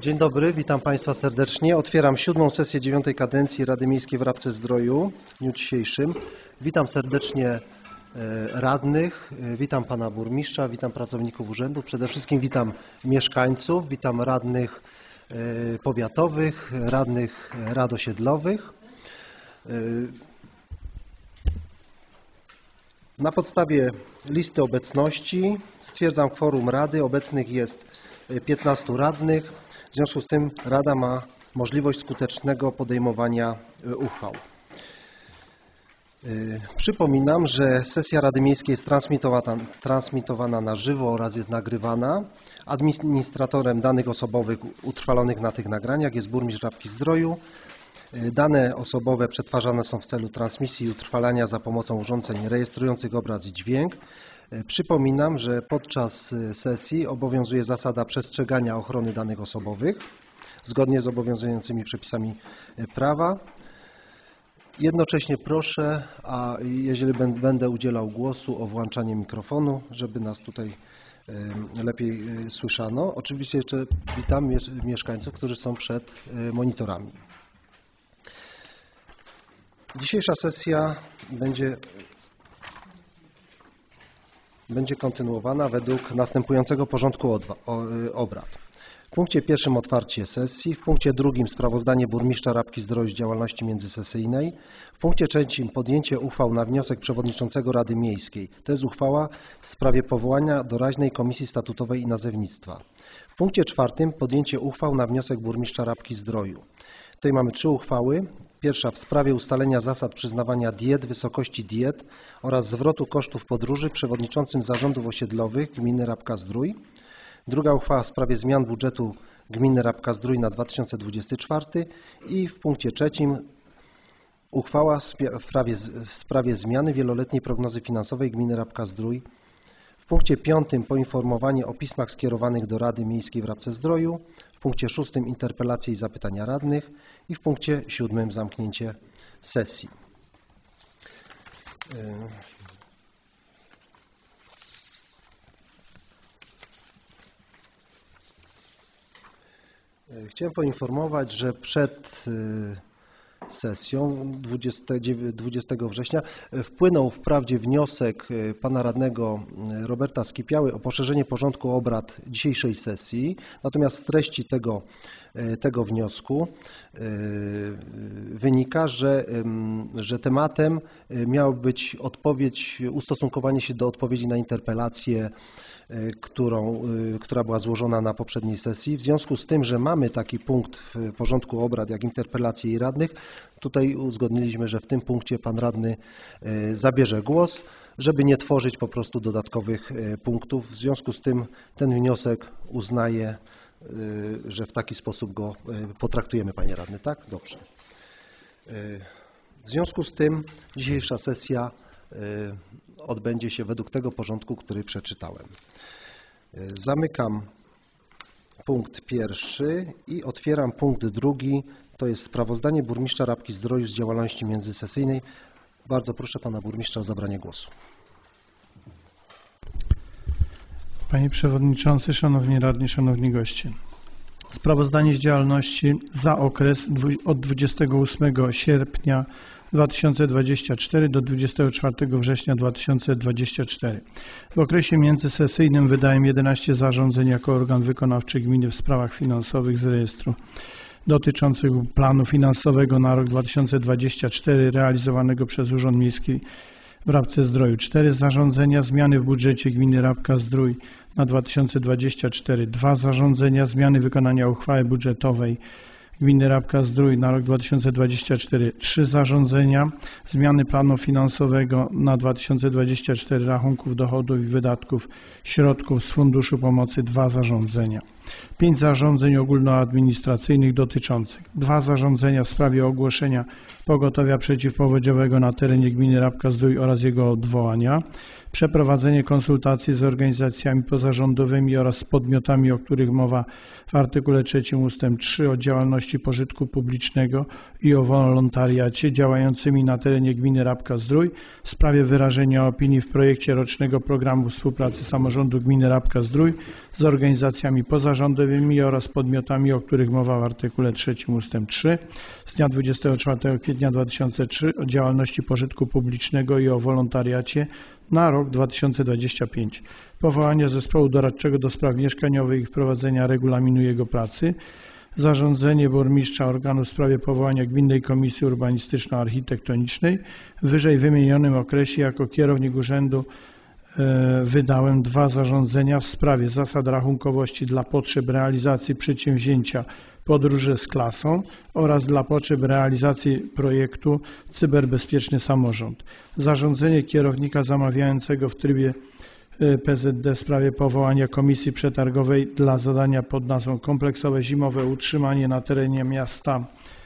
Dzień dobry, witam Państwa serdecznie. Otwieram 7. sesję 9. kadencji Rady Miejskiej w Rabce-Zdroju w dniu dzisiejszym. Witam serdecznie radnych, witam Pana Burmistrza, witam pracowników urzędów. Przede wszystkim witam mieszkańców, witam radnych powiatowych, radnych rad osiedlowych. Na podstawie listy obecności stwierdzam kworum Rady. Obecnych jest 15 radnych. W związku z tym Rada ma możliwość skutecznego podejmowania uchwał. Przypominam, że sesja Rady Miejskiej jest transmitowana na żywo oraz jest nagrywana. Administratorem danych osobowych utrwalonych na tych nagraniach jest burmistrz Rabki-Zdroju. Dane osobowe przetwarzane są w celu transmisji i utrwalania za pomocą urządzeń rejestrujących obraz i dźwięk. Przypominam, że podczas sesji obowiązuje zasada przestrzegania ochrony danych osobowych zgodnie z obowiązującymi przepisami prawa. Jednocześnie proszę, a jeżeli będę udzielał głosu, o włączanie mikrofonu, żeby nas tutaj lepiej słyszano. Oczywiście jeszcze witam mieszkańców, którzy są przed monitorami. Dzisiejsza sesja będzie kontynuowana według następującego porządku obrad. W punkcie pierwszym otwarcie sesji, w punkcie drugim sprawozdanie burmistrza Rabki-Zdroju z działalności międzysesyjnej, w punkcie trzecim podjęcie uchwał na wniosek przewodniczącego Rady Miejskiej, to jest uchwała w sprawie powołania doraźnej komisji statutowej i nazewnictwa. W punkcie czwartym podjęcie uchwał na wniosek burmistrza Rabki-Zdroju. Tutaj mamy 3 uchwały. Pierwsza w sprawie ustalenia zasad przyznawania diet, wysokości diet oraz zwrotu kosztów podróży przewodniczącym zarządów osiedlowych gminy Rabka-Zdrój. Druga uchwała w sprawie zmian budżetu gminy Rabka-Zdrój na 2024 i w punkcie trzecim uchwała w sprawie zmiany wieloletniej prognozy finansowej gminy Rabka-Zdrój. W punkcie piątym poinformowanie o pismach skierowanych do Rady Miejskiej w Rabce-Zdroju. W punkcie szóstym interpelacje i zapytania radnych i w punkcie siódmym zamknięcie sesji. Chciałem poinformować, że przed sesją 20 września wpłynął wprawdzie wniosek pana radnego Roberta Skipiały o poszerzenie porządku obrad dzisiejszej sesji, natomiast z treści tego wniosku wynika, że tematem miała być ustosunkowanie się do odpowiedzi na interpelację, która była złożona na poprzedniej sesji. W związku z tym, że mamy taki punkt w porządku obrad jak interpelacje i radnych, tutaj uzgodniliśmy, że w tym punkcie pan radny zabierze głos, żeby nie tworzyć po prostu dodatkowych punktów. W związku z tym ten wniosek uznaję, że w taki sposób go potraktujemy, panie radny, tak? Dobrze. W związku z tym dzisiejsza sesja odbędzie się według tego porządku, który przeczytałem. Zamykam punkt pierwszy i otwieram punkt drugi. To jest sprawozdanie burmistrza Rabki-Zdroju z działalności międzysesyjnej. Bardzo proszę pana burmistrza o zabranie głosu. Panie Przewodniczący, Szanowni Radni, Szanowni Goście. Sprawozdanie z działalności za okres od 28 sierpnia 2024 do 24 września 2024. W okresie międzysesyjnym wydałem 11 zarządzeń jako organ wykonawczy gminy w sprawach finansowych z rejestru dotyczących planu finansowego na rok 2024 realizowanego przez Urząd Miejski w Rabce-Zdroju. 4 zarządzenia zmiany w budżecie gminy Rabka-Zdrój na 2024. 2 zarządzenia zmiany wykonania uchwały budżetowej gminy Rabka-Zdrój na rok 2024. 3 zarządzenia zmiany planu finansowego na 2024 rachunków dochodów i wydatków środków z Funduszu Pomocy. 2 zarządzenia. 5 zarządzeń ogólnoadministracyjnych dotyczących 2 zarządzenia w sprawie ogłoszenia pogotowia przeciwpowodziowego na terenie gminy Rabka-Zdrój oraz jego odwołania, przeprowadzenie konsultacji z organizacjami pozarządowymi oraz z podmiotami, o których mowa w artykule 3 ust. 3 o działalności pożytku publicznego i o wolontariacie działającymi na terenie gminy Rabka-Zdrój w sprawie wyrażenia opinii w projekcie rocznego programu współpracy samorządu gminy Rabka-Zdrój z organizacjami pozarządowymi samorządowymi oraz podmiotami, o których mowa w artykule 3 ust. 3 z dnia 24 kwietnia 2003 o działalności pożytku publicznego i o wolontariacie na rok 2025. Powołanie zespołu doradczego do spraw mieszkaniowych i wprowadzenia regulaminu jego pracy. Zarządzenie burmistrza organu w sprawie powołania Gminnej Komisji Urbanistyczno-Architektonicznej. W wyżej wymienionym okresie jako kierownik urzędu wydałem 2 zarządzenia w sprawie zasad rachunkowości dla potrzeb realizacji przedsięwzięcia Podróże z klasą oraz dla potrzeb realizacji projektu Cyberbezpieczny Samorząd. Zarządzenie kierownika zamawiającego w trybie PZD w sprawie powołania komisji przetargowej dla zadania pod nazwą kompleksowe zimowe utrzymanie na terenie miasta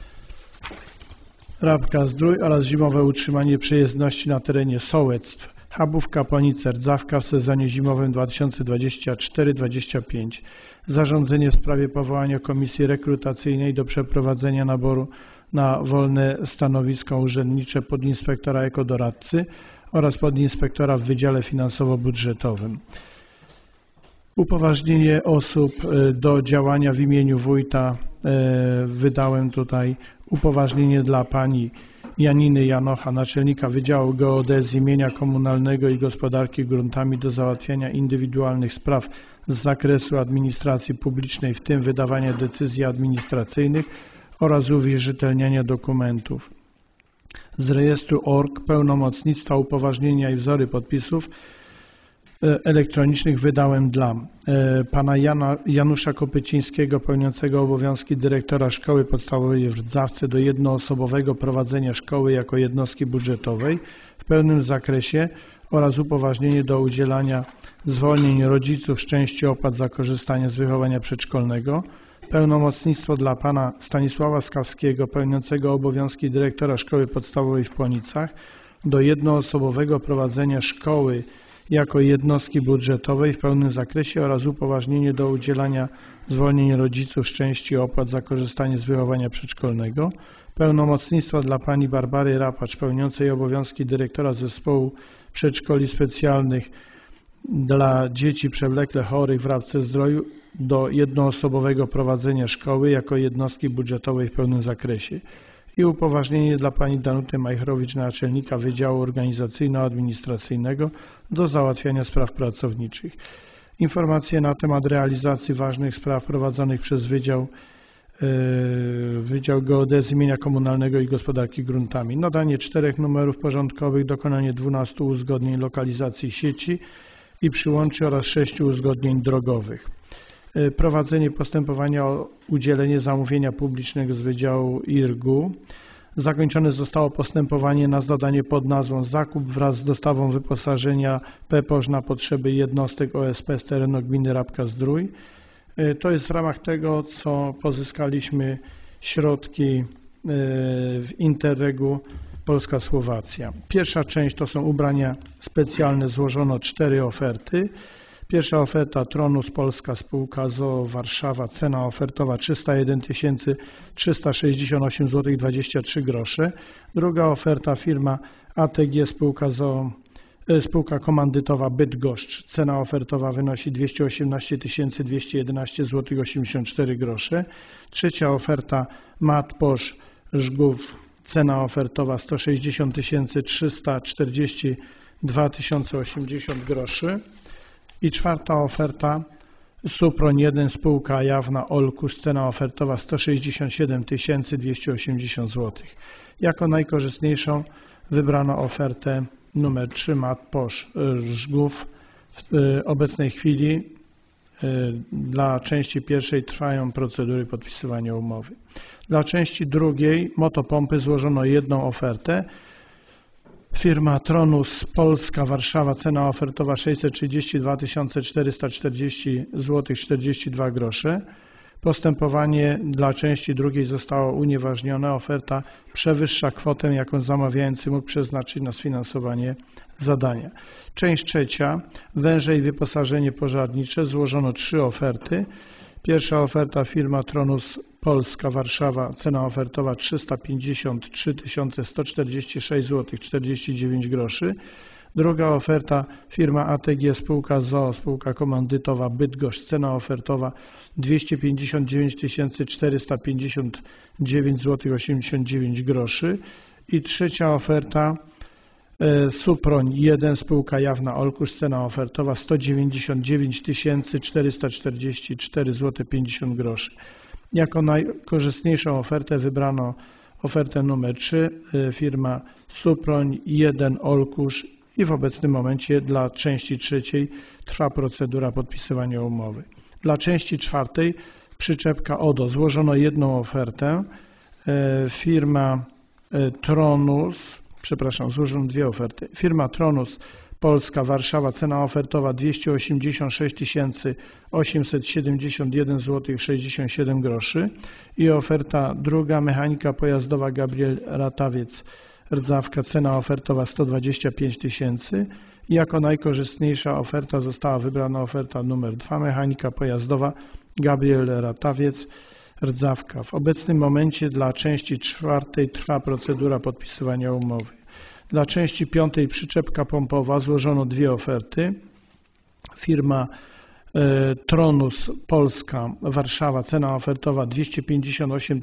Rabka-Zdrój oraz zimowe utrzymanie przejezdności na terenie sołectw Chabówka, Ponice, Rdzawka w sezonie zimowym 2024-2025. Zarządzenie w sprawie powołania komisji rekrutacyjnej do przeprowadzenia naboru na wolne stanowisko urzędnicze podinspektora ekodoradcy oraz podinspektora w Wydziale Finansowo-Budżetowym. Upoważnienie osób do działania w imieniu wójta wydałem tutaj upoważnienie dla pani Janiny Janocha, naczelnika Wydziału Geodezji, Mienia Komunalnego i Gospodarki Gruntami do załatwiania indywidualnych spraw z zakresu administracji publicznej, w tym wydawania decyzji administracyjnych oraz uwierzytelniania dokumentów. Z rejestru ORG pełnomocnictwa, upoważnienia i wzory podpisów elektronicznych wydałem dla pana Janusza Kopycińskiego, pełniącego obowiązki dyrektora szkoły podstawowej w Rdzawce do jednoosobowego prowadzenia szkoły jako jednostki budżetowej w pełnym zakresie oraz upoważnienie do udzielania zwolnień rodziców z części opłat za korzystanie z wychowania przedszkolnego. Pełnomocnictwo dla pana Stanisława Skawskiego, pełniącego obowiązki dyrektora szkoły podstawowej w Płonicach do jednoosobowego prowadzenia szkoły jako jednostki budżetowej w pełnym zakresie oraz upoważnienie do udzielania zwolnień rodziców z części opłat za korzystanie z wychowania przedszkolnego. Pełnomocnictwo dla pani Barbary Rapacz, pełniącej obowiązki dyrektora zespołu przedszkoli specjalnych dla dzieci przewlekle chorych w Rabce-Zdroju do jednoosobowego prowadzenia szkoły jako jednostki budżetowej w pełnym zakresie. I upoważnienie dla pani Danuty Majchrowicz, naczelnika Wydziału Organizacyjno-Administracyjnego do załatwiania spraw pracowniczych. Informacje na temat realizacji ważnych spraw prowadzonych przez Wydział Geodezji, Mienia Komunalnego i Gospodarki Gruntami. Nadanie 4 numerów porządkowych, dokonanie 12 uzgodnień lokalizacji sieci i przyłączy oraz 6 uzgodnień drogowych. Prowadzenie postępowania o udzielenie zamówienia publicznego z Wydziału IRG-u. Zakończone zostało postępowanie na zadanie pod nazwą zakup wraz z dostawą wyposażenia PPOŚ na potrzeby jednostek OSP z terenu gminy Rabka-Zdrój. To jest w ramach tego, co pozyskaliśmy środki w Interregu Polska-Słowacja. Pierwsza część to są ubrania specjalne, złożono 4 oferty. Pierwsza oferta Tronus Polska spółka ZOO Warszawa, cena ofertowa 301 368 zł 23 grosze. Druga oferta firma ATG spółka komandytowa Bydgoszcz, cena ofertowa wynosi 218 211 zł 84 grosze. Trzecia oferta Matposz Żgów, cena ofertowa 160 342 080 groszy. I czwarta oferta Supron 1 spółka jawna Olkusz, cena ofertowa 167 280 zł. Jako najkorzystniejszą wybrano ofertę numer 3 Matposz Żgów. W obecnej chwili dla części pierwszej trwają procedury podpisywania umowy. Dla części drugiej motopompy złożono jedną ofertę. Firma Tronus Polska Warszawa, cena ofertowa 632 440 zł 42 grosze. Postępowanie dla części drugiej zostało unieważnione. Oferta przewyższa kwotę, jaką zamawiający mógł przeznaczyć na sfinansowanie zadania. Część trzecia, węże i wyposażenie pożarnicze. Złożono 3 oferty. Pierwsza oferta firma Tronus Polska Warszawa, cena ofertowa 353 146 zł 49 groszy. Druga oferta, firma ATG spółka ZOO, spółka komandytowa Bydgoszcz, cena ofertowa 259 459 zł 89 groszy. I trzecia oferta, Suproń 1, spółka jawna Olkusz, cena ofertowa 199 444 zł 50 groszy. Jako najkorzystniejszą ofertę wybrano ofertę numer 3, firma Suproń 1 Olkusz i w obecnym momencie dla części trzeciej trwa procedura podpisywania umowy. Dla części czwartej przyczepka ODO złożono jedną ofertę, firma Tronus, złożono dwie oferty. Firma Tronus Polska, Warszawa, cena ofertowa 286 871 zł 67 groszy i oferta druga, mechanika pojazdowa Gabriel Ratawiec, Rdzawka, cena ofertowa 125 000. Jako najkorzystniejsza oferta została wybrana oferta numer 2, mechanika pojazdowa Gabriel Ratawiec, Rdzawka. W obecnym momencie dla części czwartej trwa procedura podpisywania umowy. Dla części piątej przyczepka pompowa złożono dwie oferty. Firma Tronus Polska, Warszawa, cena ofertowa 258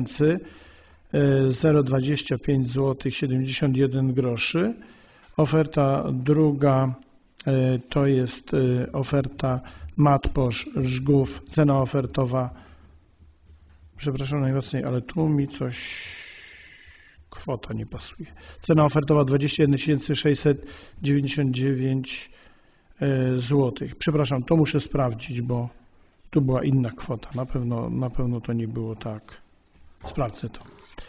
025 zł 71 groszy. Oferta druga to jest oferta Matposz Żgów, cena ofertowa, przepraszam najmocniej, ale tu mi kwota nie pasuje. Cena ofertowa 21 699 zł. Przepraszam, to muszę sprawdzić, bo tu była inna kwota. Na pewno to nie było tak. Sprawdzę to.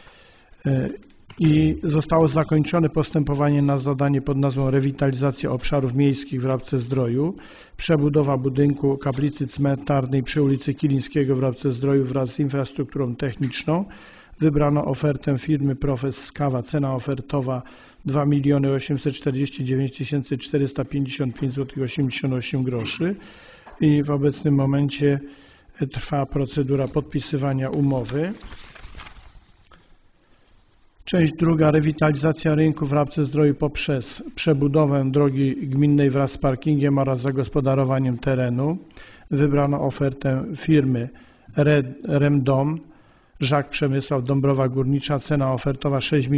I zostało zakończone postępowanie na zadanie pod nazwą rewitalizacja obszarów miejskich w Rabce-Zdroju, przebudowa budynku kaplicy cmentarnej przy ulicy Kilińskiego w Rabce-Zdroju wraz z infrastrukturą techniczną. Wybrano ofertę firmy Profes Skawa, cena ofertowa 2 849 455 zł 88 groszy i w obecnym momencie trwa procedura podpisywania umowy. Część druga, rewitalizacja rynku w Rabce-Zdroju poprzez przebudowę drogi gminnej wraz z parkingiem oraz zagospodarowaniem terenu. Wybrano ofertę firmy Remdom, Żak Przemysław, Dąbrowa Górnicza, cena ofertowa 6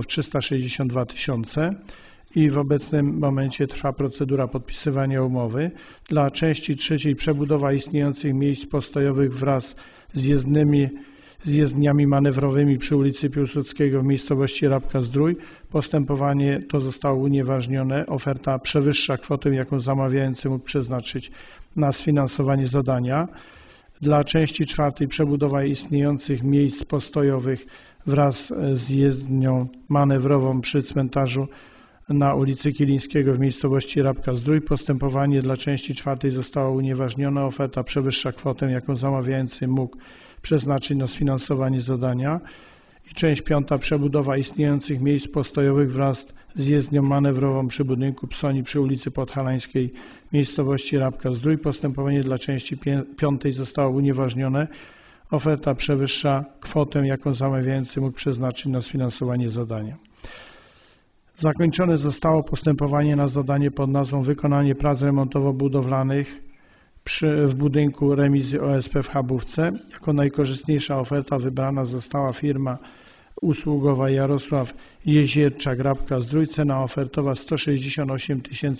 362 000 i w obecnym momencie trwa procedura podpisywania umowy. Dla części trzeciej przebudowa istniejących miejsc postojowych wraz z jezdniami manewrowymi przy ulicy Piłsudskiego w miejscowości Rabka-Zdrój. Postępowanie to zostało unieważnione. Oferta przewyższa kwotę, jaką zamawiający mógł przeznaczyć na sfinansowanie zadania. Dla części czwartej przebudowa istniejących miejsc postojowych wraz z jezdnią manewrową przy cmentarzu na ulicy Kilińskiego w miejscowości Rabka-Zdrój. Postępowanie dla części czwartej zostało unieważnione. Oferta przewyższa kwotę, jaką zamawiający mógł przeznaczyć na sfinansowanie zadania. I część piąta, przebudowa istniejących miejsc postojowych wraz z jezdnią manewrową przy budynku Psoni przy ulicy Podhalańskiej w miejscowości Rabka-Zdrój. Postępowanie dla części piątej zostało unieważnione. Oferta przewyższa kwotę, jaką zamawiający mógł przeznaczyć na sfinansowanie zadania. Zakończone zostało postępowanie na zadanie pod nazwą wykonanie prac remontowo-budowlanych w budynku remizy OSP w Chabówce. Jako najkorzystniejsza oferta wybrana została firma usługowa Jarosław Jezierczak, Rabka-Zdrój, cena ofertowa 168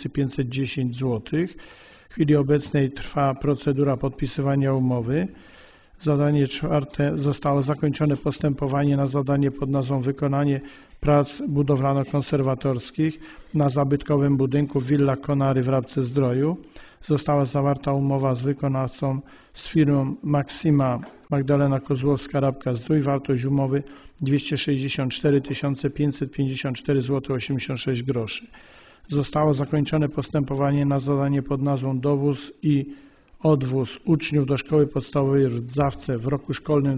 510 zł. W chwili obecnej trwa procedura podpisywania umowy. Zadanie czwarte, zostało zakończone postępowanie na zadanie pod nazwą wykonanie prac budowlano-konserwatorskich na zabytkowym budynku Villa Konary w Rabce-Zdroju. Została zawarta umowa z wykonawcą, z firmą Maxima Magdalena Kozłowska, Rabka-Zdrój. Wartość umowy 264 554 zł 86 groszy. Zostało zakończone postępowanie na zadanie pod nazwą dowóz i odwóz uczniów do szkoły podstawowej w Rdzawce w roku szkolnym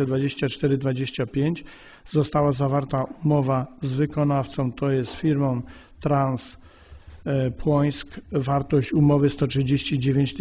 2024-2025. Została zawarta umowa z wykonawcą, to jest firmą Trans Płońsk. Wartość umowy 139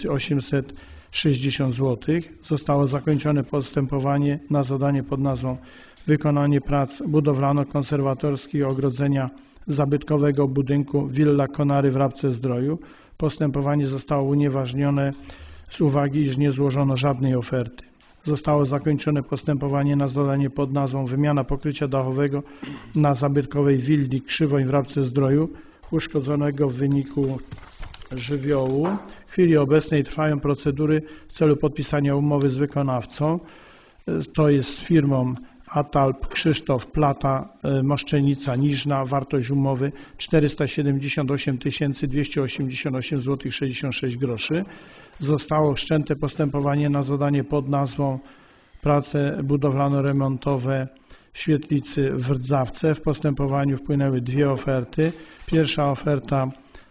860 zł. Zostało zakończone postępowanie na zadanie pod nazwą wykonanie prac budowlano-konserwatorskich ogrodzenia zabytkowego budynku Villa Konary w Rabce-Zdroju. Postępowanie zostało unieważnione z uwagi, iż nie złożono żadnej oferty. Zostało zakończone postępowanie na zadanie pod nazwą wymiana pokrycia dachowego na zabytkowej willi Krzywoń w Rabce-Zdroju uszkodzonego w wyniku żywiołu. W chwili obecnej trwają procedury w celu podpisania umowy z wykonawcą. To jest z firmą Atalp Krzysztof Plata, Moszczenica Niżna. Wartość umowy 478 288 zł 66 groszy. Zostało wszczęte postępowanie na zadanie pod nazwą prace budowlano-remontowe w świetlicy w Rdzawce. W postępowaniu wpłynęły dwie oferty. Pierwsza oferta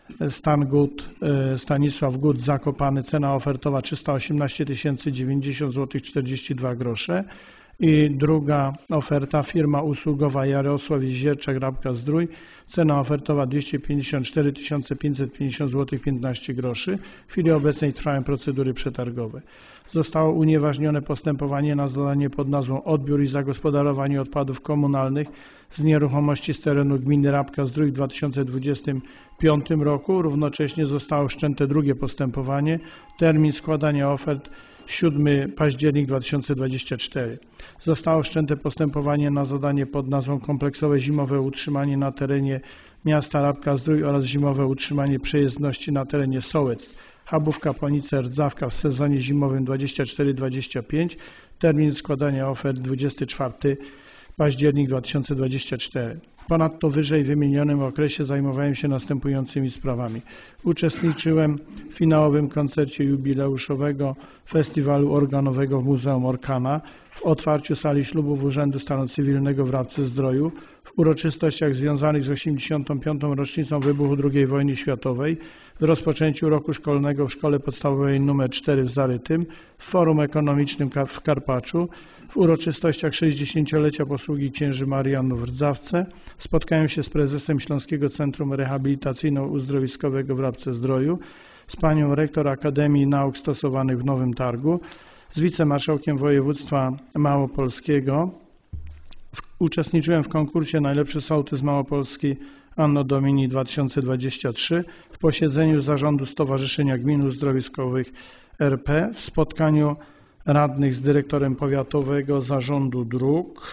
Stanisław Gut Zakopany, cena ofertowa 318 090 zł 42 grosze. I druga oferta, firma usługowa Jarosław Jezierczak Rabka-Zdrój, cena ofertowa 254 550 zł 15 groszy. W chwili obecnej trwają procedury przetargowe. Zostało unieważnione postępowanie na zadanie pod nazwą odbiór i zagospodarowanie odpadów komunalnych z nieruchomości z terenu gminy Rabka-Zdrój w 2025 roku. Równocześnie zostało wszczęte drugie postępowanie. Termin składania ofert 7 październik 2024. Zostało wszczęte postępowanie na zadanie pod nazwą kompleksowe zimowe utrzymanie na terenie miasta Rabka-Zdrój oraz zimowe utrzymanie przejezdności na terenie Sołec, Chabówka, Ponice, Rdzawka w sezonie zimowym 24-25. Termin składania ofert 24 październik 2024. Ponadto w wyżej wymienionym okresie zajmowałem się następującymi sprawami. Uczestniczyłem w finałowym koncercie jubileuszowego Festiwalu Organowego w Muzeum Orkana, w otwarciu sali ślubów Urzędu Stanu Cywilnego w Rabce-Zdroju, w uroczystościach związanych z 85. rocznicą wybuchu II wojny światowej, w rozpoczęciu roku szkolnego w Szkole Podstawowej nr 4 w Zarytym, w Forum Ekonomicznym w Karpaczu, w uroczystościach 60-lecia posługi księży Marianów w Rdzawce. Spotkałem się z prezesem Śląskiego Centrum Rehabilitacyjno-Uzdrowiskowego w Rabce-Zdroju, z panią rektor Akademii Nauk Stosowanych w Nowym Targu, z wicemarszałkiem województwa małopolskiego. Uczestniczyłem w konkursie Najlepszy Sołtys Małopolski Anno Domini 2023 w posiedzeniu Zarządu Stowarzyszenia Gmin Uzdrowiskowych RP, w spotkaniu radnych z dyrektorem Powiatowego Zarządu Dróg,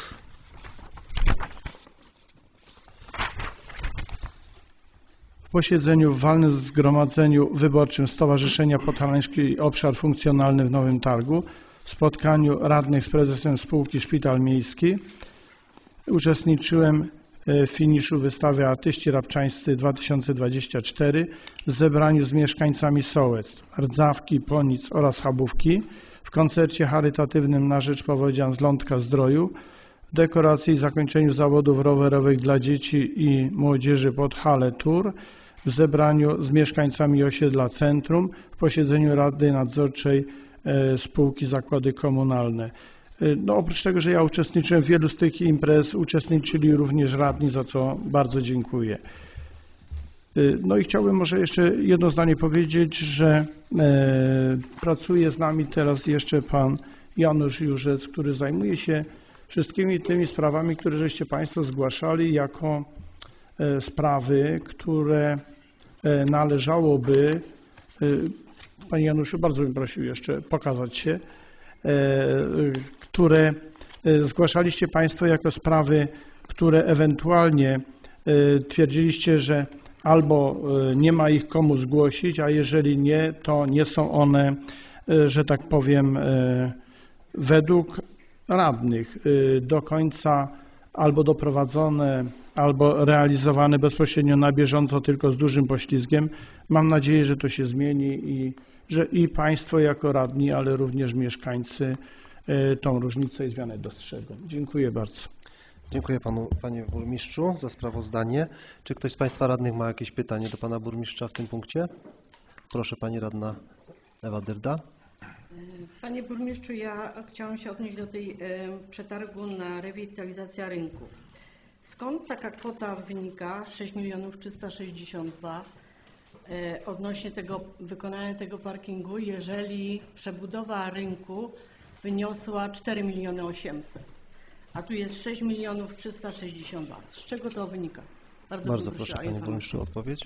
w posiedzeniu w walnym zgromadzeniu wyborczym Stowarzyszenia Podhalański Obszar Funkcjonalny w Nowym Targu, w spotkaniu radnych z prezesem spółki Szpital Miejski. Uczestniczyłem w finiszu wystawy Artyści Rabczańscy 2024, w zebraniu z mieszkańcami Sołec, Rdzawki, Ponic oraz Chabówki, w koncercie charytatywnym na rzecz powodzian z Lądka-Zdroju, w dekoracji i zakończeniu zawodów rowerowych dla dzieci i młodzieży pod Hale Tour, w zebraniu z mieszkańcami osiedla Centrum, w posiedzeniu Rady Nadzorczej spółki Zakłady Komunalne. No, oprócz tego, że ja uczestniczyłem w wielu z tych imprez, uczestniczyli również radni, za co bardzo dziękuję. No i chciałbym może jeszcze jedno zdanie powiedzieć, że pracuje z nami teraz jeszcze pan Janusz Jurzec, który zajmuje się wszystkimi tymi sprawami, które żeście Państwo zgłaszali jako sprawy, które należałoby, Panie Januszu, bardzo bym prosił jeszcze pokazać się, które zgłaszaliście Państwo jako sprawy, które ewentualnie twierdziliście, że albo nie ma ich komu zgłosić, a jeżeli nie, to nie są one, że tak powiem, według radnych do końca albo doprowadzone, albo realizowane bezpośrednio na bieżąco, tylko z dużym poślizgiem. Mam nadzieję, że to się zmieni i że i Państwo jako radni, ale również mieszkańcy tą różnicę i zmianę dostrzegą. Dziękuję bardzo. Dziękuję Panu, Panie Burmistrzu, za sprawozdanie. Czy ktoś z Państwa radnych ma jakieś pytanie do Pana Burmistrza w tym punkcie? Proszę Pani Radna Ewa Dyrda. Panie Burmistrzu, ja chciałam się odnieść do tej przetargu na rewitalizację rynku. Skąd taka kwota wynika 6 362 odnośnie tego wykonania tego parkingu, jeżeli przebudowa rynku wyniosła 4 800 000, a tu jest 6 362 000. Z czego to wynika? Bardzo proszę Panie Burmistrzu o odpowiedź.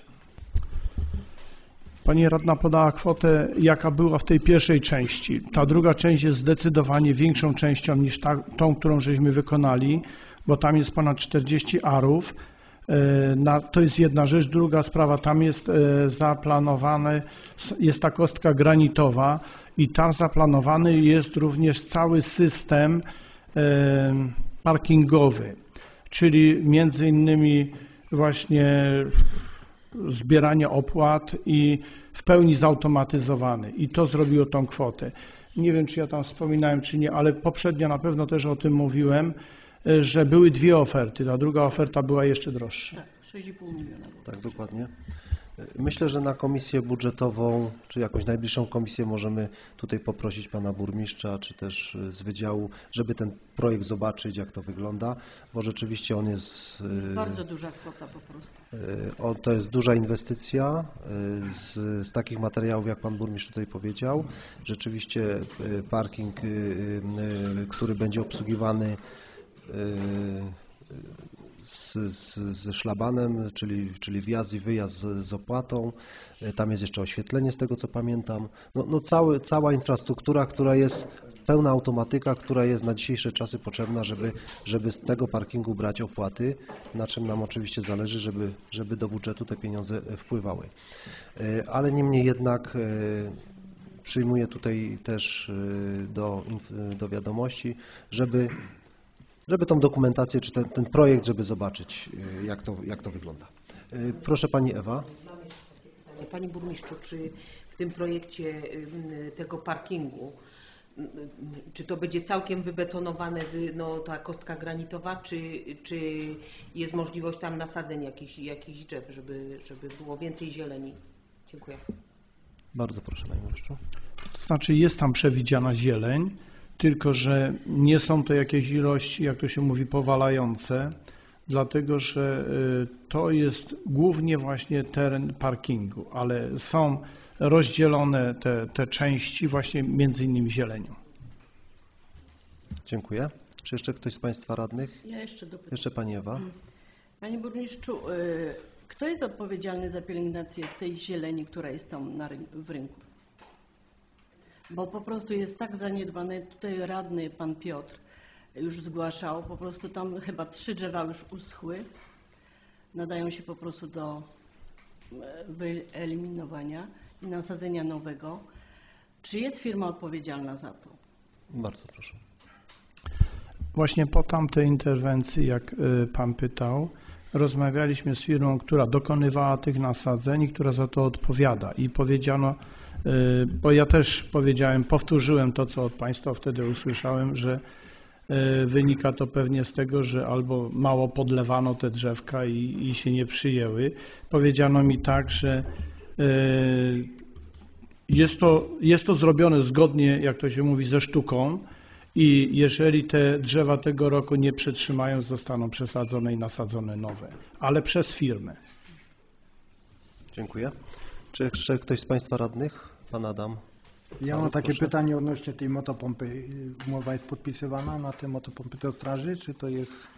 Pani radna podała kwotę, jaka była w tej pierwszej części. Ta druga część jest zdecydowanie większą częścią niż tą, którą żeśmy wykonali, bo tam jest ponad 40 arów. To jest jedna rzecz. Druga sprawa, tam jest zaplanowane, jest ta kostka granitowa i tam zaplanowany jest również cały system parkingowy, czyli między innymi właśnie zbieranie opłat i w pełni zautomatyzowany i to zrobiło tą kwotę. Nie wiem, czy ja tam wspominałem, czy nie, ale poprzednio na pewno też o tym mówiłem, że były dwie oferty. Ta druga oferta była jeszcze droższa. Tak, 6,5 miliona. Tak, dokładnie. Myślę, że na komisję budżetową, czy jakąś najbliższą komisję możemy tutaj poprosić Pana Burmistrza, czy też z wydziału, żeby ten projekt zobaczyć, jak to wygląda, bo rzeczywiście on jest... To jest bardzo duża kwota po prostu. To jest duża inwestycja z takich materiałów, jak Pan Burmistrz tutaj powiedział. Rzeczywiście parking, który będzie obsługiwany ze szlabanem, czyli wjazd i wyjazd z opłatą. Tam jest jeszcze oświetlenie, z tego co pamiętam. Cała infrastruktura, która jest pełna automatyka, która jest na dzisiejsze czasy potrzebna, żeby z tego parkingu brać opłaty, na czym nam oczywiście zależy, żeby do budżetu te pieniądze wpływały. Ale niemniej jednak przyjmuję tutaj też do wiadomości, żeby tą dokumentację, czy ten projekt, żeby zobaczyć, jak to wygląda. Proszę Pani Ewa. Panie Burmistrzu, czy w tym projekcie tego parkingu, czy to będzie całkiem wybetonowane, ta kostka granitowa, czy jest możliwość tam nasadzeń jakichś drzew, żeby było więcej zieleni? Dziękuję. Bardzo proszę Panie Burmistrzu. To znaczy jest tam przewidziana zieleń, tylko że nie są to jakieś ilości, jak to się mówi, powalające, dlatego że to jest głównie właśnie teren parkingu, ale są rozdzielone te części właśnie między innymi zielenią. Dziękuję. Czy jeszcze ktoś z Państwa radnych? Ja jeszcze dopytam. Jeszcze Pani Ewa. Panie Burmistrzu, kto jest odpowiedzialny za pielęgnację tej zieleni, która jest tam w rynku? Bo po prostu jest tak zaniedbane. Tutaj radny pan Piotr już zgłaszał, po prostu tam chyba 3 drzewa już uschły, nadają się po prostu do wyeliminowania i nasadzenia nowego. Czy jest firma odpowiedzialna za to? Bardzo proszę. Właśnie po tamtej interwencji, jak Pan pytał, rozmawialiśmy z firmą, która dokonywała tych nasadzeń i która za to odpowiada i powiedziano, bo ja też powiedziałem, powtórzyłem to, co od Państwa wtedy usłyszałem, że wynika to pewnie z tego, że albo mało podlewano te drzewka i się nie przyjęły. Powiedziano mi tak, że jest to zrobione zgodnie, jak to się mówi, ze sztuką i jeżeli te drzewa tego roku nie przetrzymają, zostaną przesadzone i nasadzone nowe, ale przez firmę. Dziękuję. Czy jeszcze ktoś z Państwa radnych? Pan Adam. Ja mam takie proszę. pytanie odnośnie tej motopompy. Umowa jest podpisywana na te motopompy do straży, czy to jest...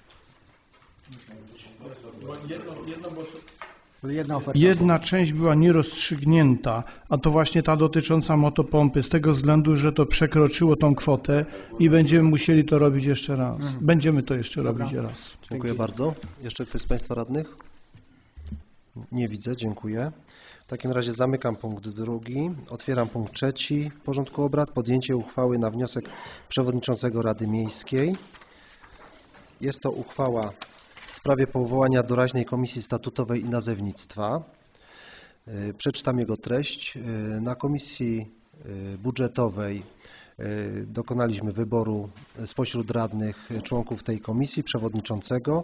Jedna oferta. Jedna część była nierozstrzygnięta, a to właśnie ta dotycząca motopompy, z tego względu, że to przekroczyło tą kwotę i będziemy musieli to robić jeszcze raz. Będziemy to jeszcze robić raz. Dziękuję bardzo. Jeszcze ktoś z Państwa radnych? Nie widzę, dziękuję. W takim razie zamykam punkt 2. Otwieram punkt 3 porządku obrad. Podjęcie uchwały na wniosek przewodniczącego Rady Miejskiej. Jest to uchwała w sprawie powołania doraźnej Komisji Statutowej i Nazewnictwa. Przeczytam jego treść. Na Komisji Budżetowej dokonaliśmy wyboru spośród radnych członków tej komisji, przewodniczącego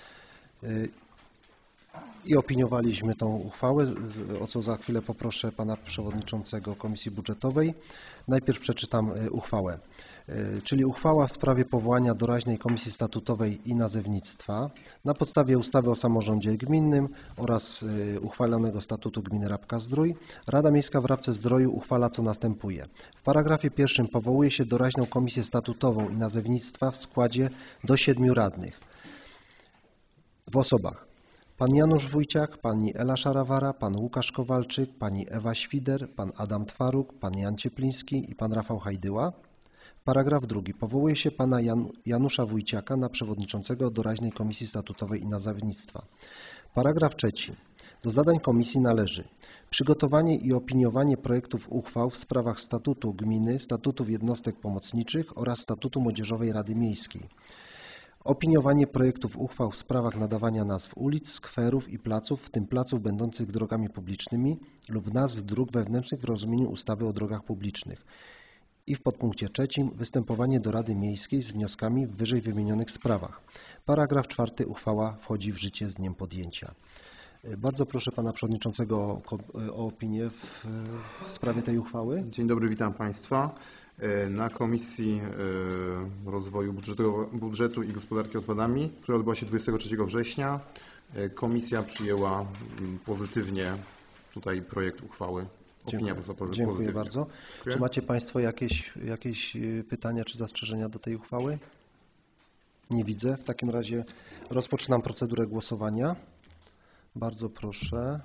i opiniowaliśmy tą uchwałę, o co za chwilę poproszę pana przewodniczącego Komisji Budżetowej. Najpierw przeczytam uchwałę, czyli uchwała w sprawie powołania doraźnej Komisji Statutowej i Nazewnictwa na podstawie ustawy o samorządzie gminnym oraz uchwalonego statutu gminy Rabka-Zdrój. Rada Miejska w Rabce-Zdroju uchwala, co następuje. W paragrafie 1 powołuje się doraźną Komisję Statutową i Nazewnictwa w składzie do 7 radnych w osobach Pan Janusz Wójciak, pani Ela Szarawara, pan Łukasz Kowalczyk, pani Ewa Świder, pan Adam Twaruk, pan Jan Ciepliński i pan Rafał Hajdyła. Paragraf 2. Powołuje się pana Janusza Wójciaka na przewodniczącego doraźnej Komisji Statutowej i Nazewnictwa. Paragraf 3. Do zadań komisji należy przygotowanie i opiniowanie projektów uchwał w sprawach statutu gminy, statutów jednostek pomocniczych oraz statutu Młodzieżowej Rady Miejskiej. Opiniowanie projektów uchwał w sprawach nadawania nazw ulic, skwerów i placów, w tym placów będących drogami publicznymi lub nazw dróg wewnętrznych w rozumieniu ustawy o drogach publicznych. I w podpunkcie 3 występowanie do Rady Miejskiej z wnioskami w wyżej wymienionych sprawach. Paragraf 4. Uchwała wchodzi w życie z dniem podjęcia. Bardzo proszę pana przewodniczącego o opinię w sprawie tej uchwały. Dzień dobry, witam Państwa. Na Komisji Rozwoju Budżetu i Gospodarki Odpadami, która odbyła się 23 września, Komisja przyjęła pozytywnie tutaj projekt uchwały. Opinia była pozytywna. Dziękuję bardzo. Czy macie Państwo jakieś pytania czy zastrzeżenia do tej uchwały? Nie widzę. W takim razie rozpoczynam procedurę głosowania. Bardzo proszę.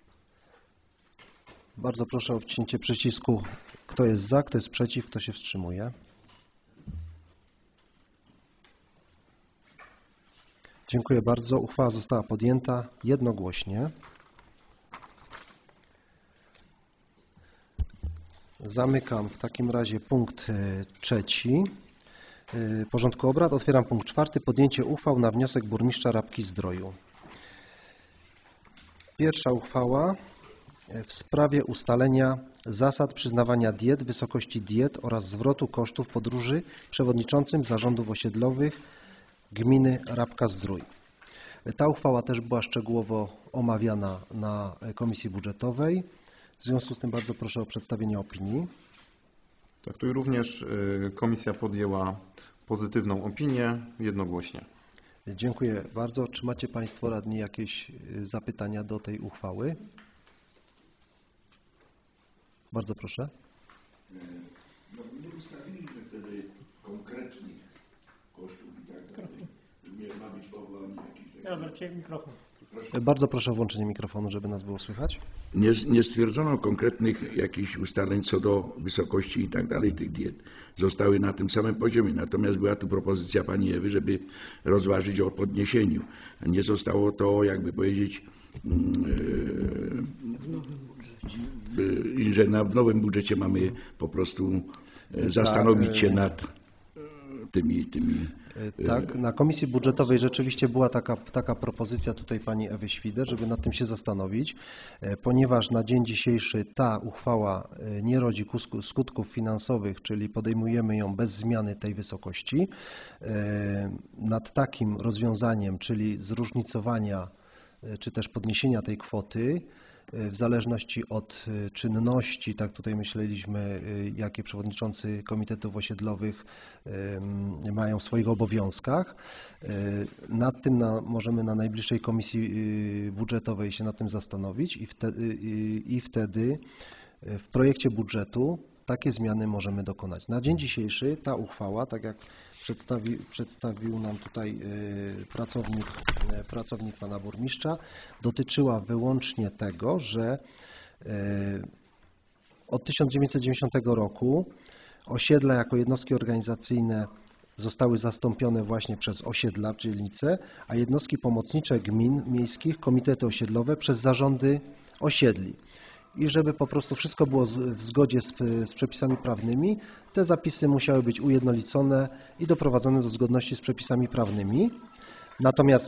Bardzo proszę o wciśnięcie przycisku. Kto jest za, kto jest przeciw, kto się wstrzymuje. Dziękuję bardzo. Uchwała została podjęta jednogłośnie. Zamykam w takim razie punkt 3 porządku obrad. Otwieram punkt 4. Podjęcie uchwał na wniosek burmistrza Rabki-Zdroju. Pierwsza uchwała w sprawie ustalenia zasad przyznawania diet, wysokości diet oraz zwrotu kosztów podróży przewodniczącym zarządów osiedlowych gminy Rabka-Zdrój. Ta uchwała też była szczegółowo omawiana na Komisji Budżetowej. W związku z tym bardzo proszę o przedstawienie opinii. Tak, tu również Komisja podjęła pozytywną opinię jednogłośnie. Dziękuję bardzo. Czy macie Państwo radni jakieś zapytania do tej uchwały? Bardzo proszę. No, nie ustawiliśmy wtedy konkretnych kosztów i tak dalej. Nie ma być powołany jakiś... mikrofon. Bardzo proszę o włączenie mikrofonu, żeby nas było słychać. Nie stwierdzono konkretnych jakichś ustaleń co do wysokości i tak dalej tych diet. Zostały na tym samym poziomie. Natomiast była tu propozycja pani Ewy, żeby rozważyć o podniesieniu. Nie zostało to, jakby powiedzieć, że w nowym budżecie mamy po prostu zastanowić się nad tymi. Tak, na Komisji Budżetowej rzeczywiście była taka propozycja tutaj pani Ewy Świder, żeby nad tym się zastanowić, ponieważ na dzień dzisiejszy ta uchwała nie rodzi skutków finansowych, czyli podejmujemy ją bez zmiany tej wysokości. Nad takim rozwiązaniem, czyli zróżnicowania czy też podniesienia tej kwoty w zależności od czynności, tak tutaj myśleliśmy, jakie przewodniczący komitetów osiedlowych mają w swoich obowiązkach. Nad tym możemy na najbliższej Komisji Budżetowej się nad tym zastanowić i wtedy w projekcie budżetu takie zmiany możemy dokonać. Na dzień dzisiejszy ta uchwała, tak jak przedstawił nam tutaj pracownik pana burmistrza, dotyczyła wyłącznie tego, że od 1990 roku osiedla jako jednostki organizacyjne zostały zastąpione właśnie przez osiedla, dzielnice, a jednostki pomocnicze gmin miejskich, komitety osiedlowe przez zarządy osiedli. I żeby po prostu wszystko było w zgodzie z przepisami prawnymi, te zapisy musiały być ujednolicone i doprowadzone do zgodności z przepisami prawnymi. Natomiast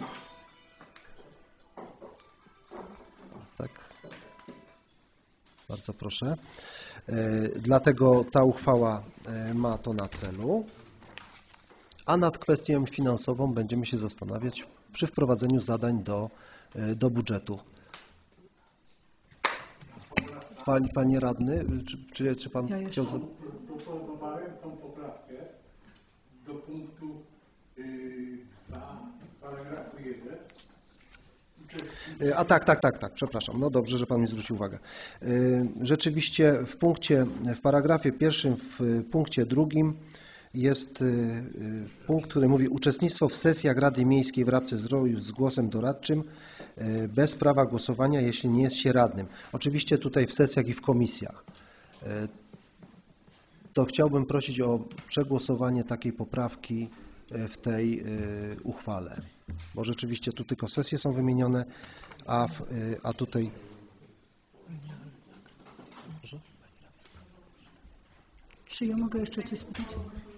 tak, bardzo proszę. Dlatego ta uchwała ma to na celu, a nad kwestią finansową będziemy się zastanawiać przy wprowadzeniu zadań do budżetu. Panie radny, czy pan chciał... Proponowałem tą poprawkę do punktu 2 paragrafu 1. A tak, przepraszam. No dobrze, że pan mi zwrócił uwagę. Rzeczywiście w paragrafie pierwszym, w punkcie drugim jest punkt, który mówi uczestnictwo w sesjach Rady Miejskiej w Rabce-Zdroju z głosem doradczym bez prawa głosowania, jeśli nie jest się radnym. Oczywiście tutaj w sesjach i w komisjach. To chciałbym prosić o przegłosowanie takiej poprawki w tej uchwale, bo rzeczywiście tu tylko sesje są wymienione, a tutaj... Czy ja mogę jeszcze coś spytać?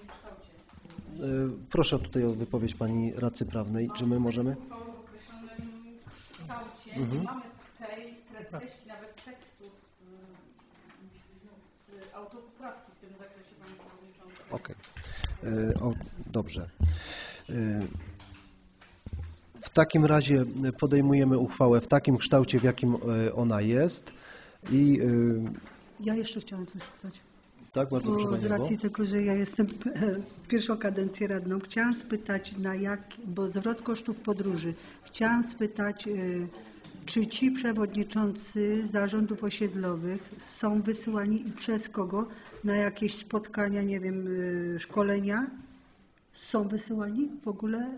Proszę tutaj o wypowiedź pani radcy prawnej. Czy my możemy? W określonym kształcie nie mamy tej treści, nawet tekstu autopoprawki w tym zakresie, panie przewodniczący. Okej. Dobrze. W takim razie podejmujemy uchwałę w takim kształcie, w jakim ona jest i... Ja jeszcze chciałam coś spytać. Tak, bardzo proszę Z racji tego, że ja jestem pierwszą kadencję radną, chciałam spytać bo zwrot kosztów podróży. Chciałam spytać, czy ci przewodniczący zarządów osiedlowych są wysyłani i przez kogo na jakieś spotkania, nie wiem, szkolenia? Są wysyłani w ogóle?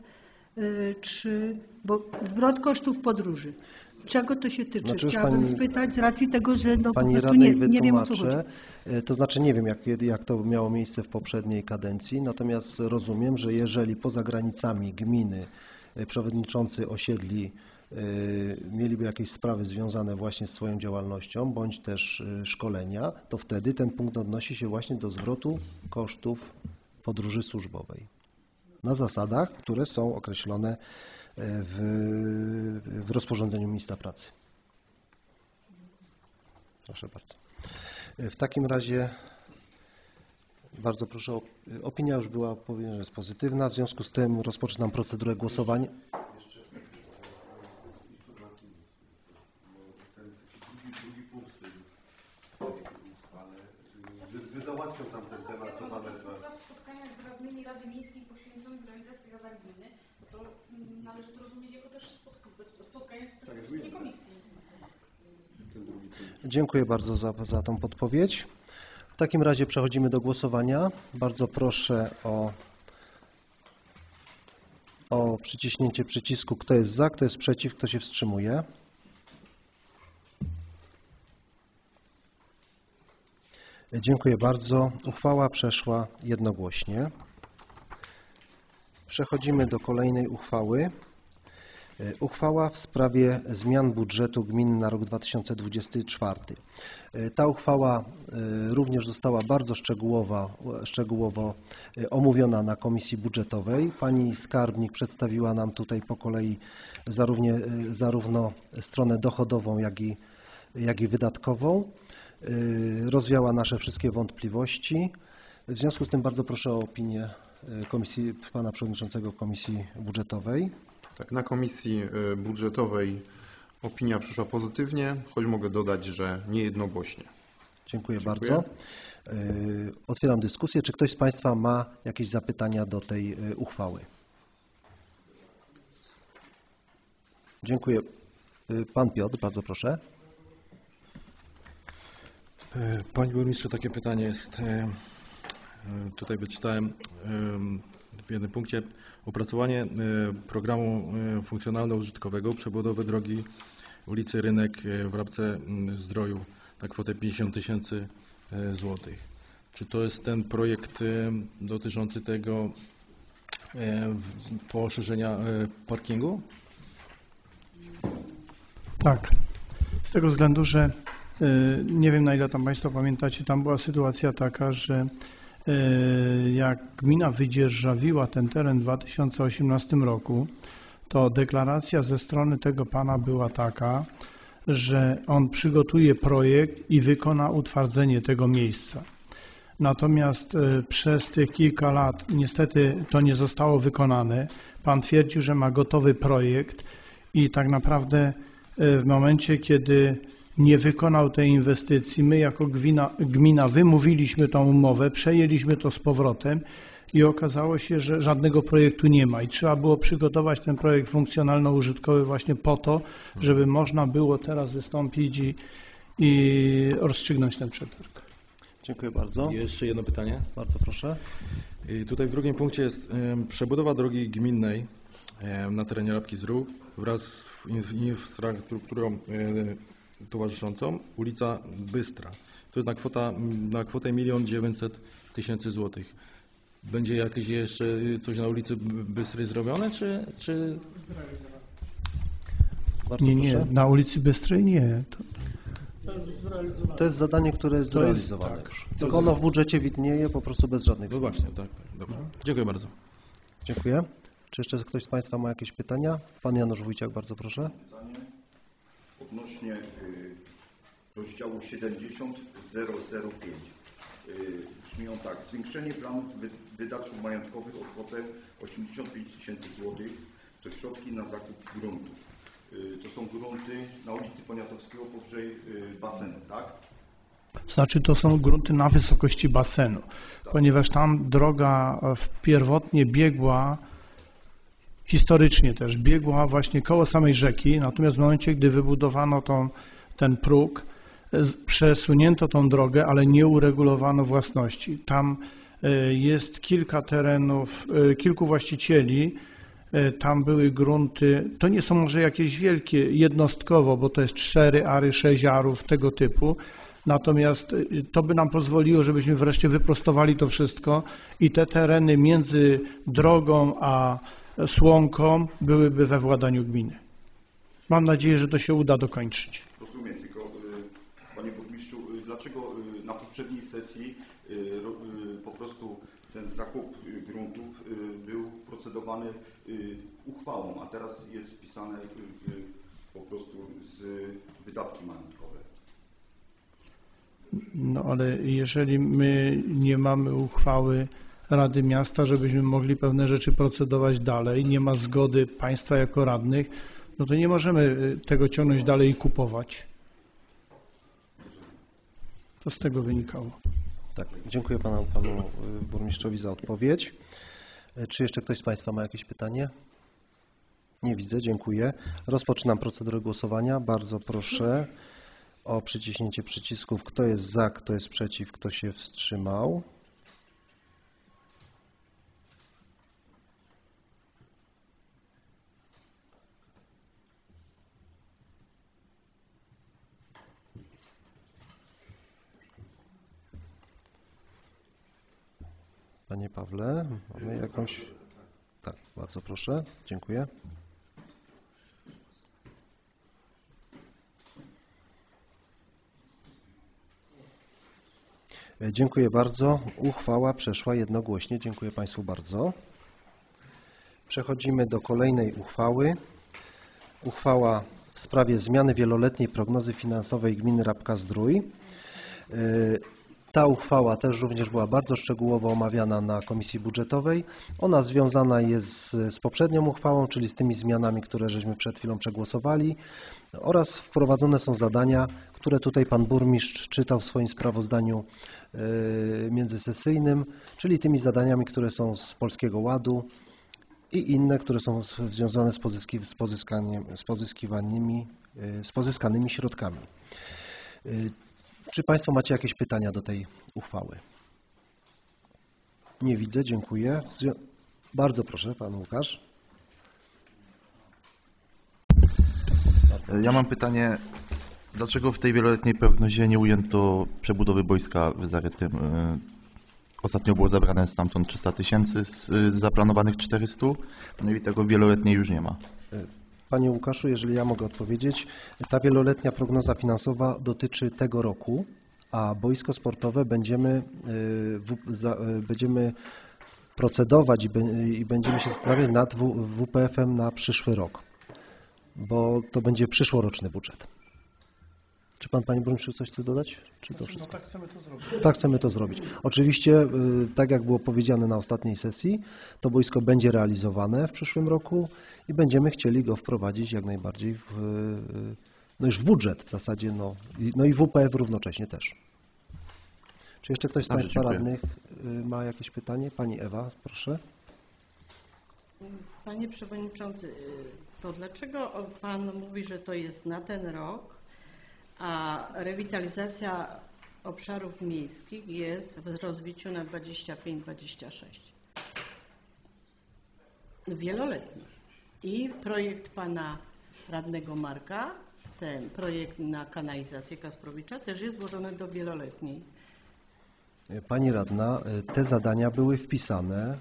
Bo zwrot kosztów podróży. Czego to się tyczy? Znaczy, Chciałabym spytać z racji tego, że no, po prostu radnej nie wiem, o co chodzi. To znaczy nie wiem, jak to miało miejsce w poprzedniej kadencji, natomiast rozumiem, że jeżeli poza granicami gminy przewodniczący osiedli mieliby jakieś sprawy związane właśnie z swoją działalnością, bądź też szkolenia, to wtedy ten punkt odnosi się właśnie do zwrotu kosztów podróży służbowej na zasadach, które są określone w rozporządzeniu ministra pracy. Proszę bardzo. W takim razie bardzo proszę, opinia już była powiedziana, że jest pozytywna, w związku z tym rozpoczynam procedurę głosowania. Załatwią tam ten temat, co mamy w spotkaniach z radnymi Rady Miejskiej poświęconych realizacji zadań gminy, to należy to rozumieć jako też spotkanie w komisji. Dziękuję bardzo za tą podpowiedź. W takim razie przechodzimy do głosowania. Bardzo proszę o przyciśnięcie przycisku, kto jest za, kto jest przeciw, kto się wstrzymuje. Dziękuję bardzo. Uchwała przeszła jednogłośnie. Przechodzimy do kolejnej uchwały. Uchwała w sprawie zmian budżetu gminy na rok 2024. Ta uchwała również została bardzo szczegółowo omówiona na Komisji Budżetowej. Pani skarbnik przedstawiła nam tutaj po kolei zarówno stronę dochodową, jak i wydatkową. Rozwiała nasze wszystkie wątpliwości. W związku z tym bardzo proszę o opinię pana przewodniczącego Komisji Budżetowej. Tak, na Komisji Budżetowej opinia przyszła pozytywnie, choć mogę dodać, że nie jednogłośnie. Dziękuję bardzo. Otwieram dyskusję. Czy ktoś z Państwa ma jakieś zapytania do tej uchwały? Dziękuję. Pan Piotr, bardzo proszę. Panie burmistrzu, takie pytanie jest. Tutaj wyczytałem w jednym punkcie opracowanie programu funkcjonalno-użytkowego przebudowy drogi ulicy Rynek w Rabce-Zdroju na kwotę 50 000 złotych. Czy to jest ten projekt dotyczący tego poszerzenia parkingu? Tak, z tego względu, że nie wiem, na ile tam Państwo pamiętacie, tam była sytuacja taka, że jak gmina wydzierżawiła ten teren w 2018 roku, to deklaracja ze strony tego pana była taka, że on przygotuje projekt i wykona utwardzenie tego miejsca. Natomiast przez tych kilka lat niestety to nie zostało wykonane. Pan twierdził, że ma gotowy projekt i tak naprawdę w momencie, kiedy nie wykonał tej inwestycji, my jako gmina wymówiliśmy tą umowę, przejęliśmy to z powrotem i okazało się, że żadnego projektu nie ma i trzeba było przygotować ten projekt funkcjonalno-użytkowy właśnie po to, żeby można było teraz wystąpić i rozstrzygnąć ten przetarg. Dziękuję bardzo. Jeszcze jedno pytanie. Bardzo proszę. I tutaj w drugim punkcie jest przebudowa drogi gminnej na terenie Rabki-Zdrój wraz z infrastrukturą towarzyszącą, ulica Bystra. To jest na kwotę 1 900 000 złotych. Będzie jakieś jeszcze coś na ulicy Bystrej zrobione, czy... Bardzo Nie, proszę. na ulicy Bystrej nie. To jest zadanie, które jest zrealizowane tak. już. Tylko ono w budżecie widnieje po prostu bez żadnych No zmian. właśnie, tak. Dobrze. Dziękuję bardzo. Dziękuję. Czy jeszcze ktoś z Państwa ma jakieś pytania? Pan Janusz Wójciak, bardzo proszę. Pytanie odnośnie rozdziału 70005. Brzmi on tak. Zwiększenie planów wydatków majątkowych o kwotę 85 000 złotych to środki na zakup gruntów. To są grunty na ulicy Poniatowskiego powyżej basenu, tak? Znaczy to są grunty na wysokości basenu, ponieważ tam droga pierwotnie biegła, historycznie też biegła właśnie koło samej rzeki, natomiast w momencie, gdy wybudowano ten próg, przesunięto tą drogę, ale nie uregulowano własności. Tam jest kilka terenów, kilku właścicieli, tam były grunty, to nie są może jakieś wielkie jednostkowo, bo to jest 4 ary, 6 arów, tego typu, natomiast to by nam pozwoliło, żebyśmy wreszcie wyprostowali to wszystko i te tereny między drogą a Słomką byłyby we władaniu gminy. Mam nadzieję, że to się uda dokończyć. Rozumiem, tylko Panie Burmistrzu, dlaczego na poprzedniej sesji po prostu ten zakup gruntów był procedowany uchwałą, a teraz jest wpisane po prostu z wydatki majątkowe? No ale jeżeli my nie mamy uchwały Rady Miasta, żebyśmy mogli pewne rzeczy procedować dalej, nie ma zgody Państwa jako radnych, no to nie możemy tego ciągnąć dalej i kupować. To z tego wynikało. Tak, dziękuję panu burmistrzowi za odpowiedź. Czy jeszcze ktoś z Państwa ma jakieś pytanie? Nie widzę, dziękuję. Rozpoczynam procedurę głosowania. Bardzo proszę o przyciśnięcie przycisków. Kto jest za, kto jest przeciw, kto się wstrzymał. Panie Pawle, mamy jakąś... Tak, bardzo proszę, dziękuję. Dziękuję bardzo. Uchwała przeszła jednogłośnie. Dziękuję Państwu bardzo. Przechodzimy do kolejnej uchwały. Uchwała w sprawie zmiany wieloletniej prognozy finansowej gminy Rabka-Zdrój. Ta uchwała też również była bardzo szczegółowo omawiana na Komisji Budżetowej. Ona związana jest z poprzednią uchwałą, czyli z tymi zmianami, które żeśmy przed chwilą przegłosowali, oraz wprowadzone są zadania, które tutaj Pan Burmistrz czytał w swoim sprawozdaniu międzysesyjnym, czyli tymi zadaniami, które są z Polskiego Ładu i inne, które są związane z pozyskanymi środkami. Czy Państwo macie jakieś pytania do tej uchwały? Nie widzę, dziękuję. Bardzo proszę, Pan Łukasz. Ja mam pytanie, dlaczego w tej wieloletniej prognozie nie ujęto przebudowy boiska w Zarytym? Ostatnio było zabrane stamtąd 300 000 z zaplanowanych 400, no i tego wieloletniej już nie ma. Panie Łukaszu, jeżeli ja mogę odpowiedzieć, ta wieloletnia prognoza finansowa dotyczy tego roku, a boisko sportowe będziemy procedować i będziemy się zastanawiać nad WPF-em na przyszły rok, bo to będzie przyszłoroczny budżet. Czy Pan, Panie Burmistrzu, coś chce dodać? Czy to wszystko? No tak chcemy to zrobić. Tak chcemy to zrobić. Oczywiście, tak jak było powiedziane na ostatniej sesji, to boisko będzie realizowane w przyszłym roku i będziemy chcieli go wprowadzić jak najbardziej już w budżet w zasadzie, no i WPF równocześnie też. Czy jeszcze ktoś z Państwa radnych ma jakieś pytanie? Pani Ewa, proszę. Panie Przewodniczący, to dlaczego Pan mówi, że to jest na ten rok, a rewitalizacja obszarów miejskich jest w rozbiciu na 25-26. Wieloletni. I projekt pana radnego Marka, ten projekt na kanalizację Kasprowicza też jest włożony do wieloletniej. Pani radna, te zadania były wpisane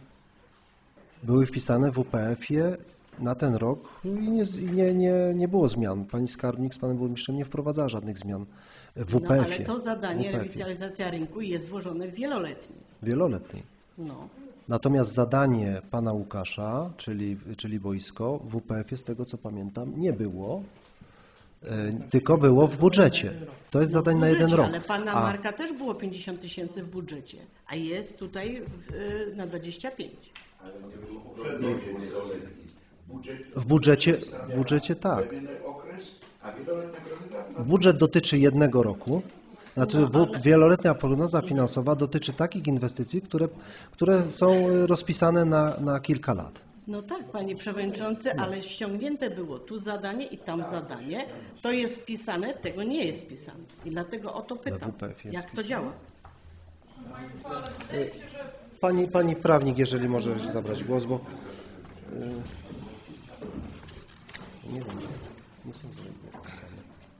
w UPF-ie na ten rok i nie było zmian. Pani skarbnik z panem burmistrzem nie wprowadzała żadnych zmian w UPF-ie. No ale to zadanie, rewitalizacja rynku, jest włożone w wieloletniej. Wieloletniej. No. Natomiast zadanie pana Łukasza, czyli boisko, w UPF-ie z tego co pamiętam nie było, tylko było w budżecie. To jest zadanie na jeden rok. Ale pana Marka też było 50 000 w budżecie, a jest tutaj na 25. Ale nie było wieloletni. W budżecie tak. Okres, a wieloletnia prognoza? Budżet dotyczy jednego roku. Znaczy wieloletnia prognoza finansowa dotyczy takich inwestycji, które są rozpisane na kilka lat. No tak, panie przewodniczący, ale ściągnięte było tu zadanie i tam zadanie. To jest wpisane, tego nie jest wpisane. I dlatego o to pytam, jak to działa. Pani prawnik, jeżeli może zabrać głos, bo nie wiem, nie są wpisane.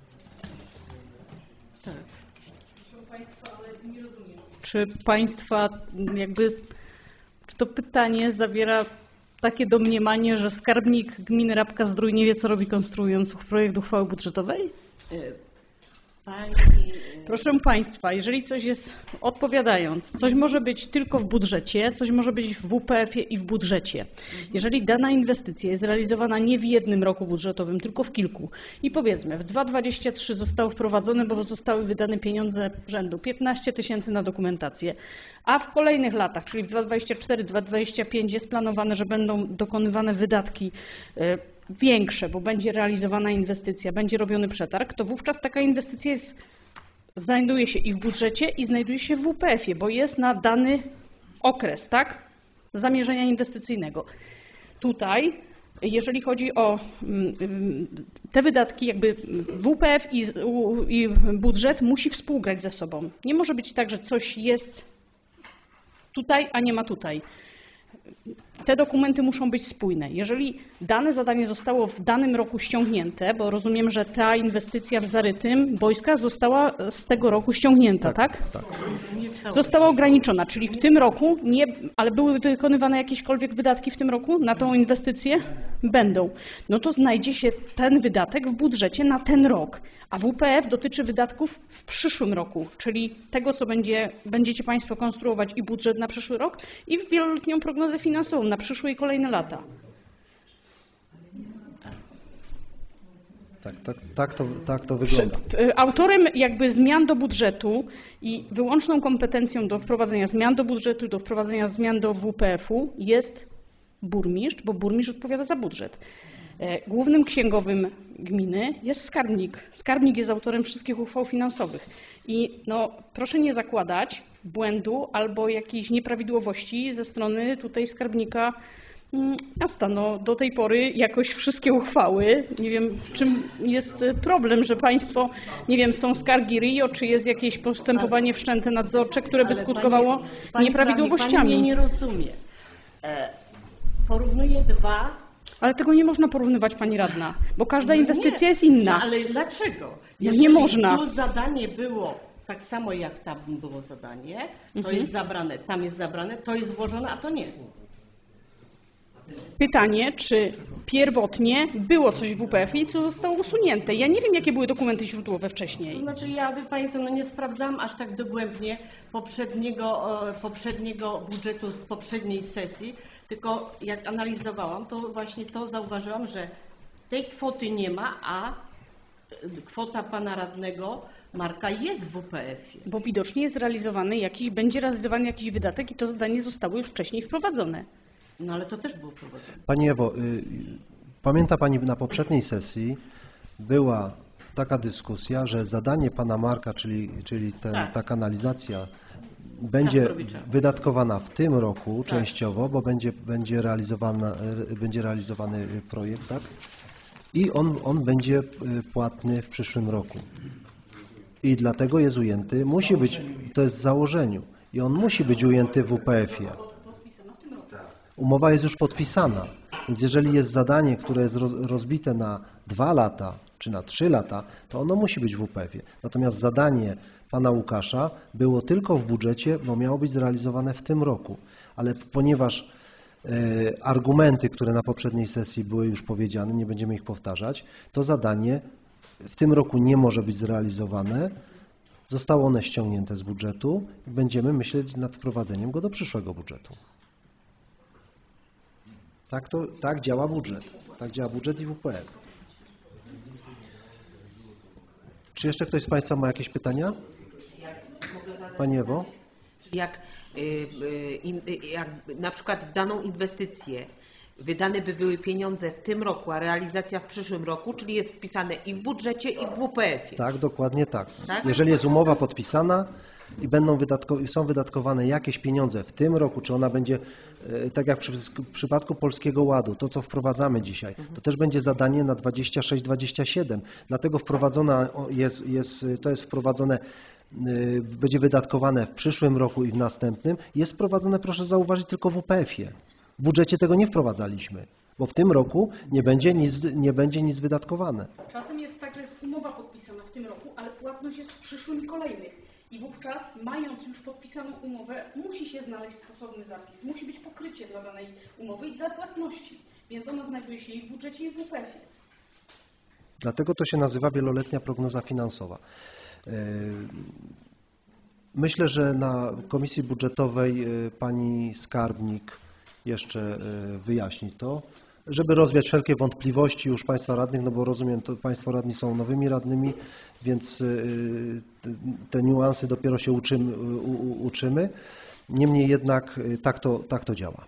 Tak. Proszę państwa, ale nie rozumiem. Czy państwa czy to pytanie zawiera takie domniemanie, że skarbnik gminy Rabka-Zdrój nie wie, co robi, konstruując projekt uchwały budżetowej? Proszę państwa, jeżeli coś jest, odpowiadając, coś może być tylko w budżecie, coś może być w WPF-ie i w budżecie. Jeżeli dana inwestycja jest realizowana nie w jednym roku budżetowym, tylko w kilku i powiedzmy w 2023 zostało wprowadzone, bo zostały wydane pieniądze rzędu 15 000 na dokumentację, a w kolejnych latach, czyli w 2024, 2025 jest planowane, że będą dokonywane wydatki większe, bo będzie realizowana inwestycja, będzie robiony przetarg, to wówczas taka inwestycja znajduje się i w budżecie, i znajduje się w WPF-ie, bo jest na dany okres, tak, zamierzenia inwestycyjnego. Tutaj, jeżeli chodzi o te wydatki, jakby WPF i budżet musi współgrać ze sobą. Nie może być tak, że coś jest tutaj, a nie ma tutaj. Te dokumenty muszą być spójne. Jeżeli dane zadanie zostało w danym roku ściągnięte, bo rozumiem, że ta inwestycja w Zarytym Boiska została z tego roku ściągnięta, tak? Tak. Została ograniczona, czyli w tym roku, ale były wykonywane jakiekolwiek wydatki w tym roku na tą inwestycję? Będą. No to znajdzie się ten wydatek w budżecie na ten rok, a WPF dotyczy wydatków w przyszłym roku, czyli tego, co będziecie państwo konstruować i budżet na przyszły rok i wieloletnią prognozę finansową na przyszłe i kolejne lata. Tak to wygląda. Autorem jakby zmian do budżetu i wyłączną kompetencją do wprowadzenia zmian do budżetu, do wprowadzenia zmian do WPF-u jest burmistrz, bo burmistrz odpowiada za budżet. Głównym księgowym gminy jest skarbnik. Skarbnik jest autorem wszystkich uchwał finansowych. I proszę nie zakładać błędu albo jakiejś nieprawidłowości ze strony tutaj skarbnika miasta. Do tej pory jakoś wszystkie uchwały, nie wiem w czym jest problem, że państwo, nie wiem, są skargi RIO, czy jest jakieś postępowanie wszczęte nadzorcze, które by skutkowało nieprawidłowościami. Pani mnie nie rozumie. Porównuję dwa. Ale tego nie można porównywać, pani radna, bo każda inwestycja jest inna. No ale dlaczego? Nie można. Tu zadanie było tak samo jak tam było zadanie, to jest zabrane, tam jest zabrane, to jest złożone, a to nie. Pytanie, czy pierwotnie było coś w WPF-ie i co zostało usunięte? Ja nie wiem, jakie były dokumenty źródłowe wcześniej. To znaczy ja, wie pani co, nie sprawdzałam aż tak dogłębnie poprzedniego budżetu z poprzedniej sesji, tylko jak analizowałam, to właśnie to zauważyłam, że tej kwoty nie ma, a kwota pana radnego Marka jest w WPF-ie. Bo widocznie będzie realizowany jakiś wydatek i to zadanie zostało już wcześniej wprowadzone. No ale to też było prowadzone. Pani Ewo, pamięta pani, na poprzedniej sesji była taka dyskusja, że zadanie pana Marka, czyli ta kanalizacja będzie wydatkowana w tym roku częściowo, bo będzie realizowany projekt, tak? I on będzie płatny w przyszłym roku. I dlatego jest ujęty, musi być, to jest w założeniu i on musi być ujęty w WPF-ie. Umowa jest już podpisana, więc jeżeli jest zadanie, które jest rozbite na 2 lata czy na 3 lata, to ono musi być w WPF-ie. Natomiast zadanie pana Łukasza było tylko w budżecie, bo miało być zrealizowane w tym roku. Ale ponieważ argumenty, które na poprzedniej sesji były już powiedziane, nie będziemy ich powtarzać, to zadanie w tym roku nie może być zrealizowane. Zostało one ściągnięte z budżetu i będziemy myśleć nad wprowadzeniem go do przyszłego budżetu. Tak działa budżet. Tak działa budżet i WPF. Czy jeszcze ktoś z Państwa ma jakieś pytania? Pani Ewo? Jak na przykład w daną inwestycję wydane by były pieniądze w tym roku, a realizacja w przyszłym roku, czyli jest wpisane i w budżecie, i w WPF-ie. Tak, dokładnie tak. Tak? Jeżeli jest umowa podpisana i są wydatkowane jakieś pieniądze w tym roku, czy ona będzie, tak jak w przypadku Polskiego Ładu, to co wprowadzamy dzisiaj, to też będzie zadanie na 26-27. Dlatego to jest wprowadzone, będzie wydatkowane w przyszłym roku i w następnym. Jest wprowadzone, proszę zauważyć, tylko w WPF-ie. W budżecie tego nie wprowadzaliśmy, bo w tym roku nie będzie nic wydatkowane. Czasem jest tak, że jest umowa podpisana w tym roku, ale płatność jest w przyszłym i kolejnych. I wówczas, mając już podpisaną umowę, musi się znaleźć stosowny zapis. Musi być pokrycie dla danej umowy i dla płatności. Więc ona znajduje się i w budżecie, i w WPF-ie. Dlatego to się nazywa wieloletnia prognoza finansowa. Myślę, że na komisji budżetowej pani skarbnik jeszcze wyjaśni to, żeby rozwiać wszelkie wątpliwości już Państwa radnych, no bo rozumiem, to Państwo radni są nowymi radnymi, więc te niuanse dopiero się uczymy. Niemniej jednak tak to działa.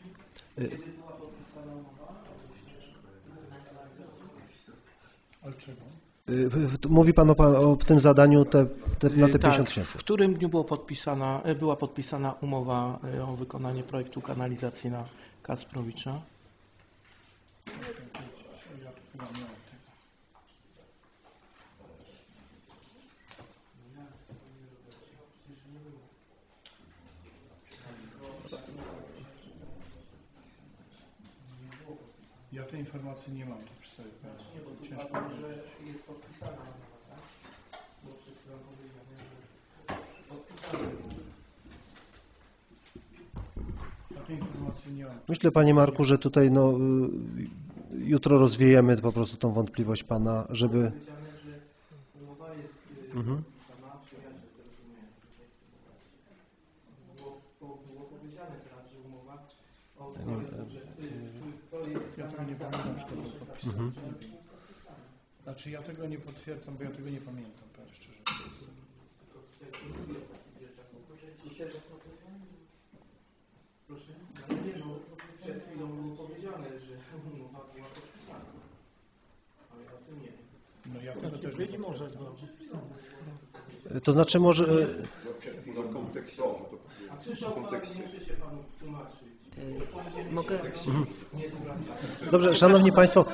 Mówi Pan o tym zadaniu na te 50 tysięcy. W którym dniu była podpisana umowa o wykonanie projektu kanalizacji na Kasprowicza? Ja tej informacji nie mam tu przy sobie. Ciężko że jest podpisana, tak? Bo przed chwilą powiedziałem, że podpisana. Ja tej informacji nie mam. Myślę, Panie Marku, że tutaj jutro rozwiejemy po prostu tą wątpliwość Pana, żeby... Umowa jest podpisana, czy ja się zrozumiałem? Było powiedziane teraz, że umowa o ja tego nie pamiętam, że to było podpisane. Znaczy ja tego nie potwierdzam, bo ja tego nie pamiętam, powiem szczerze. Proszę? Nie, no przed chwilą było powiedziane, że umowa była podpisana. Ale ja o tym nie wiem. No ja tego też nie może była podpisana. To znaczy może... A słyszał Pan, muszę się Panu tłumaczyć. Mogę? Dobrze, Szanowni Państwo...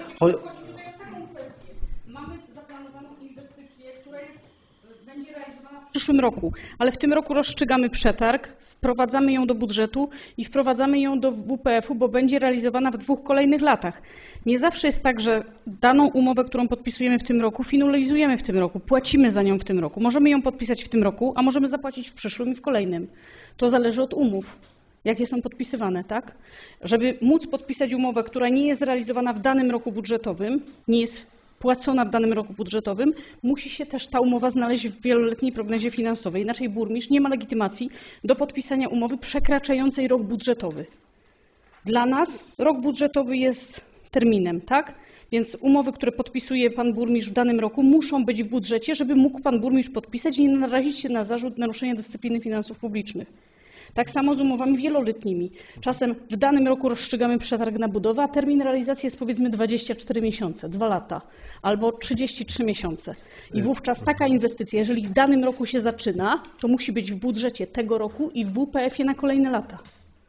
Mamy zaplanowaną inwestycję, która będzie realizowana w przyszłym roku, ale w tym roku rozstrzygamy przetarg, wprowadzamy ją do budżetu i wprowadzamy ją do WPF-u, bo będzie realizowana w 2 kolejnych latach. Nie zawsze jest tak, że daną umowę, którą podpisujemy w tym roku, finalizujemy w tym roku, płacimy za nią w tym roku. Możemy ją podpisać w tym roku, a możemy zapłacić w przyszłym i w kolejnym. To zależy od umów, jakie są podpisywane, tak? Żeby móc podpisać umowę, która nie jest realizowana w danym roku budżetowym, nie jest płacona w danym roku budżetowym, musi się też ta umowa znaleźć w wieloletniej prognozie finansowej. Inaczej burmistrz nie ma legitymacji do podpisania umowy przekraczającej rok budżetowy. Dla nas rok budżetowy jest terminem, tak? Więc umowy, które podpisuje pan burmistrz w danym roku, muszą być w budżecie, żeby mógł pan burmistrz podpisać i nie narazić się na zarzut naruszenia dyscypliny finansów publicznych. Tak samo z umowami wieloletnimi. Czasem w danym roku rozstrzygamy przetarg na budowę, a termin realizacji jest powiedzmy 24 miesiące, 2 lata albo 33 miesiące. I wówczas taka inwestycja, jeżeli w danym roku się zaczyna, to musi być w budżecie tego roku i w WPF-ie na kolejne lata.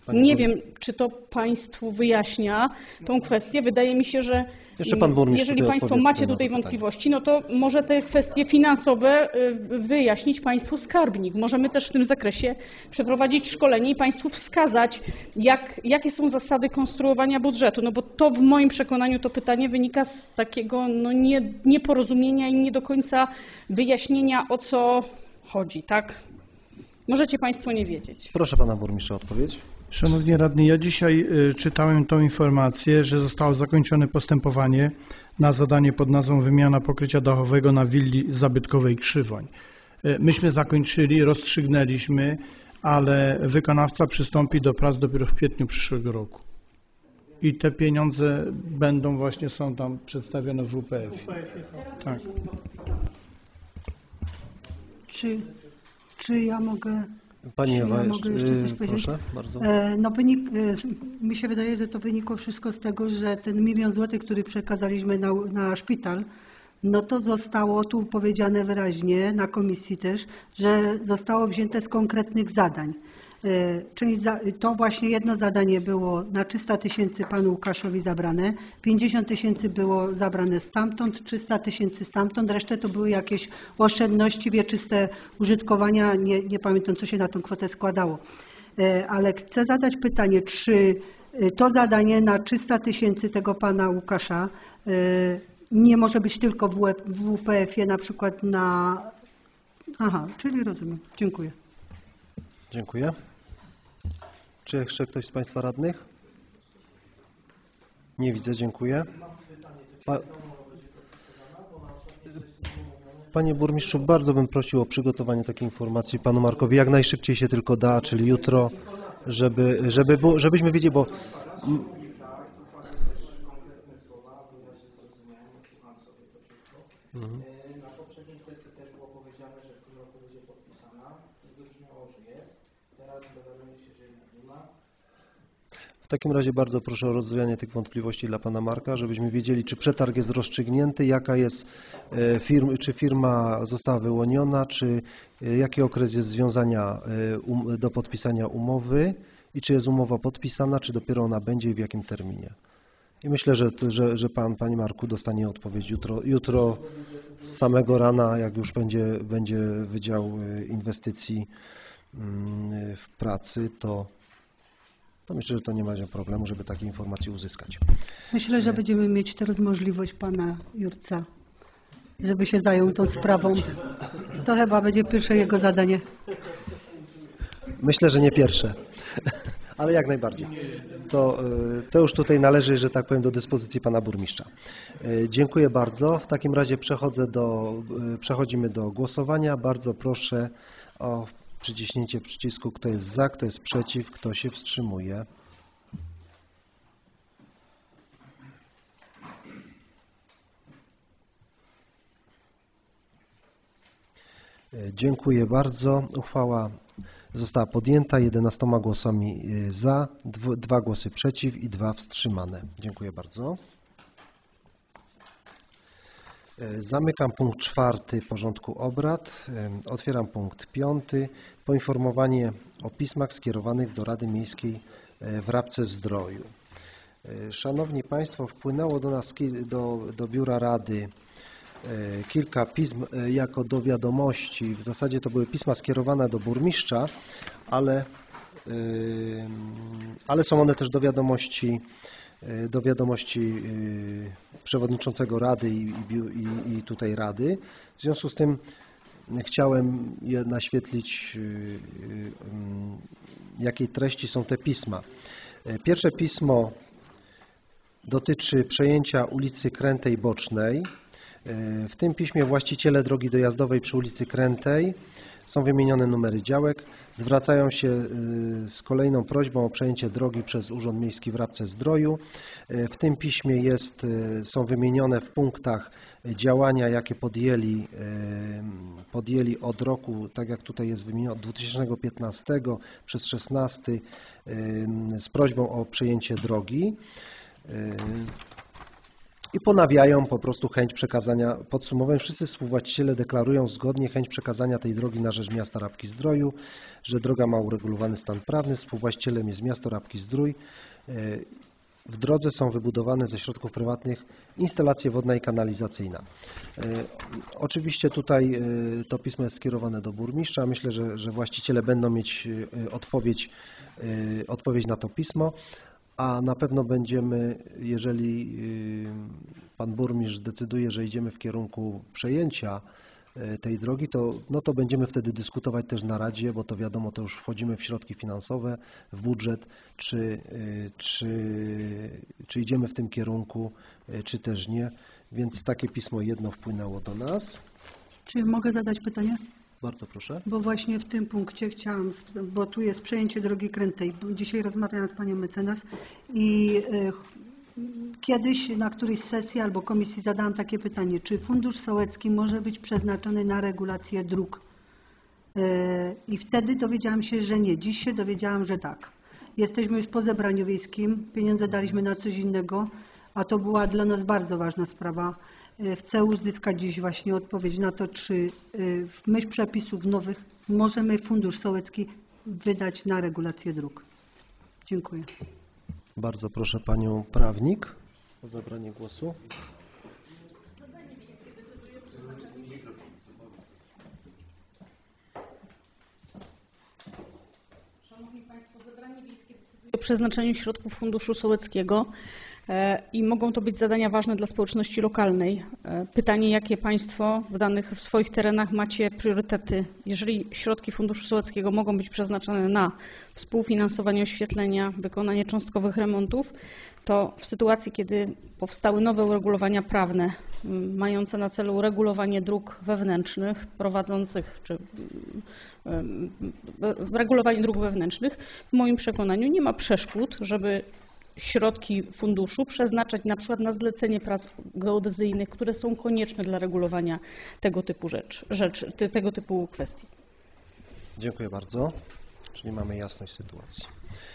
Nie wiem, czy to Państwu wyjaśnia tą kwestię. Wydaje mi się, że Jeszcze pan burmistrz jeżeli tutaj Państwo odpowie macie na to tutaj pytanie. wątpliwości, no to może te kwestie finansowe wyjaśnić Państwu skarbnik. Możemy też w tym zakresie przeprowadzić szkolenie i Państwu wskazać, jakie są zasady konstruowania budżetu. No bo to w moim przekonaniu to pytanie wynika z takiego nieporozumienia i nie do końca wyjaśnienia, o co chodzi, tak? Możecie Państwo nie wiedzieć. Proszę pana burmistrza o odpowiedź. Szanowni radni, ja dzisiaj czytałem tą informację, że zostało zakończone postępowanie na zadanie pod nazwą wymiana pokrycia dachowego na willi zabytkowej Krzywoń. Myśmy zakończyli, rozstrzygnęliśmy, ale wykonawca przystąpi do prac dopiero w kwietniu przyszłego roku. I te pieniądze są tam przedstawione w WPF. Tak. Czy ja mogę... Pani Ewa, mogę jeszcze coś powiedzieć? proszę, bardzo. Mi się wydaje, że to wynikło wszystko z tego, że ten 1 000 000 złotych, który przekazaliśmy na szpital, no to zostało tu powiedziane wyraźnie, na komisji też, że zostało wzięte z konkretnych zadań. Czyli to właśnie jedno zadanie było na 300 000 panu Łukaszowi zabrane, 50 000 było zabrane stamtąd, 300 000 stamtąd, resztę to były jakieś oszczędności, wieczyste użytkowania, nie pamiętam co się na tą kwotę składało. Ale chcę zadać pytanie, czy to zadanie na 300 000 tego pana Łukasza nie może być tylko w WPF-ie na przykład na... Aha, czyli rozumiem. Dziękuję. Dziękuję. Czy jeszcze ktoś z Państwa radnych? Nie widzę, dziękuję. Panie burmistrzu, bardzo bym prosił o przygotowanie takiej informacji panu Markowi, jak najszybciej się tylko da, czyli jutro, żebyśmy wiedzieli, bo... Na poprzedniej sesji też było powiedziane, że w tym roku będzie podpisana. Wybrzmiało, że jest. Teraz dowiadujemy się, że jednak nie ma. W takim razie bardzo proszę o rozwianie tych wątpliwości dla pana Marka, żebyśmy wiedzieli, czy przetarg jest rozstrzygnięty, jaka jest czy firma została wyłoniona, czy jaki okres jest związania do podpisania umowy i czy jest umowa podpisana, czy dopiero ona będzie i w jakim terminie. I myślę, że panie Marku, dostanie odpowiedź jutro z samego rana, jak już będzie Wydział Inwestycji w pracy, to myślę, że to nie będzie problemu, żeby takie informacje uzyskać. Myślę, że będziemy mieć teraz możliwość pana Jurca, żeby się zajął tą sprawą. To chyba będzie pierwsze jego zadanie. Myślę, że nie pierwsze, ale jak najbardziej. To już tutaj należy, że tak powiem, do dyspozycji pana burmistrza. Dziękuję bardzo. W takim razie przechodzimy do głosowania. Bardzo proszę o przyciśnięcie przycisku, kto jest za, kto jest przeciw, kto się wstrzymuje. Dziękuję bardzo. Uchwała została podjęta 11 głosami za, 2 głosy przeciw i 2 wstrzymane. Dziękuję bardzo. Zamykam punkt 4 porządku obrad. Otwieram punkt 5. Poinformowanie o pismach skierowanych do Rady Miejskiej w Rabce-Zdroju. Szanowni Państwo, wpłynęło do nas, do Biura Rady kilka pism jako do wiadomości. W zasadzie to były pisma skierowane do burmistrza, ale są one też do wiadomości przewodniczącego Rady i tutaj Rady. W związku z tym chciałem je naświetlić, jakiej treści są te pisma. Pierwsze pismo dotyczy przejęcia ulicy Krętej Bocznej. W tym piśmie właściciele drogi dojazdowej przy ulicy Krętej, są wymienione numery działek, zwracają się z kolejną prośbą o przejęcie drogi przez Urząd Miejski w Rabce-Zdroju. W tym piśmie są wymienione w punktach działania, jakie podjęli od roku, tak jak tutaj jest wymienione, od 2015 przez 2016 z prośbą o przejęcie drogi. i ponawiają po prostu chęć przekazania, podsumowując, wszyscy współwłaściciele deklarują zgodnie chęć przekazania tej drogi na rzecz miasta Rabki-Zdroju, że droga ma uregulowany stan prawny, współwłaścicielem jest miasto Rabki-Zdrój. W drodze są wybudowane ze środków prywatnych instalacje wodna i kanalizacyjna. Oczywiście tutaj to pismo jest skierowane do burmistrza. Myślę, że właściciele będą mieć odpowiedź na to pismo, a na pewno będziemy, jeżeli pan burmistrz zdecyduje, że idziemy w kierunku przejęcia tej drogi, to będziemy wtedy dyskutować też na Radzie, bo to wiadomo, to już wchodzimy w środki finansowe, w budżet, czy idziemy w tym kierunku, czy też nie. Więc takie pismo jedno wpłynęło do nas. Czy mogę zadać pytanie? Bardzo proszę. Bo właśnie w tym punkcie chciałam, bo tu jest przejęcie drogi krętej. Dzisiaj rozmawiałam z panią mecenas i kiedyś na którejś sesji albo komisji zadałam takie pytanie, czy fundusz sołecki może być przeznaczony na regulację dróg? I wtedy dowiedziałam się, że nie. Dziś się dowiedziałam, że tak. Jesteśmy już po zebraniu wiejskim, pieniądze daliśmy na coś innego, a to była dla nas bardzo ważna sprawa. Chcę uzyskać dziś właśnie odpowiedź na to, czy w myśl przepisów nowych możemy fundusz sołecki wydać na regulację dróg. Dziękuję. Bardzo proszę panią prawnik o zabranie głosu. Szanowni Państwo, zebranie wiejskie decyduje o przeznaczeniu środków funduszu sołeckiego i mogą to być zadania ważne dla społeczności lokalnej. Pytanie, jakie Państwo w swoich terenach macie priorytety? Jeżeli środki funduszu sołeckiego mogą być przeznaczone na współfinansowanie oświetlenia, wykonanie cząstkowych remontów, to w sytuacji, kiedy powstały nowe uregulowania prawne mające na celu regulowanie dróg wewnętrznych prowadzących, czy regulowanie dróg wewnętrznych, w moim przekonaniu nie ma przeszkód, żeby środki funduszu przeznaczać na przykład na zlecenie prac geodezyjnych, które są konieczne dla regulowania tego typu tego typu kwestii. Dziękuję bardzo. Czyli mamy jasność sytuacji.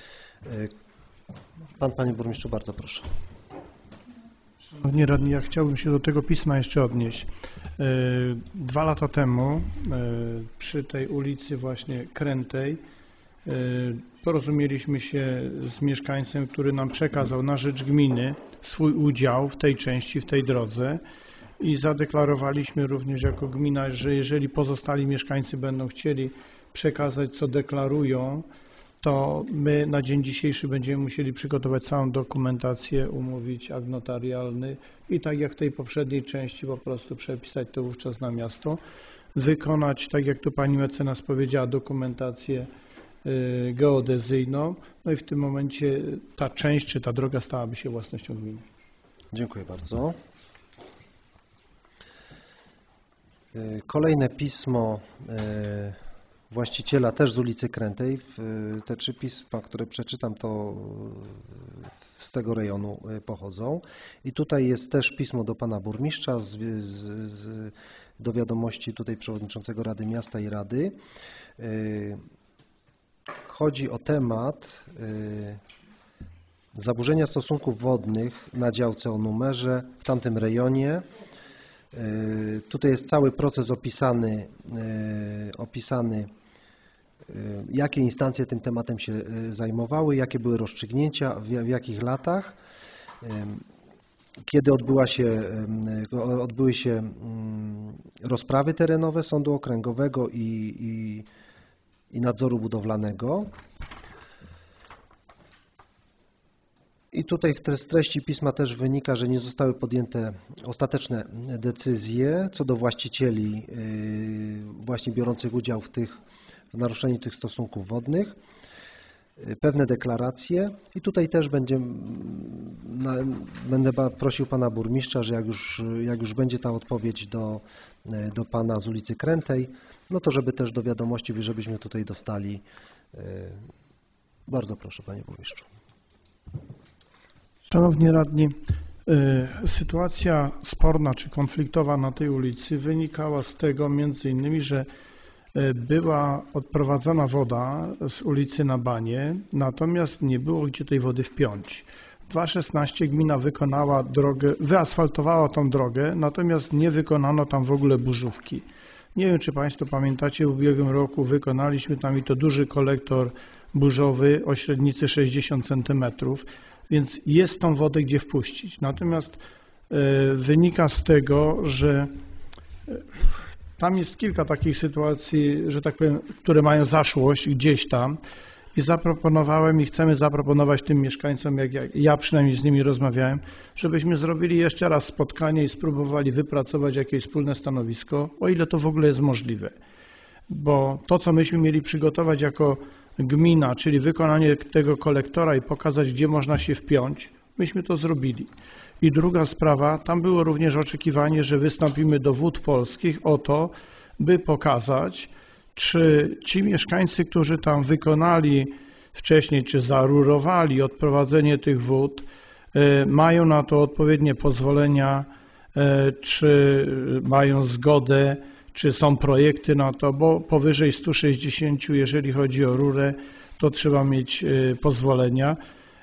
Panie burmistrzu, bardzo proszę. Szanowni radni, ja chciałbym się do tego pisma jeszcze odnieść. 2 lata temu przy tej ulicy właśnie Krętej porozumieliśmy się z mieszkańcem, który nam przekazał na rzecz gminy swój udział w tej części, w tej drodze i zadeklarowaliśmy również jako gmina, że jeżeli pozostali mieszkańcy będą chcieli przekazać, co deklarują, to my na dzień dzisiejszy będziemy musieli przygotować całą dokumentację, umówić akt notarialny i tak jak w tej poprzedniej części po prostu przepisać to wówczas na miasto, wykonać, tak jak tu pani mecenas powiedziała, dokumentację geodezyjną, no i w tym momencie ta część czy ta droga stałaby się własnością gminy. Dziękuję bardzo. Kolejne pismo właściciela też z ulicy Krętej. Te 3 pisma, które przeczytam, to z tego rejonu pochodzą. I tutaj jest też pismo do pana burmistrza do wiadomości tutaj przewodniczącego Rady Miasta i Rady. Chodzi o temat zaburzenia stosunków wodnych na działce o numerze w tamtym rejonie. Tutaj jest cały proces opisany, jakie instancje tym tematem się zajmowały, jakie były rozstrzygnięcia, w jakich latach, kiedy odbyły się rozprawy terenowe Sądu Okręgowego i nadzoru budowlanego. I tutaj z treści pisma też wynika, że nie zostały podjęte ostateczne decyzje co do właścicieli właśnie biorących udział w naruszeniu tych stosunków wodnych. Pewne deklaracje i tutaj też będę prosił pana burmistrza, że jak już będzie ta odpowiedź do pana z ulicy Krętej, no to żeby też do wiadomości, żebyśmy tutaj dostali. Bardzo proszę, panie burmistrzu. Szanowni radni, sytuacja sporna czy konfliktowa na tej ulicy wynikała z tego między innymi, że była odprowadzona woda z ulicy na Banie, natomiast nie było gdzie tej wody wpiąć. 2016 gmina wykonała drogę, wyasfaltowała tą drogę, natomiast nie wykonano tam w ogóle burzówki. Nie wiem, czy Państwo pamiętacie, w ubiegłym roku wykonaliśmy tam i to duży kolektor burzowy o średnicy 60 cm, więc jest tą wodę gdzie wpuścić. Natomiast wynika z tego, że tam jest kilka takich sytuacji, że tak powiem, które mają zaszłość gdzieś tam i zaproponowałem i chcemy zaproponować tym mieszkańcom, jak ja przynajmniej z nimi rozmawiałem, żebyśmy zrobili jeszcze raz spotkanie i spróbowali wypracować jakieś wspólne stanowisko, o ile to w ogóle jest możliwe. Bo to, co myśmy mieli przygotować jako gmina, czyli wykonanie tego kolektora i pokazać, gdzie można się wpiąć, myśmy to zrobili. I druga sprawa, tam było również oczekiwanie, że wystąpimy do Wód Polskich o to, by pokazać, czy ci mieszkańcy, którzy tam wykonali wcześniej, czy zarurowali odprowadzenie tych wód, mają na to odpowiednie pozwolenia, czy mają zgodę, czy są projekty na to, bo powyżej 160, jeżeli chodzi o rurę, to trzeba mieć pozwolenia.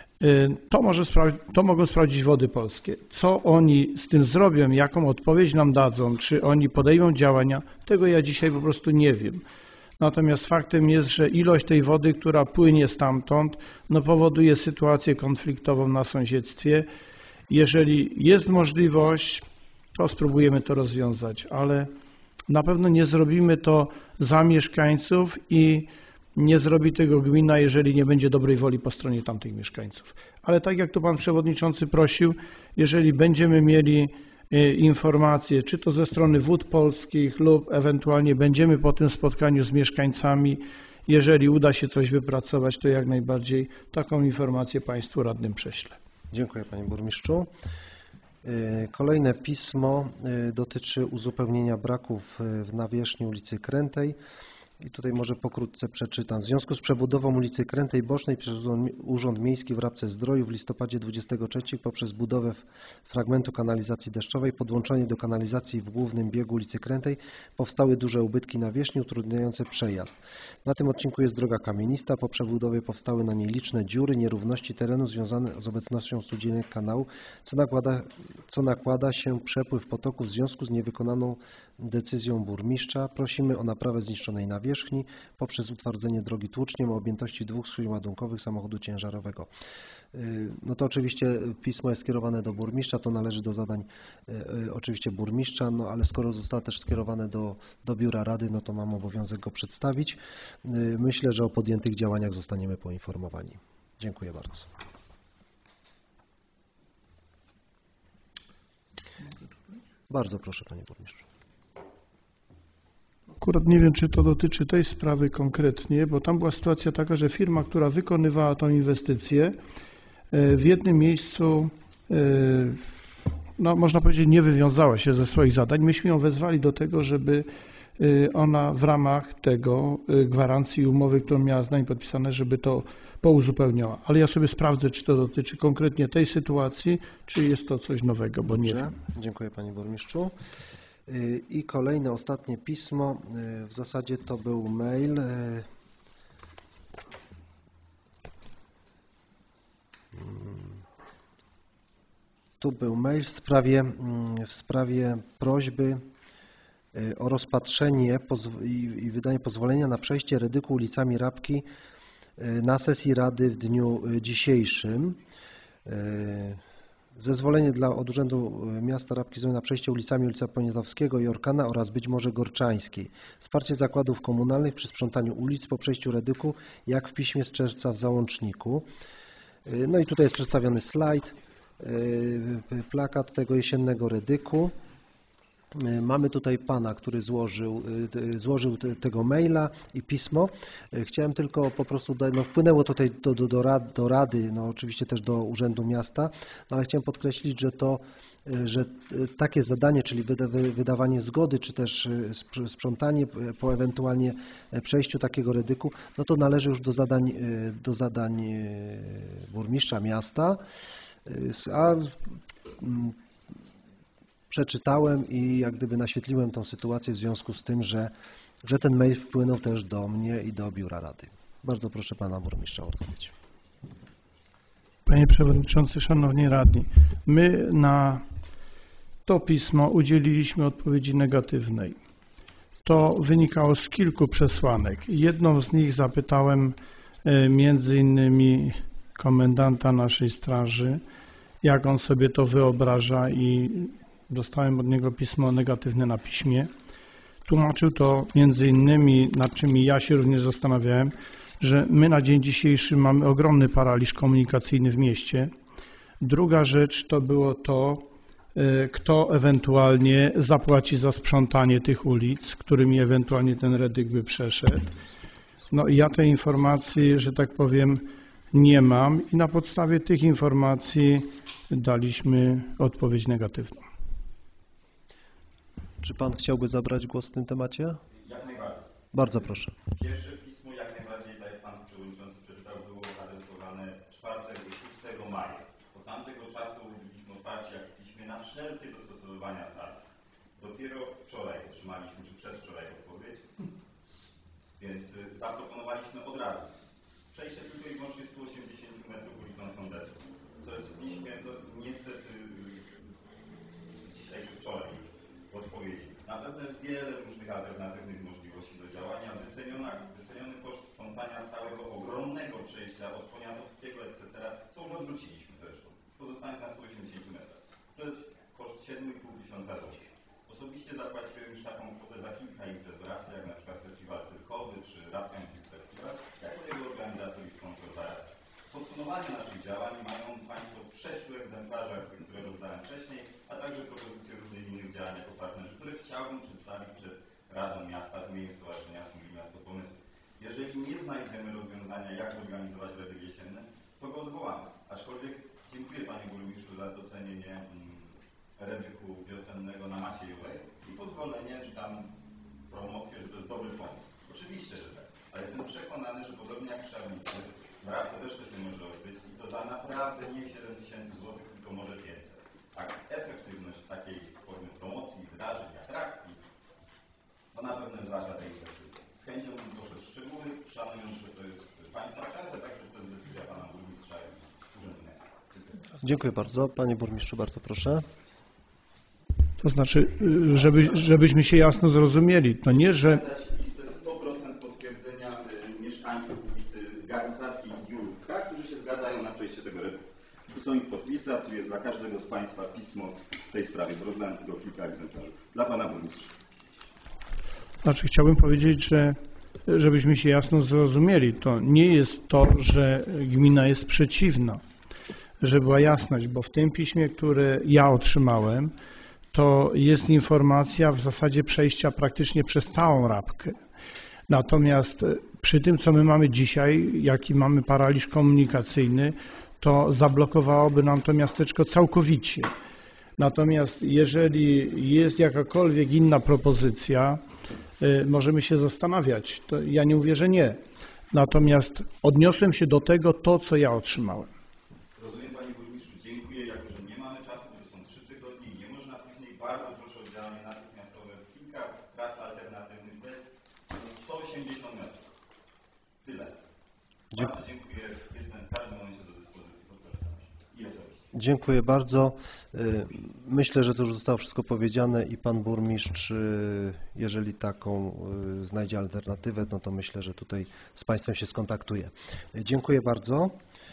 To mogą sprawdzić Wody Polskie. Co oni z tym zrobią, jaką odpowiedź nam dadzą, czy oni podejmą działania, tego ja dzisiaj po prostu nie wiem. Natomiast faktem jest, że ilość tej wody, która płynie stamtąd, powoduje sytuację konfliktową na sąsiedztwie. Jeżeli jest możliwość, to spróbujemy to rozwiązać, ale na pewno nie zrobimy to za mieszkańców i nie zrobi tego gmina, jeżeli nie będzie dobrej woli po stronie tamtych mieszkańców. Ale tak jak tu Pan Przewodniczący prosił, jeżeli będziemy mieli informacje, czy to ze strony Wód Polskich lub ewentualnie będziemy po tym spotkaniu z mieszkańcami, jeżeli uda się coś wypracować, to jak najbardziej taką informację Państwu radnym prześlę. Dziękuję Panie Burmistrzu. Kolejne pismo dotyczy uzupełnienia braków w nawierzchni ulicy Krętej. I tutaj może pokrótce przeczytam. W związku z przebudową ulicy Krętej Bocznej przez Urząd Miejski w Rabce-Zdroju w listopadzie 23 poprzez budowę fragmentu kanalizacji deszczowej, podłączenie do kanalizacji w głównym biegu ulicy Krętej powstały duże ubytki nawierzchni utrudniające przejazd. Na tym odcinku jest droga kamienista. Po przebudowie powstały na niej liczne dziury, nierówności terenu związane z obecnością studziennych kanału, co nakłada się przepływ potoków w związku z niewykonaną decyzją burmistrza. Prosimy o naprawę zniszczonej nawierzchni poprzez utwardzenie drogi tłuczniem o objętości 2 skrzyń ładunkowych samochodu ciężarowego. No to oczywiście pismo jest skierowane do burmistrza, to należy do zadań oczywiście burmistrza, no ale skoro zostało też skierowane do biura rady, no to mam obowiązek go przedstawić. Myślę, że o podjętych działaniach zostaniemy poinformowani. Dziękuję bardzo. Bardzo proszę, Panie Burmistrzu. Akurat nie wiem, czy to dotyczy tej sprawy konkretnie, bo tam była sytuacja taka, że firma, która wykonywała tą inwestycję, w jednym miejscu, no można powiedzieć, nie wywiązała się ze swoich zadań. Myśmy ją wezwali do tego, żeby ona w ramach tego gwarancji umowy, którą miała z nami podpisane, żeby to pouzupełniała. Ale ja sobie sprawdzę, czy to dotyczy konkretnie tej sytuacji, czy jest to coś nowego, bo nie wiem. Dziękuję Panie Burmistrzu. I kolejne, ostatnie pismo, w zasadzie to był mail. Tu był mail w sprawie prośby o rozpatrzenie i wydanie pozwolenia na przejście Redyku ulicami Rabki na sesji Rady w dniu dzisiejszym. Zezwolenie od Urzędu Miasta Rabki Zdroju na przejście ulicami ulica Poniatowskiego i Orkana oraz być może Gorczańskiej. Wsparcie zakładów komunalnych przy sprzątaniu ulic po przejściu Redyku, jak w piśmie z czerwca w załączniku. No i tutaj jest przedstawiony slajd, plakat tego jesiennego Redyku. Mamy tutaj pana, który złożył tego maila i pismo. Chciałem tylko po prostu, wpłynęło tutaj do Rady, no oczywiście też do Urzędu Miasta, no ale chciałem podkreślić, że takie zadanie, czyli wydawanie zgody, czy też sprzątanie po ewentualnie przejściu takiego Redyku, no to należy już do zadań burmistrza miasta, a przeczytałem i jak gdyby naświetliłem tą sytuację w związku z tym, że ten mail wpłynął też do mnie i do biura rady. Bardzo proszę Pana Burmistrza o odpowiedź. Panie Przewodniczący, Szanowni Radni, my na to pismo udzieliliśmy odpowiedzi negatywnej. To wynikało z kilku przesłanek. Jedną z nich zapytałem między innymi komendanta naszej straży, jak on sobie to wyobraża, i dostałem od niego pismo negatywne na piśmie. Tłumaczył to między innymi, nad czym ja się również zastanawiałem, że my na dzień dzisiejszy mamy ogromny paraliż komunikacyjny w mieście. Druga rzecz to było to, kto ewentualnie zapłaci za sprzątanie tych ulic, którymi ewentualnie ten redykt by przeszedł. No i ja tej informacji, że tak powiem, nie mam i na podstawie tych informacji daliśmy odpowiedź negatywną. Czy pan chciałby zabrać głos w tym temacie? Jak najbardziej. Bardzo proszę. Pierwsze pismo, jak najbardziej, tak jak pan przewodniczący przeczytał, było adresowane 4 i 6 maja. Od tamtego czasu byliśmy otwarci jak w piśmie na wszelkie dostosowywania pracy. Dopiero wczoraj otrzymaliśmy, czy przedwczoraj odpowiedź, więc zaproponowaliśmy od razu przejście tylko i wyłącznie 180 metrów ulicą Sądecką, co jest w piśmie, no, niestety dzisiaj czy wczoraj już w odpowiedzi. Na pewno jest wiele różnych alternatywnych możliwości do działania. Wyceniony koszt sprzątania całego ogromnego przejścia od Poniatowskiego, etc., co już odrzuciliśmy zresztą, pozostając na 180 metrach. To jest koszt 7,5 tysiąca złotych. Osobiście zapłaciłem już taką kwotę za kilka imprez w Radce, jak na przykład festiwal cyrkowy czy Radka Music Festival, jako jego organizator i sponsor Radcy. Podsumowanie naszych działań mają Państwo w 6 egzemplarzach, które rozdałem wcześniej, a także propozycje różnych innych działań jako partnerzy, które chciałbym przedstawić przed Radą Miasta w imieniu Stowarzyszenia Fungi Miasto Pomysłu. Jeżeli nie znajdziemy rozwiązania, jak zorganizować redykt jesienny, to go odwołamy. Aczkolwiek dziękuję Panie Burmistrzu za docenienie redyku wiosennego na Maciejowej i pozwolenie, czy tam promocję, że to jest dobry pomysł. Oczywiście, że tak, ale jestem przekonany, że podobnie jak w Szarnicy, w Radce też to się może odbyć i to za naprawdę nie 7 tysięcy złotych, tylko może 500. A efektywność takiej formy promocji, wydarzeń, atrakcji, to na pewno jest wasza tej inwestycji. Z chęcią bym poszedł w szczegóły, szanując, że to jest Państwa czas, a także to jest decyzja Pana Burmistrza i Urzędu Miasta. Dziękuję bardzo. Panie Burmistrzu, bardzo proszę. To znaczy, żebyśmy się jasno zrozumieli, to nie, że... Listę 100% potwierdzenia mieszkańców ulicy Garncarskiej i Jurówka, którzy się zgadzają na przejście tego reduktu. Tu są ich podpisy, a tu jest dla każdego z Państwa pismo w tej sprawie, bo rozdałem tylko kilka egzemplarzy. Dla Pana Burmistrza. Znaczy, chciałbym powiedzieć, że żebyśmy się jasno zrozumieli, to nie jest to, że gmina jest przeciwna, żeby była jasność, bo w tym piśmie, które ja otrzymałem, to jest informacja w zasadzie przejścia praktycznie przez całą Rabkę. Natomiast przy tym, co my mamy dzisiaj, jaki mamy paraliż komunikacyjny, to zablokowałoby nam to miasteczko całkowicie. Natomiast jeżeli jest jakakolwiek inna propozycja, możemy się zastanawiać. To ja nie mówię, że nie. Natomiast odniosłem się do tego, co ja otrzymałem. Rozumiem, Panie Burmistrzu, dziękuję. Jako że nie mamy czasu, bo to są 3 tygodnie i nie można później, bardzo proszę o działanie natychmiastowe. Kilka tras alternatywnych bez 180 metrów. Tyle. Bardzo dziękuję. Jestem w każdym momencie do dyspozycji podkreślając i osobiście. Dziękuję bardzo. Myślę, że to już zostało wszystko powiedziane i Pan Burmistrz, jeżeli taką znajdzie alternatywę, no to myślę, że tutaj z Państwem się skontaktuje. Dziękuję bardzo.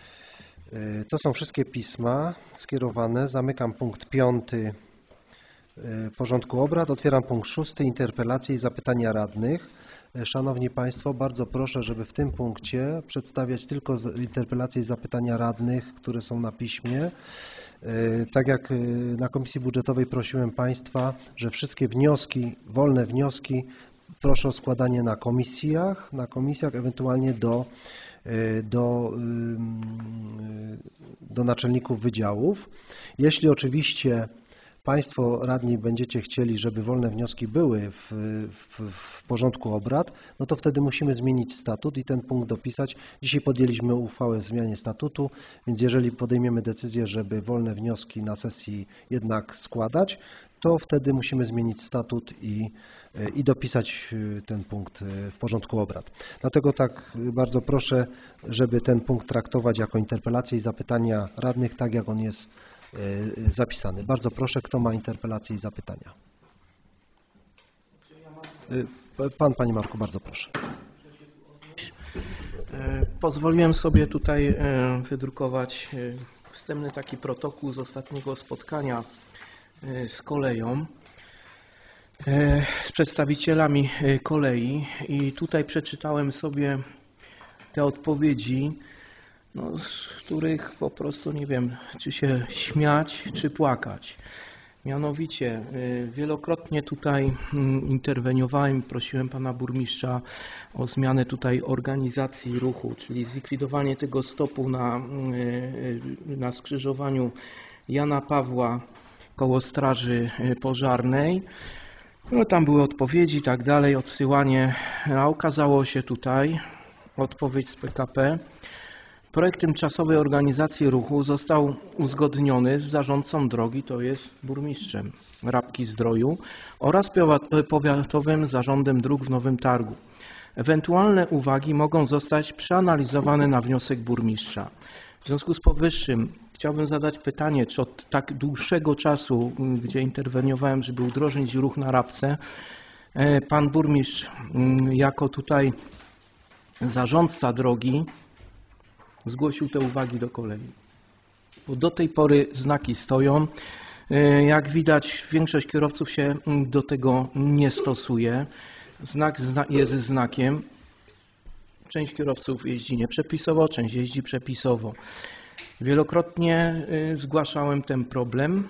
To są wszystkie pisma skierowane. Zamykam punkt 5 porządku obrad. Otwieram punkt 6. Interpelacje i zapytania radnych. Szanowni Państwo, bardzo proszę, żeby w tym punkcie przedstawiać tylko interpelacje i zapytania radnych, które są na piśmie. Tak jak na Komisji Budżetowej prosiłem Państwa, że wszystkie wnioski, wolne wnioski proszę o składanie na komisjach, ewentualnie do naczelników wydziałów. Jeśli oczywiście Państwo radni będziecie chcieli, żeby wolne wnioski były w porządku obrad, no to wtedy musimy zmienić statut i ten punkt dopisać. Dzisiaj podjęliśmy uchwałę w zmianie statutu, więc jeżeli podejmiemy decyzję, żeby wolne wnioski na sesji jednak składać, to wtedy musimy zmienić statut i dopisać ten punkt w porządku obrad. Dlatego tak bardzo proszę, żeby ten punkt traktować jako interpelację i zapytania radnych, tak jak on jest zapisany. Bardzo proszę, kto ma interpelacje i zapytania? Pan, Panie Marku, bardzo proszę. Pozwoliłem sobie tutaj wydrukować wstępny taki protokół z ostatniego spotkania z koleją, z przedstawicielami kolei i tutaj przeczytałem sobie te odpowiedzi, no, z których po prostu nie wiem, czy się śmiać, czy płakać. Mianowicie wielokrotnie tutaj interweniowałem, prosiłem pana burmistrza o zmianę tutaj organizacji ruchu, czyli zlikwidowanie tego stopu na skrzyżowaniu Jana Pawła koło Straży Pożarnej. No, tam były odpowiedzi i tak dalej, odsyłanie, a okazało się tutaj odpowiedź z PKP. Projekt tymczasowej organizacji ruchu został uzgodniony z zarządcą drogi, to jest burmistrzem Rabki-Zdroju oraz Powiatowym Zarządem Dróg w Nowym Targu. Ewentualne uwagi mogą zostać przeanalizowane na wniosek burmistrza. W związku z powyższym chciałbym zadać pytanie, czy od tak dłuższego czasu, gdzie interweniowałem, żeby udrożnić ruch na Rabce, pan burmistrz jako tutaj zarządca drogi zgłosił te uwagi do kolei. Bo do tej pory znaki stoją. Jak widać, większość kierowców się do tego nie stosuje. Znak jest znakiem. Część kierowców jeździ nieprzepisowo, część jeździ przepisowo. Wielokrotnie zgłaszałem ten problem.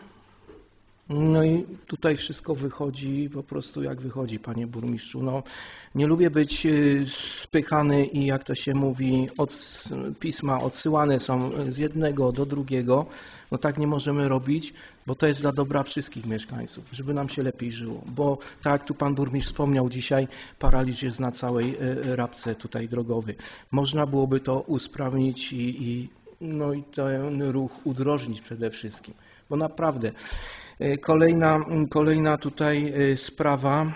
No i tutaj wszystko wychodzi po prostu jak wychodzi, panie burmistrzu. No, nie lubię być spychany i jak to się mówi, pisma odsyłane są z jednego do drugiego. No tak nie możemy robić, bo to jest dla dobra wszystkich mieszkańców, żeby nam się lepiej żyło. Bo tak jak tu pan burmistrz wspomniał dzisiaj, paraliż jest na całej Rabce tutaj drogowy. Można byłoby to usprawnić i ten ruch udrożnić przede wszystkim, bo naprawdę. Kolejna tutaj sprawa,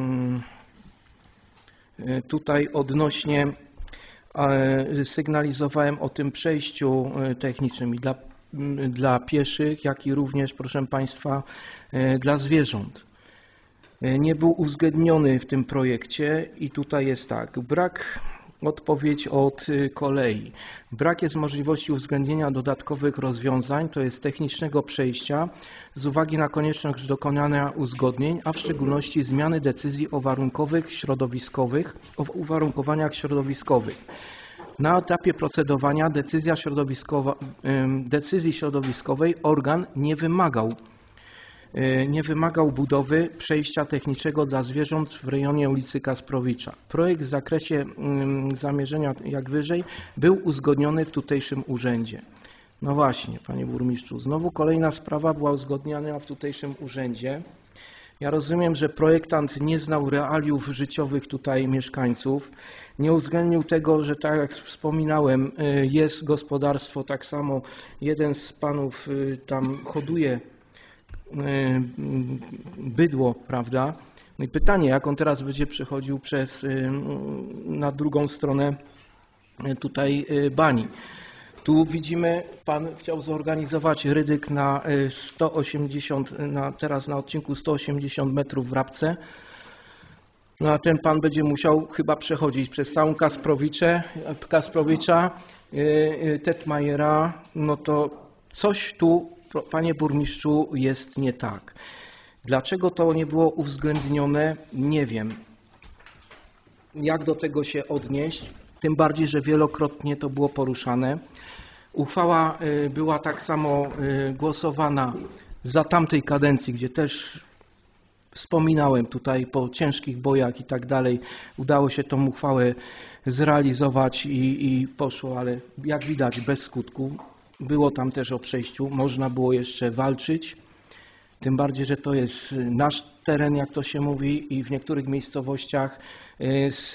tutaj odnośnie sygnalizowałem o tym przejściu technicznym i dla pieszych, jak i również, proszę Państwa, dla zwierząt. Nie był uwzględniony w tym projekcie i tutaj jest tak, odpowiedź od kolei. Brak jest możliwości uwzględnienia dodatkowych rozwiązań, to jest technicznego przejścia, z uwagi na konieczność dokonania uzgodnień, a w szczególności zmiany decyzji o uwarunkowaniach środowiskowych. Na etapie procedowania decyzji środowiskowej organ nie wymagał budowy przejścia technicznego dla zwierząt w rejonie ulicy Kasprowicza. Projekt w zakresie zamierzenia jak wyżej był uzgodniony w tutejszym urzędzie. No właśnie, panie burmistrzu, znowu kolejna sprawa była uzgodniana w tutejszym urzędzie. Ja rozumiem, że projektant nie znał realiów życiowych tutaj mieszkańców, nie uwzględnił tego, że tak jak wspominałem, jest gospodarstwo, tak samo jeden z panów tam hoduje bydło, prawda? No i pytanie, jak on teraz będzie przechodził na drugą stronę tutaj bani. Tu widzimy, pan chciał zorganizować rydyk na 180, teraz na odcinku 180 metrów w Rabce. No a ten pan będzie musiał chyba przechodzić przez całą Kasprowicza, Tetmajera, no to coś tu, panie burmistrzu, jest nie tak. Dlaczego to nie było uwzględnione, nie wiem. Jak do tego się odnieść, tym bardziej, że wielokrotnie to było poruszane. Uchwała była tak samo głosowana za tamtej kadencji, gdzie też wspominałem tutaj po ciężkich bojach i tak dalej. Udało się tą uchwałę zrealizować i poszło, ale jak widać bez skutku. Było tam też o przejściu, można było jeszcze walczyć. Tym bardziej, że to jest nasz teren, jak to się mówi, i w niektórych miejscowościach z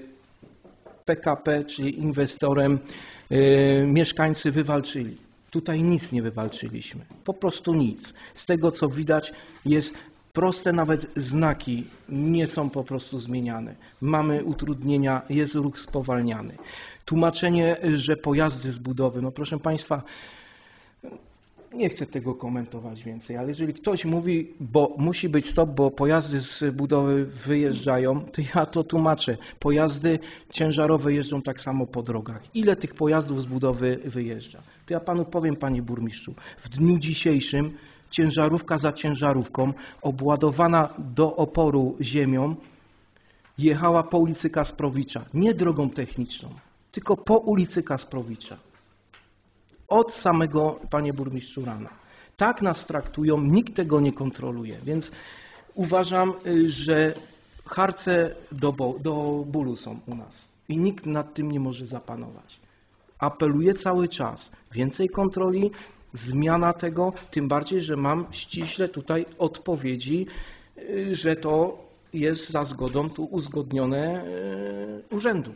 PKP, czyli inwestorem, mieszkańcy wywalczyli. Tutaj nic nie wywalczyliśmy, po prostu nic. Z tego, co widać, jest proste, nawet znaki nie są po prostu zmieniane. Mamy utrudnienia, jest ruch spowalniany. Tłumaczenie, że pojazdy z budowy, no proszę Państwa, nie chcę tego komentować więcej, ale jeżeli ktoś mówi, bo musi być stop, bo pojazdy z budowy wyjeżdżają, to ja to tłumaczę. Pojazdy ciężarowe jeżdżą tak samo po drogach. Ile tych pojazdów z budowy wyjeżdża? To ja Panu powiem, Panie Burmistrzu, w dniu dzisiejszym ciężarówka za ciężarówką, obładowana do oporu ziemią, jechała po ulicy Kasprowicza. Nie drogą techniczną, tylko po ulicy Kasprowicza. Od samego, Panie Burmistrzu, rana. Tak nas traktują, nikt tego nie kontroluje, więc uważam, że harce do bólu są u nas i nikt nad tym nie może zapanować. Apeluję cały czas, więcej kontroli, zmiana tego, tym bardziej, że mam ściśle tutaj odpowiedzi, że to jest za zgodą tu uzgodnione urzędu.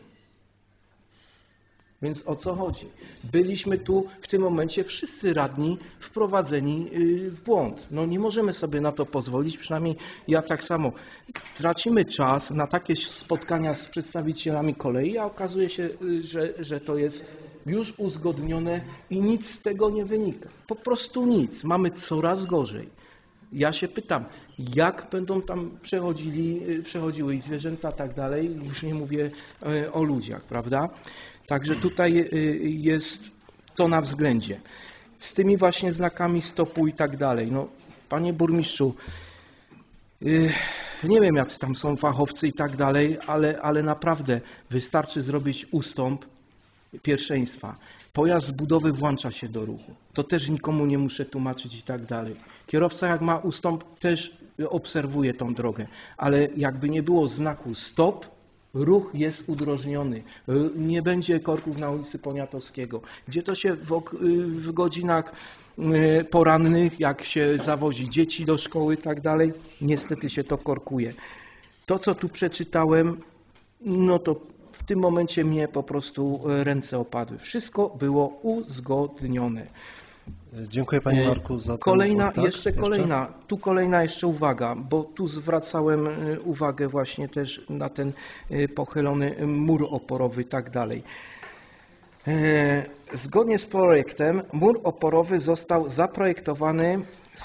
Więc o co chodzi? Byliśmy tu w tym momencie wszyscy radni wprowadzeni w błąd. No nie możemy sobie na to pozwolić, przynajmniej ja tak samo. Tracimy czas na takie spotkania z przedstawicielami kolei, a okazuje się, że to jest już uzgodnione i nic z tego nie wynika. Po prostu nic. Mamy gorzej. Ja się pytam, jak będą tam przechodziły i zwierzęta, tak dalej, już nie mówię o ludziach, prawda? Także tutaj jest to na względzie. Z tymi właśnie znakami stopu i tak dalej. No, Panie Burmistrzu, nie wiem, jacy tam są fachowcy i tak dalej, ale naprawdę wystarczy zrobić ustąp pierwszeństwa. Pojazd z budowy włącza się do ruchu. To też nikomu nie muszę tłumaczyć i tak dalej. Kierowca, jak ma ustąp, też obserwuje tą drogę, ale jakby nie było znaku stop, ruch jest udrożniony. Nie będzie korków na ulicy Poniatowskiego. Gdzie to się w godzinach porannych, jak się zawozi dzieci do szkoły i tak dalej, niestety się to korkuje. To, co tu przeczytałem, no to w tym momencie mnie po prostu ręce opadły. Wszystko było uzgodnione. Dziękuję Panie Marku za kolejna jeszcze uwaga, bo tu zwracałem uwagę właśnie też na ten pochylony mur oporowy i tak dalej. Zgodnie z projektem mur oporowy został zaprojektowany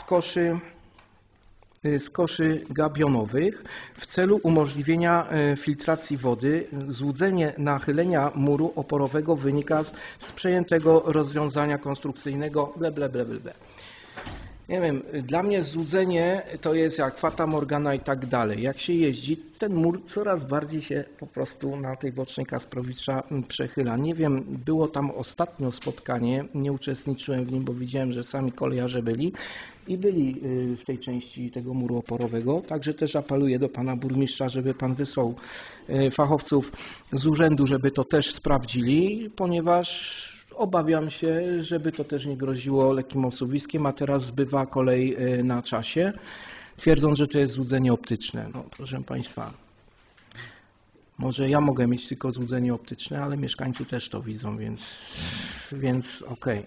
z koszy gabionowych w celu umożliwienia filtracji wody. Złudzenie nachylenia muru oporowego wynika z przejętego rozwiązania konstrukcyjnego ble. Nie wiem, dla mnie złudzenie to jest jak fata morgana i tak dalej. Jak się jeździ, ten mur coraz bardziej się po prostu na tej bocznej Kasprowicza przechyla. Nie wiem, było tam ostatnio spotkanie, nie uczestniczyłem w nim, bo widziałem, że sami kolejarze byli w tej części tego muru oporowego. Także też apeluję do Pana Burmistrza, żeby Pan wysłał fachowców z urzędu, żeby to też sprawdzili, ponieważ obawiam się, żeby to też nie groziło lekkim osuwiskiem, a teraz zbywa kolej na czasie, twierdząc, że to jest złudzenie optyczne. No, proszę Państwa, może ja mogę mieć tylko złudzenie optyczne, ale mieszkańcy też to widzą, więc okej.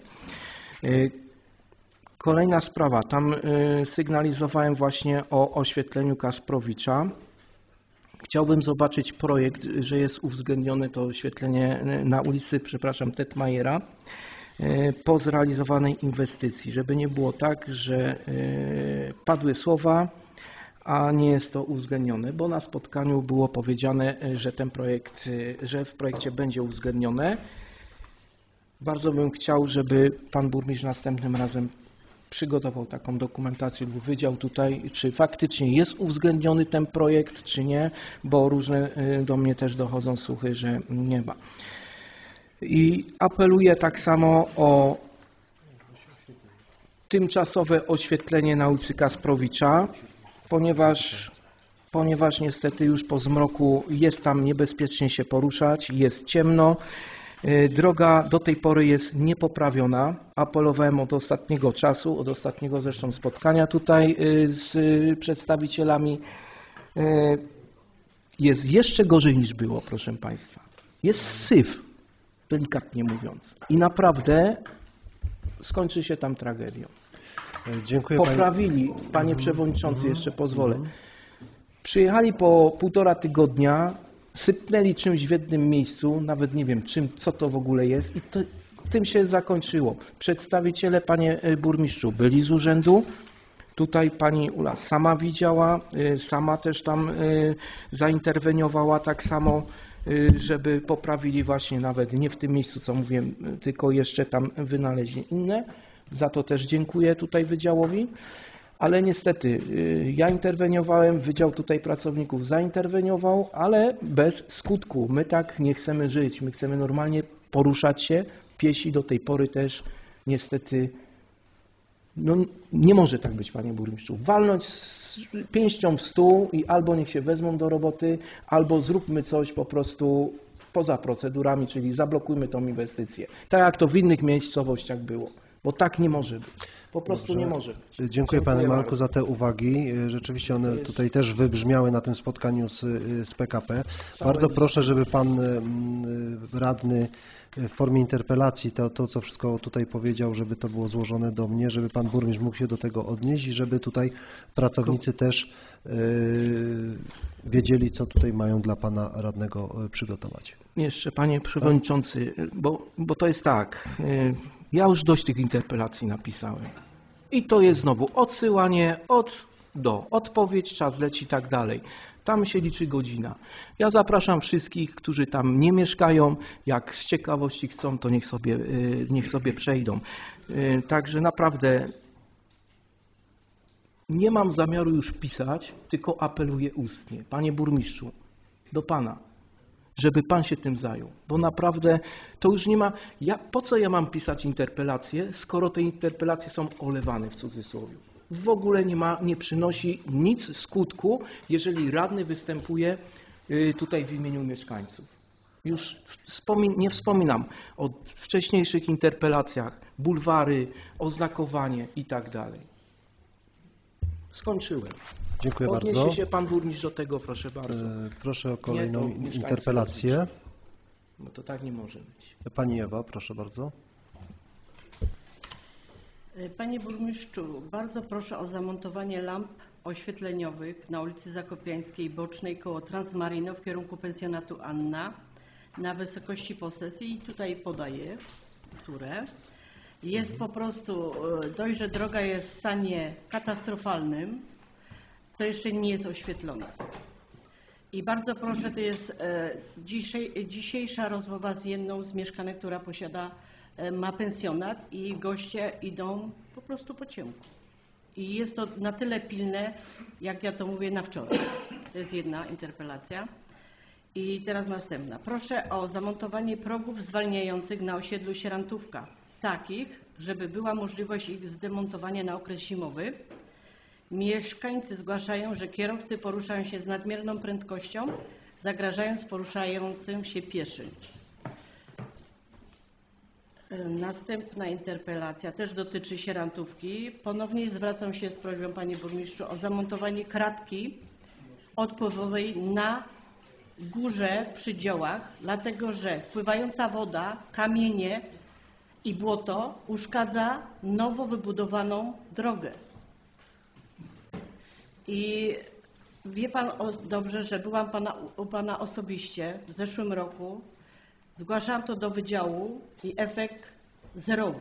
Kolejna sprawa, tam sygnalizowałem właśnie o oświetleniu Kasprowicza. Chciałbym zobaczyć projekt, że jest uwzględnione to oświetlenie na ulicy, Tetmajera po zrealizowanej inwestycji, żeby nie było tak, że padły słowa, a nie jest to uwzględnione, bo na spotkaniu było powiedziane, że w projekcie będzie uwzględnione. Bardzo bym chciał, żeby Pan Burmistrz następnym razem przygotował taką dokumentację lub wydział tutaj, czy faktycznie jest uwzględniony ten projekt, czy nie, bo różne do mnie też dochodzą słuchy, że nie ma. I apeluję tak samo o tymczasowe oświetlenie na ulicy Kasprowicza, ponieważ niestety już po zmroku jest tam niebezpiecznie się poruszać, jest ciemno. Droga do tej pory jest niepoprawiona. Apelowałem od ostatniego czasu, od ostatniego zresztą spotkania tutaj z przedstawicielami. Jest jeszcze gorzej niż było, proszę Państwa. Jest syf, delikatnie mówiąc. I naprawdę skończy się tam tragedią. Dziękuję. Poprawili, Panie Przewodniczący, jeszcze pozwolę. Przyjechali po 1,5 tygodnia, sypnęli czymś w jednym miejscu, nawet nie wiem co to w ogóle jest i tym się zakończyło. Przedstawiciele, Panie Burmistrzu, byli z urzędu. Tutaj Pani Ula sama widziała, sama też tam zainterweniowała tak samo, żeby poprawili właśnie nawet nie w tym miejscu, co mówiłem, tylko jeszcze tam wynaleźli inne. Za to też dziękuję tutaj wydziałowi. Ale niestety ja interweniowałem, wydział tutaj pracowników zainterweniował, ale bez skutku. My tak nie chcemy żyć, my chcemy normalnie poruszać się. Piesi do tej pory też niestety, no nie może tak być, Panie Burmistrzu. Walnąć pięścią w stół i albo niech się wezmą do roboty, albo zróbmy coś po prostu poza procedurami, czyli zablokujmy tą inwestycję. Tak jak to w innych miejscowościach było, bo tak nie może być. Po prostu nie może być. Dziękuję Panie Marku za te uwagi. Rzeczywiście one tutaj też wybrzmiały na tym spotkaniu z PKP. Bardzo proszę, żeby Pan radny w formie interpelacji to co wszystko tutaj powiedział, żeby to było złożone do mnie, żeby Pan Burmistrz mógł się do tego odnieść i żeby tutaj pracownicy też wiedzieli, co tutaj mają dla Pana radnego przygotować. Jeszcze Panie Przewodniczący, bo to jest tak, ja już dość tych interpelacji napisałem i to jest znowu odsyłanie odpowiedź, czas leci i tak dalej. Tam się liczy godzina. Ja zapraszam wszystkich, którzy tam nie mieszkają, jak z ciekawości chcą, to niech sobie przejdą. Także naprawdę nie mam zamiaru już pisać, tylko apeluję ustnie. Panie Burmistrzu, do Pana, żeby Pan się tym zajął, bo naprawdę to już nie ma... po co ja mam pisać interpelacje, skoro te interpelacje są olewane w cudzysłowie? W ogóle nie przynosi nic skutku, jeżeli radny występuje tutaj w imieniu mieszkańców. Już nie wspominam o wcześniejszych interpelacjach, bulwary, oznakowanie i tak dalej. Skończyłem. Dziękuję bardzo. Odniesie się Pan Burmistrz do tego, proszę bardzo. Proszę o kolejną interpelację. No to tak nie może być. Pani Ewa, proszę bardzo. Panie Burmistrzu, bardzo proszę o zamontowanie lamp oświetleniowych na ulicy Zakopiańskiej Bocznej koło Transmarino w kierunku pensjonatu Anna na wysokości posesji i tutaj podaję, które. Jest po prostu, dość, że droga jest w stanie katastrofalnym, to jeszcze nie jest oświetlona. I bardzo proszę, to jest dzisiejsza rozmowa z jedną z mieszkanek, która ma pensjonat i goście idą po prostu po ciemku. I jest to na tyle pilne, jak ja to mówię, na wczoraj. To jest jedna interpelacja. I teraz następna. Proszę o zamontowanie progów zwalniających na osiedlu Sierantówka. Takich, żeby była możliwość ich zdemontowania na okres zimowy. Mieszkańcy zgłaszają, że kierowcy poruszają się z nadmierną prędkością, zagrażając poruszającym się pieszym. Następna interpelacja też dotyczy Sierantówki. Ponownie zwracam się z prośbą, Panie Burmistrzu, o zamontowanie kratki odpływowej na górze przy dziołach, dlatego że spływająca woda, kamienie i błoto uszkadza nowo wybudowaną drogę. I wie Pan dobrze, że byłam u Pana osobiście w zeszłym roku. Zgłaszałam to do wydziału i efekt zerowy.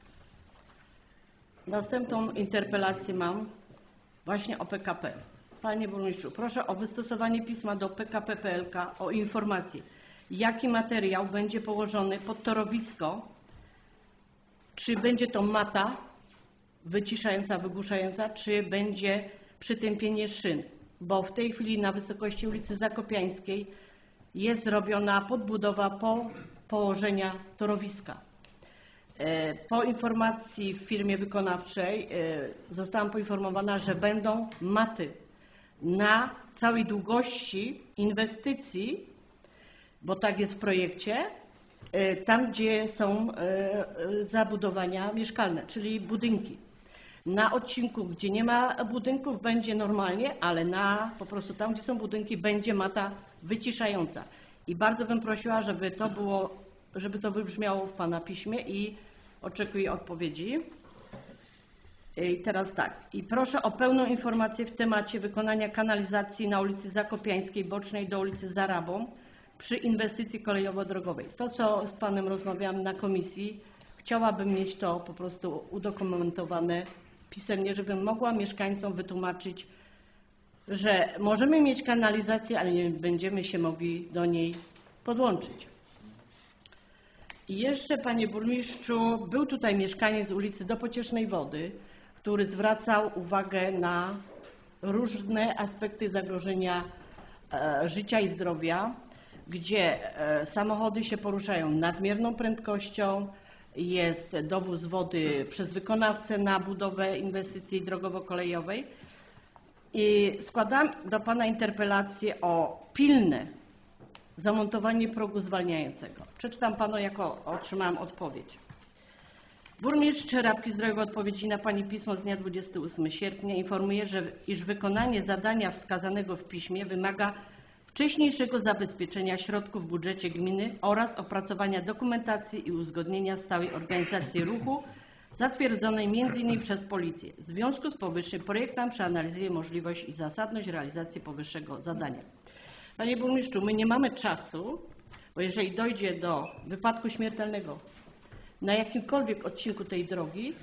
Następną interpelację mam właśnie o PKP. Panie Burmistrzu, proszę o wystosowanie pisma do PKP PLK o informację, jaki materiał będzie położony pod torowisko, czy będzie to mata wyciszająca, wygłuszająca, czy będzie przytępienie szyn, bo w tej chwili na wysokości ulicy Zakopiańskiej jest zrobiona podbudowa położenia torowiska. Po informacji w firmie wykonawczej zostałam poinformowana, że będą maty na całej długości inwestycji, bo tak jest w projekcie, tam gdzie są zabudowania mieszkalne, czyli budynki. Na odcinku, gdzie nie ma budynków, będzie normalnie, ale po prostu tam, gdzie są budynki, będzie mata wyciszająca. I bardzo bym prosiła, żeby to wybrzmiało w Pana piśmie i oczekuję odpowiedzi. I teraz tak. I proszę o pełną informację w temacie wykonania kanalizacji na ulicy Zakopiańskiej bocznej do ulicy Zarabą przy inwestycji kolejowo-drogowej. To, co z Panem rozmawiałam na komisji, chciałabym mieć to po prostu udokumentowane pisemnie, żebym mogła mieszkańcom wytłumaczyć, że możemy mieć kanalizację, ale nie będziemy się mogli do niej podłączyć. I jeszcze, Panie Burmistrzu, był tutaj mieszkaniec ulicy do Pociesznej Wody, który zwracał uwagę na różne aspekty zagrożenia życia i zdrowia, gdzie samochody się poruszają nadmierną prędkością, jest dowóz wody przez wykonawcę na budowę inwestycji drogowo-kolejowej. I składam do Pana interpelację o pilne zamontowanie progu zwalniającego. Przeczytam Panu, jako otrzymałam odpowiedź. Burmistrz Rabki-Zdroju w odpowiedzi na Pani pismo z dnia 28 sierpnia informuje, iż wykonanie zadania wskazanego w piśmie wymaga wcześniejszego zabezpieczenia środków w budżecie gminy oraz opracowania dokumentacji i uzgodnienia stałej organizacji ruchu zatwierdzonej m.in. przez Policję. W związku z powyższym projektant przeanalizuje możliwość i zasadność realizacji powyższego zadania. Panie Burmistrzu, my nie mamy czasu, bo jeżeli dojdzie do wypadku śmiertelnego na jakimkolwiek odcinku tej drogi,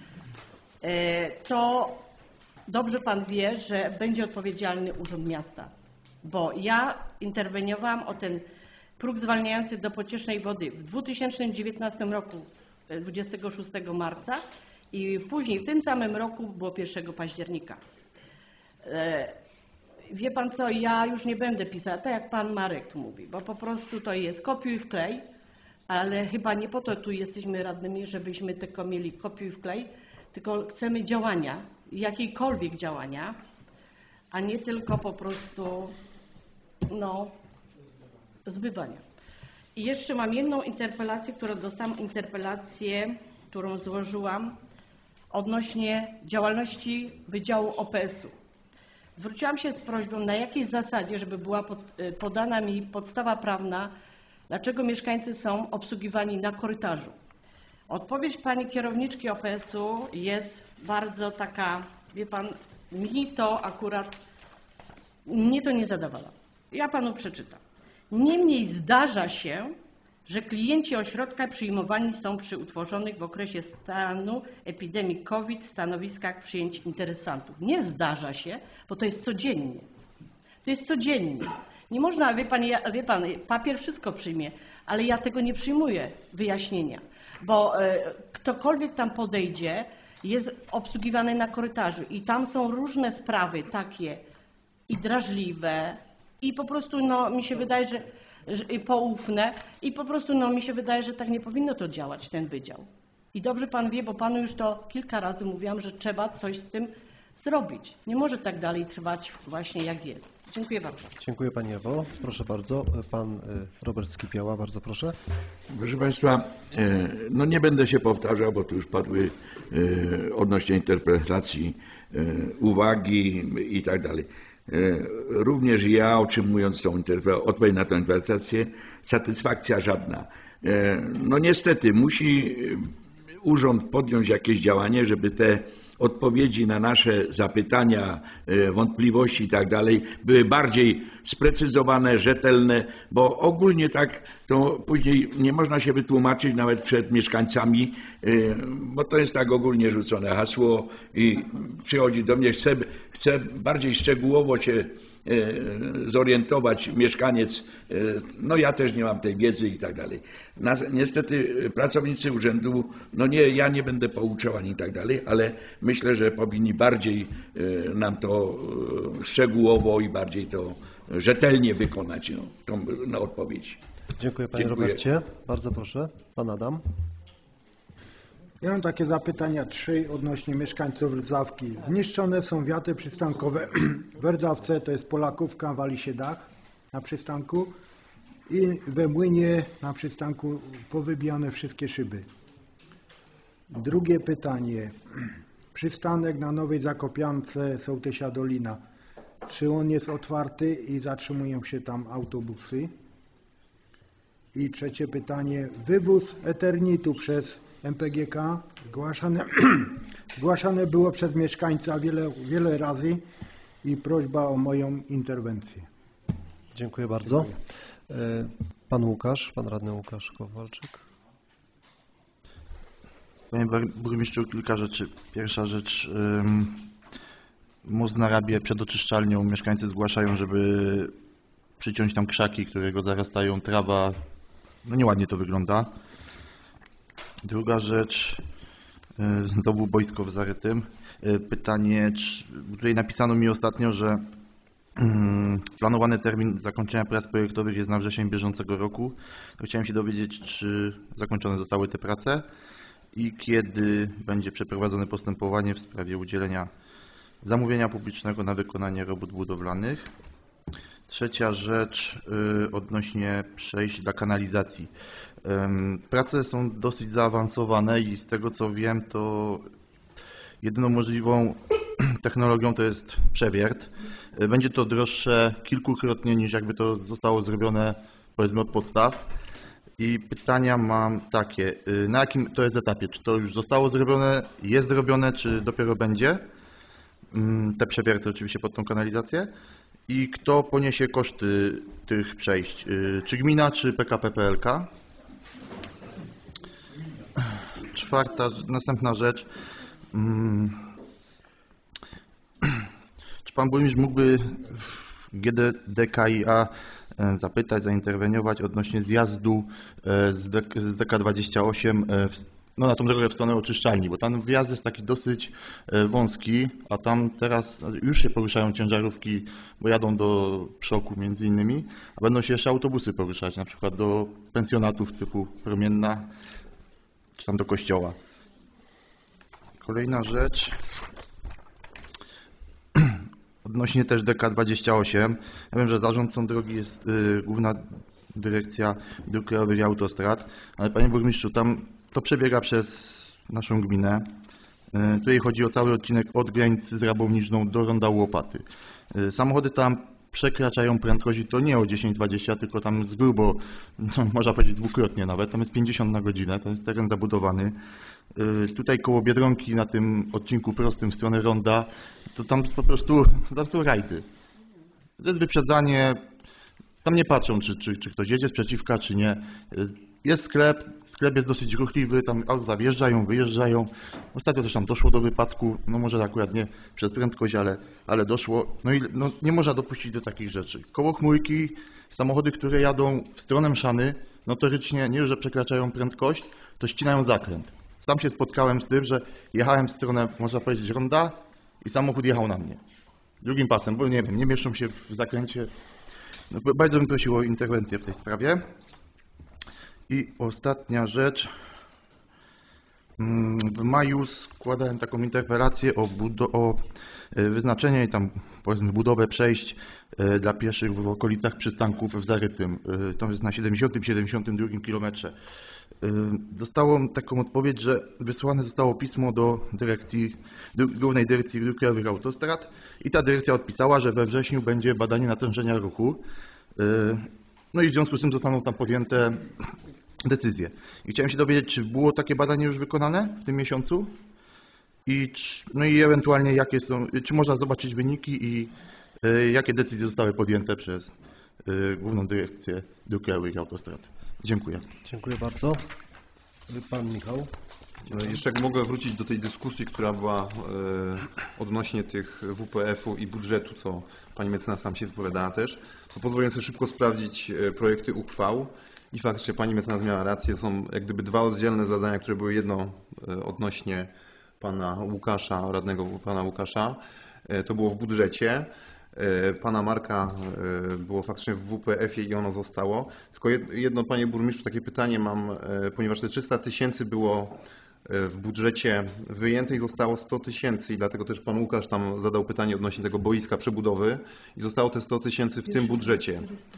to dobrze Pan wie, że będzie odpowiedzialny Urząd Miasta, bo ja interweniowałam o ten próg zwalniający do Pociesznej Wody w 2019 roku 26 marca i później w tym samym roku było 1 października. Wie Pan co, ja już nie będę pisała, tak jak Pan Marek tu mówi, bo po prostu to jest kopiuj wklej, ale chyba nie po to tu jesteśmy radnymi, żebyśmy tylko mieli kopiuj wklej, tylko chcemy działania, jakiejkolwiek działania, a nie tylko po prostu zbywania. I jeszcze mam jedną interpelację, którą złożyłam odnośnie działalności Wydziału OPS-u. Zwróciłam się z prośbą, na jakiej zasadzie, żeby była podana mi podstawa prawna, dlaczego mieszkańcy są obsługiwani na korytarzu. Odpowiedź Pani kierowniczki OPS-u jest bardzo taka, wie Pan, mnie to nie zadowala. Ja Panu przeczytam. Niemniej zdarza się, że klienci ośrodka przyjmowani są przy utworzonych w okresie stanu epidemii COVID stanowiskach przyjęć interesantów. Nie zdarza się, bo to jest codziennie. To jest codziennie. Nie można, wie pan, papier wszystko przyjmie, ale ja tego nie przyjmuję, wyjaśnienia, bo ktokolwiek tam podejdzie, jest obsługiwany na korytarzu i tam są różne sprawy takie i drażliwe i po prostu mi się wydaje, że poufne i po prostu mi się wydaje, że tak nie powinno to działać, ten wydział. I dobrze Pan wie, bo Panu już to kilka razy mówiłam, że trzeba coś z tym zrobić. Nie może tak dalej trwać właśnie jak jest. Dziękuję bardzo. Dziękuję Pani Ewo. Proszę bardzo. Pan Robert Skipiała, bardzo proszę. Proszę Państwa, nie będę się powtarzał, bo tu już padły odnośnie interpretacji uwagi i tak dalej. Również ja, otrzymując odpowiedź na tę interpretację, satysfakcja żadna. Niestety musi urząd podjąć jakieś działanie, żeby te odpowiedzi na nasze zapytania, wątpliwości i tak dalej były bardziej sprecyzowane, rzetelne, bo ogólnie tak to później nie można się wytłumaczyć nawet przed mieszkańcami, bo to jest tak ogólnie rzucone hasło i przychodzi do mnie, chce bardziej szczegółowo się zorientować mieszkaniec, ja też nie mam tej wiedzy i tak dalej. Niestety pracownicy urzędu, ja nie będę pouczał ani tak dalej, ale myślę, że powinni bardziej nam to szczegółowo i bardziej to rzetelnie wykonać tą odpowiedź. Dziękuję Panie Robercie. Bardzo proszę. Pan Adam. Ja mam takie zapytania 3 odnośnie mieszkańców Rdzawki. Zniszczone są wiaty przystankowe w Rdzawce, to jest Polakówka, wali się dach na przystanku i we młynie na przystanku powybijane wszystkie szyby. Drugie pytanie. Przystanek na Nowej Zakopiance Sołtysia Dolina. Czy on jest otwarty i zatrzymują się tam autobusy? I trzecie pytanie. Wywóz eternitu przez MPGK zgłaszane było przez mieszkańca wiele razy i prośba o moją interwencję. Dziękuję bardzo. Pan Łukasz, pan radny Łukasz Kowalczyk. Panie burmistrzu, kilka rzeczy. Pierwsza rzecz, most na Rabie przed oczyszczalnią. Mieszkańcy zgłaszają, żeby przyciąć tam krzaki, które go zarastają, trawa. No nieładnie to wygląda. Druga rzecz, znowu boisko w Zarytym. Pytanie, tutaj napisano mi ostatnio, że planowany termin zakończenia prac projektowych jest na wrzesień bieżącego roku. To chciałem się dowiedzieć, czy zakończone zostały te prace i kiedy będzie przeprowadzone postępowanie w sprawie udzielenia zamówienia publicznego na wykonanie robót budowlanych. Trzecia rzecz odnośnie przejść dla kanalizacji. Prace są dosyć zaawansowane i z tego co wiem, to jedyną możliwą technologią to jest przewiert. Będzie to droższe kilkukrotnie niż jakby to zostało zrobione powiedzmy od podstaw. I pytania mam takie, na jakim to jest etapie? Czy to już zostało zrobione, jest robione, czy dopiero będzie? Te przewierty oczywiście pod tą kanalizację. I kto poniesie koszty tych przejść? Czy gmina, czy PKP PLK? Następna rzecz. Czy pan burmistrz mógłby w GDDKiA zapytać, zainterweniować odnośnie zjazdu z DK28 na tą drogę w stronę oczyszczalni, bo tam wjazd jest taki dosyć wąski, a tam teraz już się poruszają ciężarówki, bo jadą do Przoku między innymi, a będą się jeszcze autobusy poruszać, na przykład do pensjonatów typu Promienna, czy tam do kościoła. Kolejna rzecz. Odnośnie też DK28. Ja wiem, że zarządcą drogi jest Główna Dyrekcja Dróg Krajowych i Autostrad, ale panie burmistrzu, tam to przebiega przez naszą gminę. Tutaj chodzi o cały odcinek od granicy z Rabowniczną do ronda Łopaty. Samochody tam przekraczają prędkość i to nie o 10-20, tylko tam z grubo, można powiedzieć dwukrotnie nawet, tam jest 50 na godzinę, to jest teren zabudowany. Tutaj koło Biedronki na tym odcinku prostym w stronę ronda, to tam po prostu, tam są rajdy. To jest wyprzedzanie, tam nie patrzą, czy ktoś jedzie sprzeciwka, czy nie. Jest sklep jest dosyć ruchliwy, tam auta wjeżdżają, wyjeżdżają. Ostatnio też tam doszło do wypadku, no może akurat nie przez prędkość, ale doszło. No i nie można dopuścić do takich rzeczy. Koło Chmurki samochody, które jadą w stronę Mszany, notorycznie nie, że przekraczają prędkość, to ścinają zakręt. Sam się spotkałem z tym, że jechałem w stronę, można powiedzieć, ronda i samochód jechał na mnie. Drugim pasem, bo nie wiem, nie mieszczą się w zakręcie. No, bardzo bym prosił o interwencję w tej sprawie. I ostatnia rzecz. W maju składałem taką interpelację o wyznaczenie i tam powiedzmy budowę przejść dla pieszych w okolicach przystanków w Zarytym. To jest na 70-72 kilometrze. Dostałem taką odpowiedź, że wysłane zostało pismo do Głównej Dyrekcji Dróg Krajowych i Autostrad i ta dyrekcja odpisała, że we wrześniu będzie badanie natężenia ruchu. No i w związku z tym zostaną tam podjęte decyzje. I chciałem się dowiedzieć, czy było takie badanie już wykonane w tym miesiącu no i ewentualnie jakie są, czy można zobaczyć wyniki i jakie decyzje zostały podjęte przez Główną Dyrekcję Dróg Krajowych i Autostrad. Dziękuję. Dziękuję bardzo. Pan Michał. Jeszcze jak mogę wrócić do tej dyskusji, która była odnośnie tych WPF-u i budżetu, co pani mecenas tam się wypowiadała też, to pozwolę sobie szybko sprawdzić projekty uchwał i faktycznie pani mecenas miała rację, są jak gdyby dwa oddzielne zadania, które były jedno odnośnie pana Łukasza, radnego pana Łukasza, to było w budżecie, pana Marka było faktycznie w WPF-ie i ono zostało. Tylko jedno, panie burmistrzu, takie pytanie mam, ponieważ te 300 000 było w budżecie wyjęte i zostało 100 000 i dlatego też pan Łukasz tam zadał pytanie odnośnie tego boiska przebudowy i zostało te 100 000 w tym budżecie.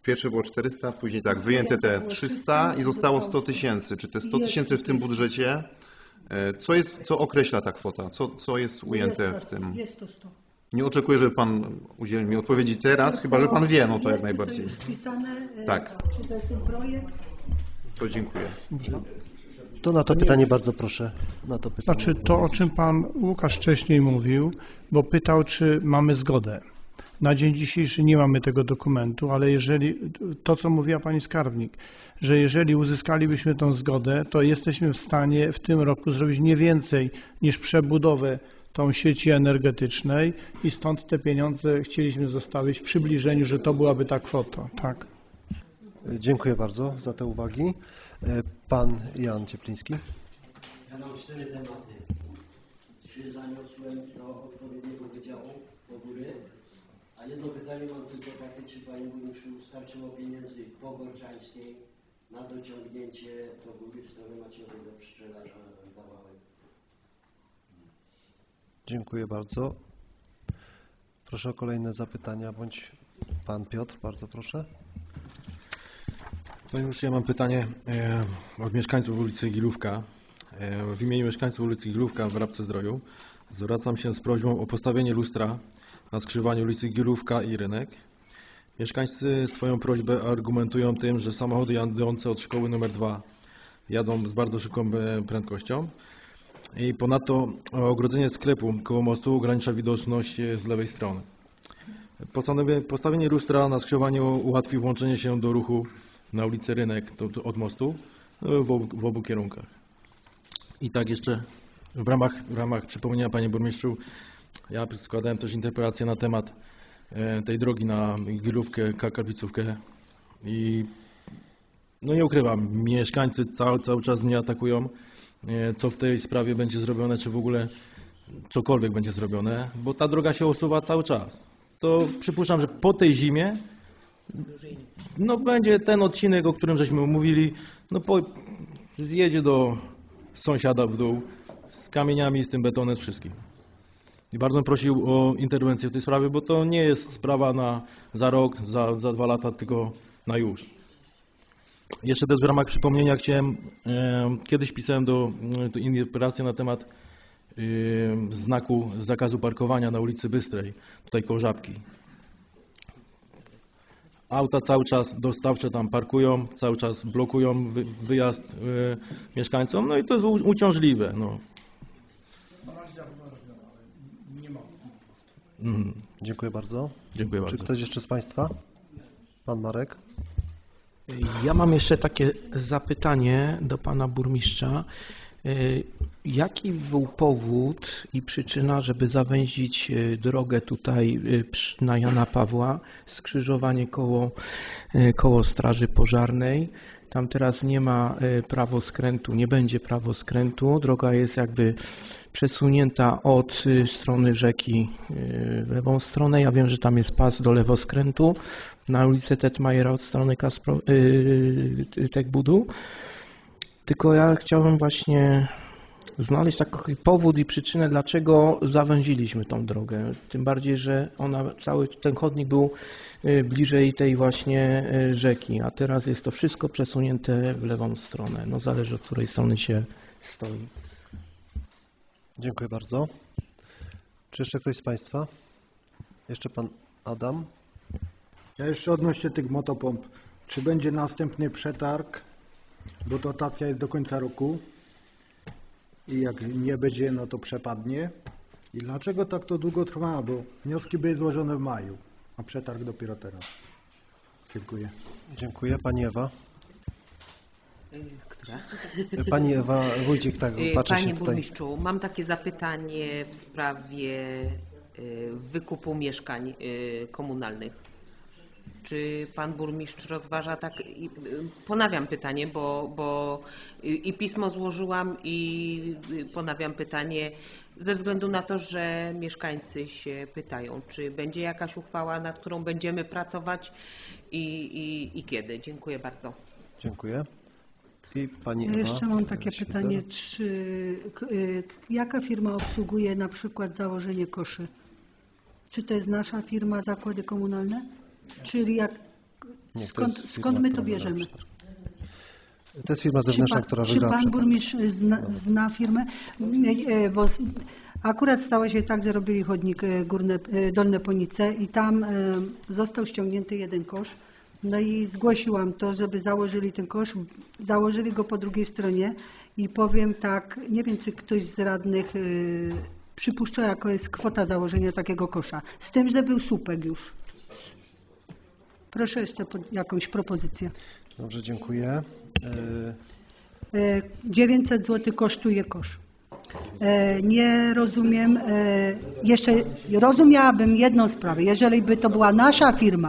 Pierwsze było 400, później tak, wyjęte te 300 i zostało 100 tysięcy. Czy te 100 tysięcy w tym budżecie, co określa ta kwota? Co jest ujęte w tym? Jest to 100. Nie oczekuję, żeby Pan udzielił mi odpowiedzi teraz, chyba że Pan wie, no to jak najbardziej. To jest wpisane, Tak. czy to jest ten projekt? To dziękuję. To na to pytanie bardzo proszę. Na to pytanie. Znaczy to, o czym pan Łukasz wcześniej mówił, bo pytał, czy mamy zgodę. Na dzień dzisiejszy nie mamy tego dokumentu, ale jeżeli, to co mówiła pani skarbnik, że jeżeli uzyskalibyśmy tą zgodę, to jesteśmy w stanie w tym roku zrobić nie więcej niż przebudowę tą sieci energetycznej i stąd te pieniądze chcieliśmy zostawić w przybliżeniu, że to byłaby ta kwota. Tak. Dziękuję bardzo za te uwagi. Pan Jan Ciepliński. Ja mam 4 tematy. 3 zaniosłem do odpowiedniego wydziału do góry, a jedno pytanie mam tylko takie, czy Panie Burmistrzu starczyło pieniędzy po Gorczańskiej na dociągnięcie do góry w stronę Maciejowego Pszczelarza kawałek. Dziękuję bardzo. Proszę o kolejne zapytania, bądź Pan Piotr, bardzo proszę. Panie Burmistrzu, ja mam pytanie od mieszkańców ulicy Gilówka. W imieniu mieszkańców ulicy Gilówka w Rabce-Zdroju zwracam się z prośbą o postawienie lustra na skrzyżowaniu ulicy Gilówka i Rynek. Mieszkańcy swoją prośbę argumentują tym, że samochody jadące od szkoły nr 2 jadą z bardzo szybką prędkością i ponadto ogrodzenie sklepu koło mostu ogranicza widoczność z lewej strony. Postawienie lustra na skrzyżowaniu ułatwi włączenie się do ruchu na ulicy Rynek od mostu w obu kierunkach. I tak jeszcze w ramach przypomnienia, Panie Burmistrzu, ja składałem też interpelację na temat tej drogi na Gilówkę, Karpicówkę i no nie ukrywam, mieszkańcy cały czas mnie atakują, co w tej sprawie będzie zrobione, czy w ogóle cokolwiek będzie zrobione, bo ta droga się usuwa cały czas. To przypuszczam, że po tej zimie no będzie ten odcinek, o którym żeśmy mówili, no zjedzie do sąsiada w dół z kamieniami, z tym betonem, z wszystkim. I bardzo bym prosił o interwencję w tej sprawie, bo to nie jest sprawa za rok, za 2 lata, tylko na już. Jeszcze też w ramach przypomnienia chciałem, kiedyś pisałem do interpelację na temat znaku zakazu parkowania na ulicy Bystrej, tutaj koło Żabki. Auta cały czas dostawcze tam parkują, cały czas blokują wyjazd mieszkańcom, no i to jest uciążliwe. No. Dziękuję bardzo. Dziękuję bardzo. Czy ktoś jeszcze z Państwa? Pan Marek. Ja mam jeszcze takie zapytanie do Pana Burmistrza. Jaki był powód i przyczyna, żeby zawęzić drogę tutaj na Jana Pawła, skrzyżowanie koło Straży Pożarnej? Tam teraz nie ma prawoskrętu, nie będzie prawoskrętu. Droga jest jakby przesunięta od strony rzeki w lewą stronę. Ja wiem, że tam jest pas do lewoskrętu na ulicę Tetmajera od strony Tekbudu. Tylko ja chciałbym właśnie znaleźć taki powód i przyczynę, dlaczego zawęziliśmy tą drogę. Tym bardziej, że cały ten chodnik był bliżej tej właśnie rzeki, a teraz jest to wszystko przesunięte w lewą stronę. No zależy, od której strony się stoi. Dziękuję bardzo. Czy jeszcze ktoś z Państwa? Jeszcze Pan Adam. Ja jeszcze odnośnie tych motopomp. Czy będzie następny przetarg, bo dotacja jest do końca roku i jak nie będzie, no to przepadnie. I dlaczego tak to długo trwa? Bo wnioski były złożone w maju, a przetarg dopiero teraz. Dziękuję. Dziękuję. Pani Ewa. Która? Pani Ewa Wójcik, tak, patrzę się Panie tutaj. Burmistrzu, mam takie zapytanie w sprawie wykupu mieszkań komunalnych. Czy Pan Burmistrz rozważa tak, ponawiam pytanie, bo i pismo złożyłam i ponawiam pytanie ze względu na to, że mieszkańcy się pytają, czy będzie jakaś uchwała, nad którą będziemy pracować i kiedy. Dziękuję bardzo. Dziękuję. I Pani Ewa. Jeszcze mam takie pytanie, jaka firma obsługuje na przykład założenie koszy? Czy to jest nasza firma, zakłady komunalne? Czyli Nie, to jest firma, Skąd my to która bierzemy? wygrała przetarg. To jest firma zewnętrzna, która Czy wygrała pan przetarg. burmistrz zna firmę? Bo akurat stało się tak, że robili chodnik Dolne Ponice i tam został ściągnięty jeden kosz. No i zgłosiłam to, żeby założyli ten kosz. Założyli go po drugiej stronie i powiem tak, nie wiem, czy ktoś z radnych przypuszcza, jaka jest kwota założenia takiego kosza. Z tym, że był słupek już. Proszę jeszcze jakąś propozycję. Dobrze, dziękuję. 900 zł kosztuje kosz. Nie rozumiem, jeszcze rozumiałabym jedną sprawę, jeżeli by to była nasza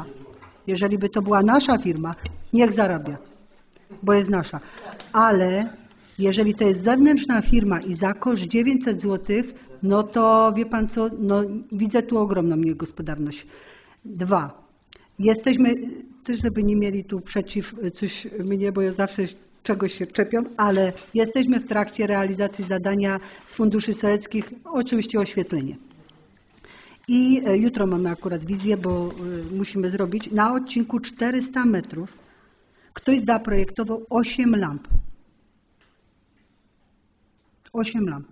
firma, niech zarabia, bo jest nasza, ale jeżeli to jest zewnętrzna firma i za koszt 900 zł, no to wie pan co, no widzę tu ogromną niegospodarność. 2. Jesteśmy, też żeby nie mieli tu przeciw coś mnie, bo ja zawsze czegoś się czepią, ale jesteśmy w trakcie realizacji zadania z funduszy sołeckich, oczywiście oświetlenie. I jutro mamy akurat wizję, bo musimy zrobić na odcinku 400 metrów. Ktoś zaprojektował 8 lamp. 8 lamp.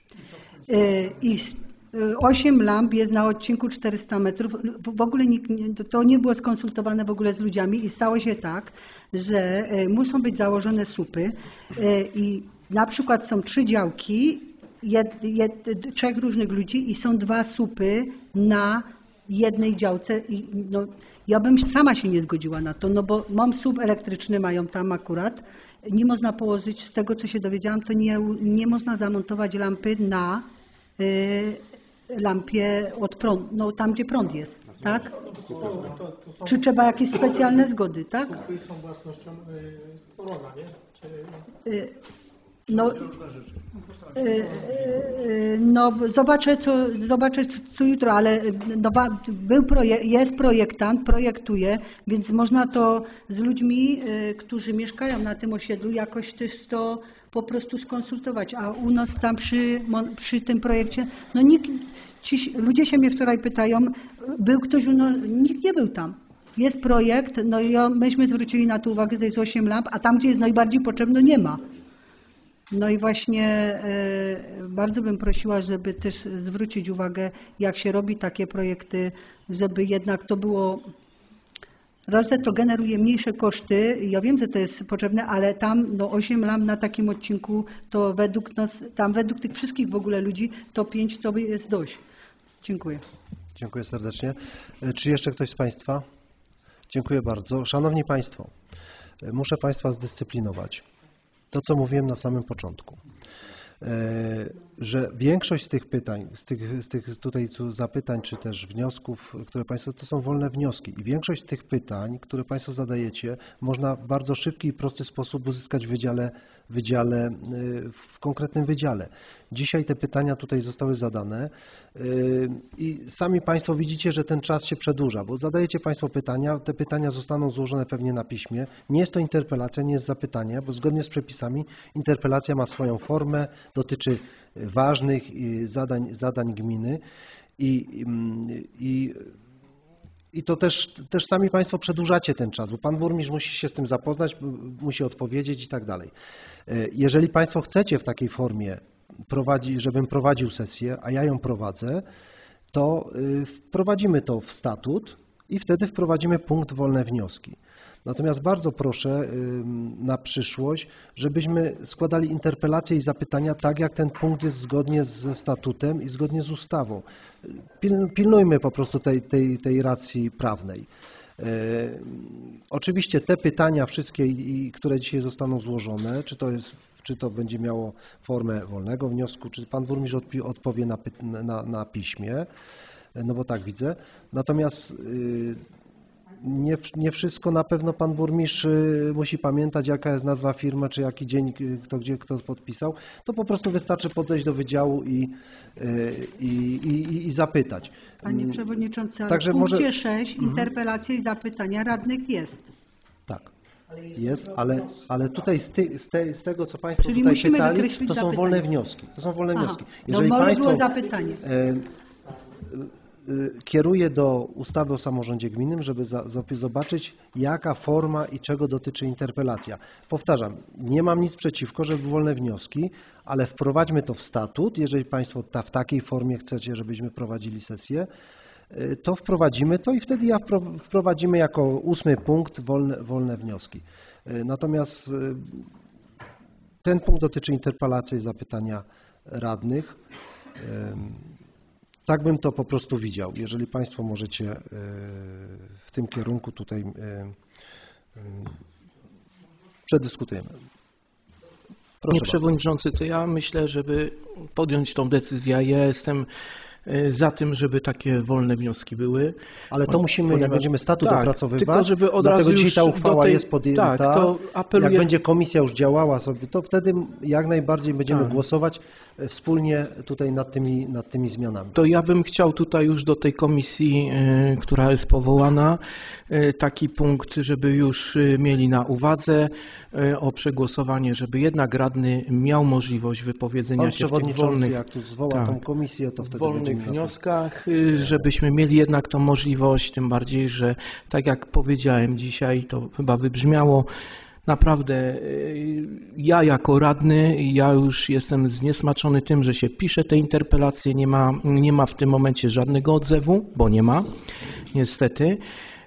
I 8 lamp jest na odcinku 400 metrów. W ogóle to nie było skonsultowane w ogóle z ludźmi i stało się tak, że muszą być założone słupy i na przykład są 3 działki, 3 różnych ludzi i są 2 słupy na jednej działce. I no, ja bym sama się nie zgodziła na to, no bo mam słup elektryczny, mają tam akurat. Nie można położyć, z tego co się dowiedziałam, to nie można zamontować lampy na lampie od prądu, no tam gdzie prąd jest, tak? Czy trzeba jakieś specjalne zgody, tak? Słupy są własnością Orona, nie? No zobaczę co jutro, ale no, jest projektant, projektuje, więc można to z ludźmi, którzy mieszkają na tym osiedlu, jakoś też to po prostu skonsultować, a u nas tam przy tym projekcie, no ludzie się mnie wczoraj pytają, był ktoś nikt nie był tam. Jest projekt, no i myśmy zwrócili na to uwagę, że jest 8 lamp, a tam, gdzie jest najbardziej potrzebne, nie ma. No i właśnie bardzo bym prosiła, żeby też zwrócić uwagę, jak się robi takie projekty, żeby jednak to było, raz, że to generuje mniejsze koszty, ja wiem, że to jest potrzebne, ale tam 8 lamp na takim odcinku, to według nas, tam według tych wszystkich w ogóle ludzi, to 5 to jest dość. Dziękuję. Dziękuję serdecznie. Czy jeszcze ktoś z Państwa? Dziękuję bardzo. Szanowni Państwo, muszę Państwa zdyscyplinować. To, co mówiłem na samym początku, że większość z tych pytań, z tych tutaj zapytań, czy też wniosków, które Państwo, to są wolne wnioski i większość z tych pytań, które Państwo zadajecie, można w bardzo szybki i prosty sposób uzyskać w konkretnym wydziale. Dzisiaj te pytania tutaj zostały zadane i sami Państwo widzicie, że ten czas się przedłuża, bo zadajecie Państwo pytania, te pytania zostaną złożone pewnie na piśmie. Nie jest to interpelacja, nie jest zapytanie, bo zgodnie z przepisami interpelacja ma swoją formę, dotyczy ważnych zadań gminy i to też sami Państwo przedłużacie ten czas, bo Pan Burmistrz musi się z tym zapoznać, musi odpowiedzieć i tak dalej. Jeżeli Państwo chcecie w takiej formie żebym prowadził sesję, a ja ją prowadzę, to wprowadzimy to w statut i wtedy wprowadzimy punkt wolne wnioski. Natomiast bardzo proszę na przyszłość, żebyśmy składali interpelacje i zapytania tak, jak ten punkt jest zgodnie ze statutem i zgodnie z ustawą. Pilnujmy po prostu tej racji prawnej. Oczywiście te pytania wszystkie, które dzisiaj zostaną złożone, czy to będzie miało formę wolnego wniosku, czy Pan Burmistrz odpowie na piśmie, no bo tak widzę. Natomiast nie wszystko na pewno Pan Burmistrz musi pamiętać, jaka jest nazwa firmy, czy jaki dzień, kto podpisał. To po prostu wystarczy podejść do wydziału i zapytać. Panie Przewodniczący, ale Także w punkcie 6 interpelacje i zapytania radnych jest. Tak, jest, ale tutaj z tego, co Państwo Czyli tutaj musimy pytali, wykreślić to są zapytania. wolne wnioski. To są wolne wnioski. No moje było zapytanie. kieruję do ustawy o samorządzie gminnym, żeby zobaczyć, jaka forma i czego dotyczy interpelacja. Powtarzam, nie mam nic przeciwko, żeby wolne wnioski, ale wprowadźmy to w statut. Jeżeli Państwo w takiej formie chcecie, żebyśmy prowadzili sesję, to wprowadzimy to i wtedy wprowadzimy jako 8. punkt wolne wnioski. Natomiast ten punkt dotyczy interpelacji i zapytania radnych. Tak bym to po prostu widział. Jeżeli Państwo możecie w tym kierunku tutaj przedyskutujemy. Panie Przewodniczący, to ja myślę, żeby podjąć tą decyzję. Ja jestem za tym, żeby takie wolne wnioski były. Ale to musimy, jak będziemy statut opracowywać, tylko żeby od dlatego razu dzisiaj ta uchwała jest podjęta. Tak, to apeluję. Jak będzie komisja już działała sobie, to wtedy jak najbardziej będziemy głosować wspólnie tutaj nad tymi zmianami. To ja bym chciał tutaj już do tej komisji, która jest powołana, taki punkt, żeby już mieli na uwadze o przegłosowanie, żeby jednak radny miał możliwość wypowiedzenia się w tych wolnych, jak tu zwoła tą komisję, to wtedy wolnych wnioskach, żebyśmy mieli jednak tą możliwość, tym bardziej, że tak jak powiedziałem dzisiaj, to chyba wybrzmiało, naprawdę ja jako radny, ja już jestem zniesmaczony tym, że się pisze te interpelacje, nie ma w tym momencie żadnego odzewu, bo nie ma, niestety.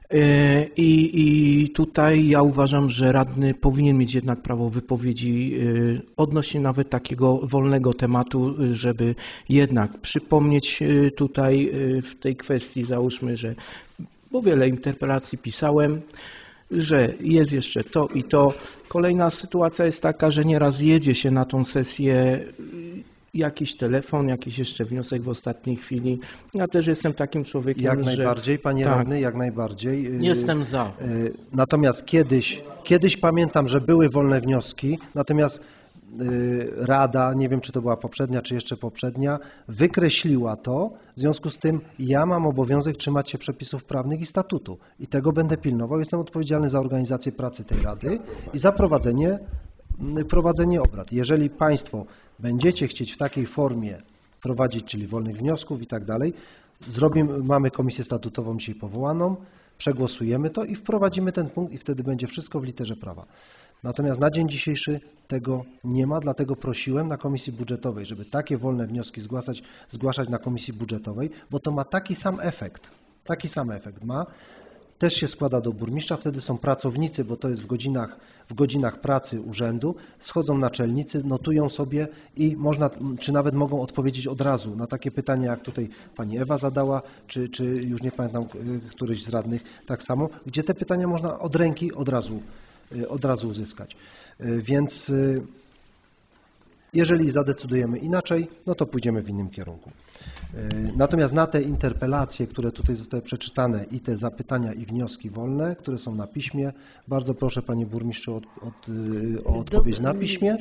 I tutaj ja uważam, że radny powinien mieć jednak prawo wypowiedzi odnośnie nawet takiego wolnego tematu, żeby jednak przypomnieć tutaj w tej kwestii, załóżmy, że bo wiele interpelacji pisałem, że jest jeszcze to i to. Kolejna sytuacja jest taka, że nieraz jedzie się na tą sesję jakiś telefon, jakiś jeszcze wniosek w ostatniej chwili. Ja też jestem takim człowiekiem, jak najbardziej, panie radny, jak najbardziej. Jestem za. Natomiast kiedyś pamiętam, że były wolne wnioski, natomiast Rada, nie wiem czy to była poprzednia, czy jeszcze poprzednia, wykreśliła to. W związku z tym ja mam obowiązek trzymać się przepisów prawnych i statutu i tego będę pilnował. Jestem odpowiedzialny za organizację pracy tej Rady i za prowadzenie obrad. Jeżeli Państwo będziecie chcieć w takiej formie prowadzić, czyli wolnych wniosków i tak dalej, mamy komisję statutową dzisiaj powołaną, przegłosujemy to i wprowadzimy ten punkt i wtedy będzie wszystko w literze prawa. Natomiast na dzień dzisiejszy tego nie ma, dlatego prosiłem na komisji budżetowej, żeby takie wolne wnioski zgłaszać na komisji budżetowej, bo to ma taki sam efekt ma. Też się składa do burmistrza, wtedy są pracownicy, bo to jest w godzinach pracy urzędu, schodzą naczelnicy, notują sobie i można, czy nawet mogą odpowiedzieć od razu na takie pytania, jak tutaj pani Ewa zadała, czy już nie pamiętam, któryś z radnych tak samo, gdzie te pytania można od ręki od razu uzyskać. Więc jeżeli zadecydujemy inaczej, no to pójdziemy w innym kierunku. Natomiast na te interpelacje, które tutaj zostały przeczytane i te zapytania i wnioski wolne, które są na piśmie, bardzo proszę panie burmistrzu o odpowiedź na piśmie.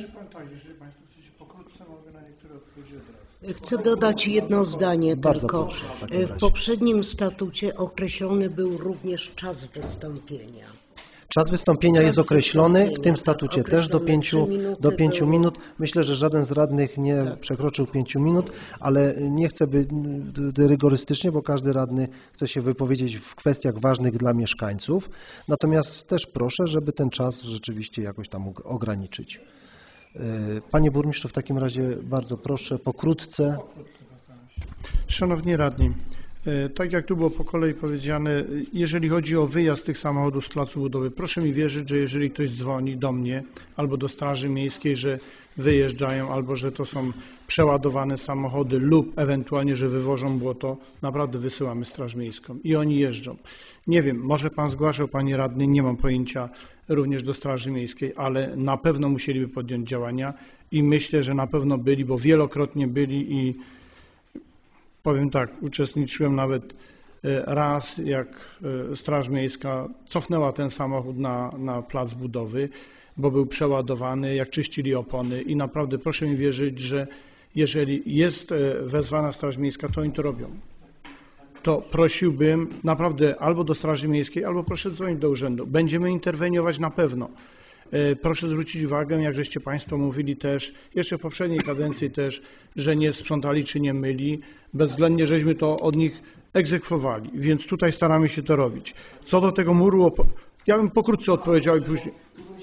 Chcę dodać jedno zdanie tylko. W poprzednim statucie określony był również czas wystąpienia. Czas wystąpienia jest określony, w tym statucie też do 5 minut. Myślę, że żaden z radnych nie przekroczył 5 minut, ale nie chcę być rygorystycznie, bo każdy radny chce się wypowiedzieć w kwestiach ważnych dla mieszkańców. Natomiast też proszę, żeby ten czas rzeczywiście jakoś tam ograniczyć. Panie burmistrzu, w takim razie bardzo proszę, pokrótce. Szanowni radni, tak jak tu było po kolei powiedziane, jeżeli chodzi o wyjazd tych samochodów z placu budowy, proszę mi wierzyć, że jeżeli ktoś dzwoni do mnie albo do Straży Miejskiej, że wyjeżdżają albo że to są przeładowane samochody lub ewentualnie, że wywożą błoto, naprawdę wysyłamy Straż Miejską i oni jeżdżą. Nie wiem, może pan zgłaszał, panie radny, nie mam pojęcia, również do Straży Miejskiej, ale na pewno musieliby podjąć działania i myślę, że na pewno byli, bo wielokrotnie byli i powiem tak, uczestniczyłem nawet raz, jak Straż Miejska cofnęła ten samochód na plac budowy, bo był przeładowany, jak czyścili opony i naprawdę proszę mi wierzyć, że jeżeli jest wezwana Straż Miejska, to oni to robią. To prosiłbym naprawdę albo do Straży Miejskiej, albo proszę dzwonić do urzędu. Będziemy interweniować na pewno. Proszę zwrócić uwagę, jak żeście Państwo mówili też, jeszcze w poprzedniej kadencji też, że nie sprzątali czy nie myli, bezwzględnie żeśmy to od nich egzekwowali, więc tutaj staramy się to robić. Co do tego muru, ja bym pokrótce odpowiedział i później...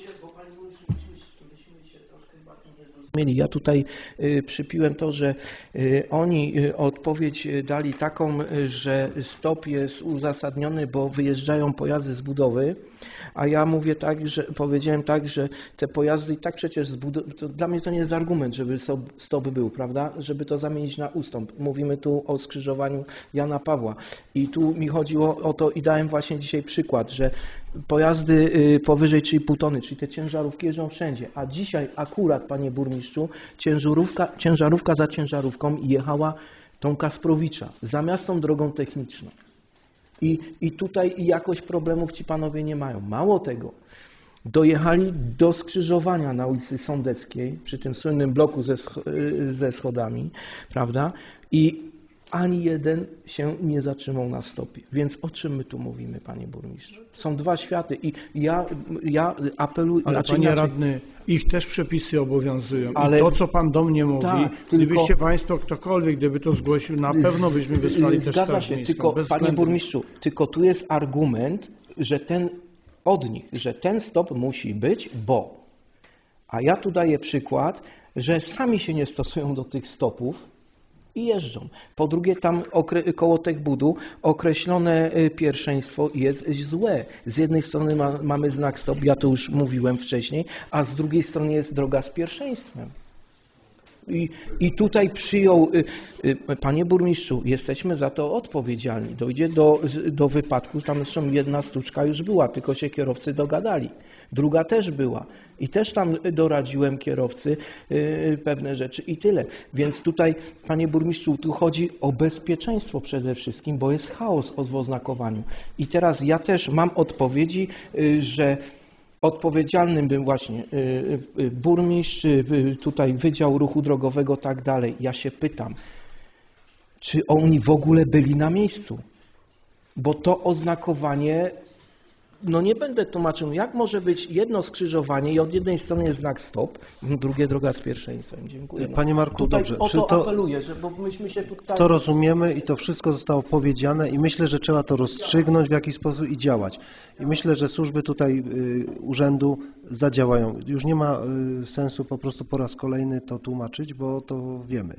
Ja tutaj przypiłem to, że oni odpowiedź dali taką, że stop jest uzasadniony, bo wyjeżdżają pojazdy z budowy, a ja mówię tak, że powiedziałem tak, że te pojazdy i tak przecież dla mnie to nie jest argument, żeby stop był, prawda, żeby to zamienić na ustąp. Mówimy tu o skrzyżowaniu Jana Pawła i tu mi chodziło o to i dałem właśnie dzisiaj przykład, że pojazdy powyżej 3,5 tony, czyli te ciężarówki jeżdżą wszędzie, a dzisiaj akurat, panie burmistrzu, ciężarówka za ciężarówką jechała tą Kasprowicza, zamiast tą drogą techniczną. I tutaj jakoś problemów ci panowie nie mają. Mało tego, dojechali do skrzyżowania na ulicy Sądeckiej, przy tym słynnym bloku ze schodami, prawda? I ani jeden się nie zatrzymał na stopie. Więc o czym my tu mówimy, panie burmistrzu? Są dwa światy i ja apeluję... Ale panie radny, ich też przepisy obowiązują. Ale... I to, co pan do mnie mówi, tak, gdybyście państwo, ktokolwiek, gdyby to zgłosił, na pewno byśmy wysłali też straż miejską. Tylko, panie burmistrzu, tylko tu jest argument, że że ten stop musi być, bo... A ja tu daję przykład, że sami się nie stosują do tych stopów, i jeżdżą. Po drugie, tam koło Techbudu określone pierwszeństwo jest złe. Z jednej strony mamy znak stop, ja to już mówiłem wcześniej, a z drugiej strony jest droga z pierwszeństwem. I tutaj przyjął, panie burmistrzu, jesteśmy za to odpowiedzialni. Dojdzie do wypadku, tam zresztą jedna sztuczka już była, tylko się kierowcy dogadali. Druga też była i też tam doradziłem kierowcy pewne rzeczy i tyle. Więc tutaj, panie burmistrzu, tu chodzi o bezpieczeństwo przede wszystkim, bo jest chaos w oznakowaniu. I teraz ja też mam odpowiedzi, że odpowiedzialnym był właśnie burmistrz, tutaj Wydział Ruchu Drogowego, tak dalej. Ja się pytam, czy oni w ogóle byli na miejscu? Bo to oznakowanie, no nie będę tłumaczył, jak może być jedno skrzyżowanie i od jednej strony jest znak stop, drugie droga z pierwszeństwem. Dziękuję. Panie Marku, tutaj dobrze. O to apeluję, bo myśmy się tutaj... To rozumiemy i to wszystko zostało powiedziane i myślę, że trzeba to rozstrzygnąć w jakiś sposób i działać. I myślę, że służby tutaj urzędu zadziałają. Już nie ma sensu po prostu po raz kolejny to tłumaczyć, bo to wiemy.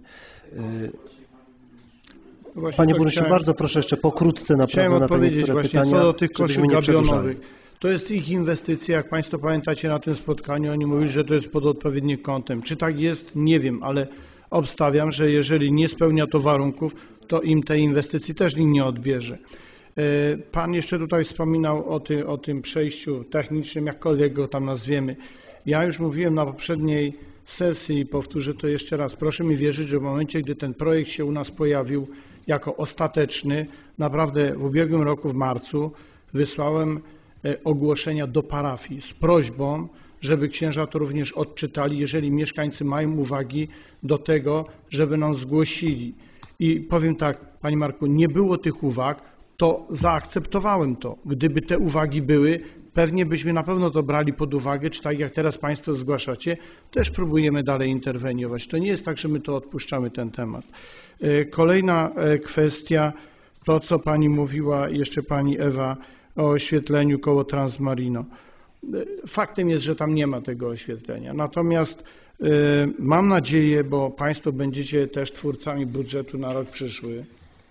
Panie burmistrzu, bardzo proszę jeszcze pokrótce naprawdę na te niektóre pytania, co do tych koszy gabionowych. To jest ich inwestycja, jak państwo pamiętacie na tym spotkaniu, oni mówili, że to jest pod odpowiednim kątem. Czy tak jest? Nie wiem, ale obstawiam, że jeżeli nie spełnia to warunków, to im tej inwestycji też nikt nie odbierze. Pan jeszcze tutaj wspominał o tym przejściu technicznym, jakkolwiek go tam nazwiemy. Ja już mówiłem na poprzedniej sesji i powtórzę to jeszcze raz. Proszę mi wierzyć, że w momencie, gdy ten projekt się u nas pojawił jako ostateczny, naprawdę w ubiegłym roku w marcu wysłałem ogłoszenia do parafii z prośbą, żeby księża to również odczytali, jeżeli mieszkańcy mają uwagi do tego, żeby nam zgłosili. I powiem tak, panie Marku, nie było tych uwag, to zaakceptowałem to. Gdyby te uwagi były, pewnie byśmy na pewno to brali pod uwagę, czy tak jak teraz państwo zgłaszacie, też próbujemy dalej interweniować. To nie jest tak, że my to odpuszczamy ten temat. Kolejna kwestia, to co pani mówiła, jeszcze pani Ewa, o oświetleniu koło Transmarino. Faktem jest, że tam nie ma tego oświetlenia. Natomiast mam nadzieję, bo państwo będziecie też twórcami budżetu na rok przyszły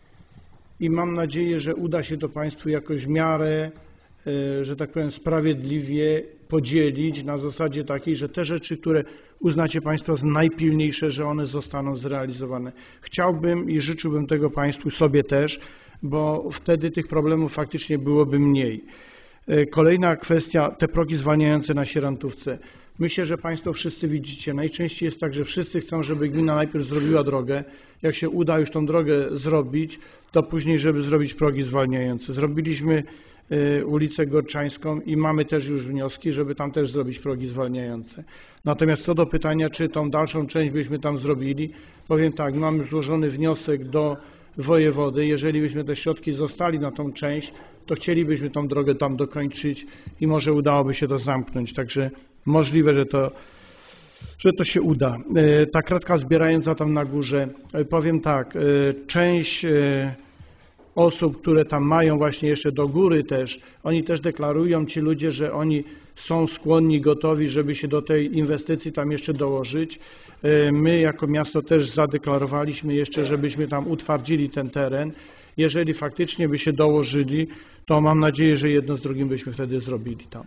i mam nadzieję, że uda się to państwu jakoś w miarę, że tak powiem, sprawiedliwie podzielić na zasadzie takiej, że te rzeczy, które uznacie państwo za najpilniejsze, że one zostaną zrealizowane. Chciałbym i życzyłbym tego państwu, sobie też, bo wtedy tych problemów faktycznie byłoby mniej. Kolejna kwestia, te progi zwalniające na Sierantówce. Myślę, że państwo wszyscy widzicie, najczęściej jest tak, że wszyscy chcą, żeby gmina najpierw zrobiła drogę. Jak się uda już tą drogę zrobić, to później, żeby zrobić progi zwalniające. Zrobiliśmy ulicę Gorczańską i mamy też już wnioski, żeby tam też zrobić progi zwalniające. Natomiast co do pytania, czy tą dalszą część byśmy tam zrobili, powiem tak, mamy złożony wniosek do wojewody. Jeżeli byśmy te środki zostali na tą część, to chcielibyśmy tą drogę tam dokończyć i może udałoby się to zamknąć. Także możliwe, że to się uda. Ta kratka zbierająca tam na górze, powiem tak, część osób, które tam mają właśnie jeszcze do góry też, oni też deklarują, ci ludzie, że oni są skłonni, gotowi, żeby się do tej inwestycji tam jeszcze dołożyć. My jako miasto też zadeklarowaliśmy jeszcze, żebyśmy tam utwardzili ten teren. Jeżeli faktycznie by się dołożyli, to mam nadzieję, że jedno z drugim byśmy wtedy zrobili tam.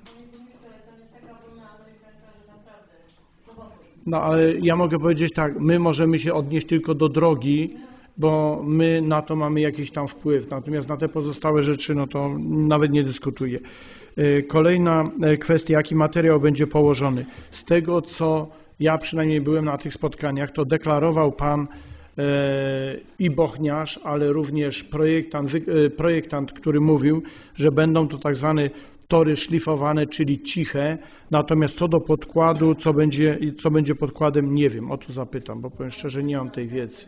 No ale ja mogę powiedzieć tak, my możemy się odnieść tylko do drogi, bo my na to mamy jakiś tam wpływ, natomiast na te pozostałe rzeczy, no to nawet nie dyskutuję. Kolejna kwestia, jaki materiał będzie położony. Z tego, co ja przynajmniej byłem na tych spotkaniach, to deklarował pan i Bochniarz, ale również projektant, który mówił, że będą to tak zwane tory szlifowane, czyli ciche, natomiast co do podkładu, co będzie podkładem, nie wiem, o to zapytam, bo powiem szczerze, nie mam tej wiedzy.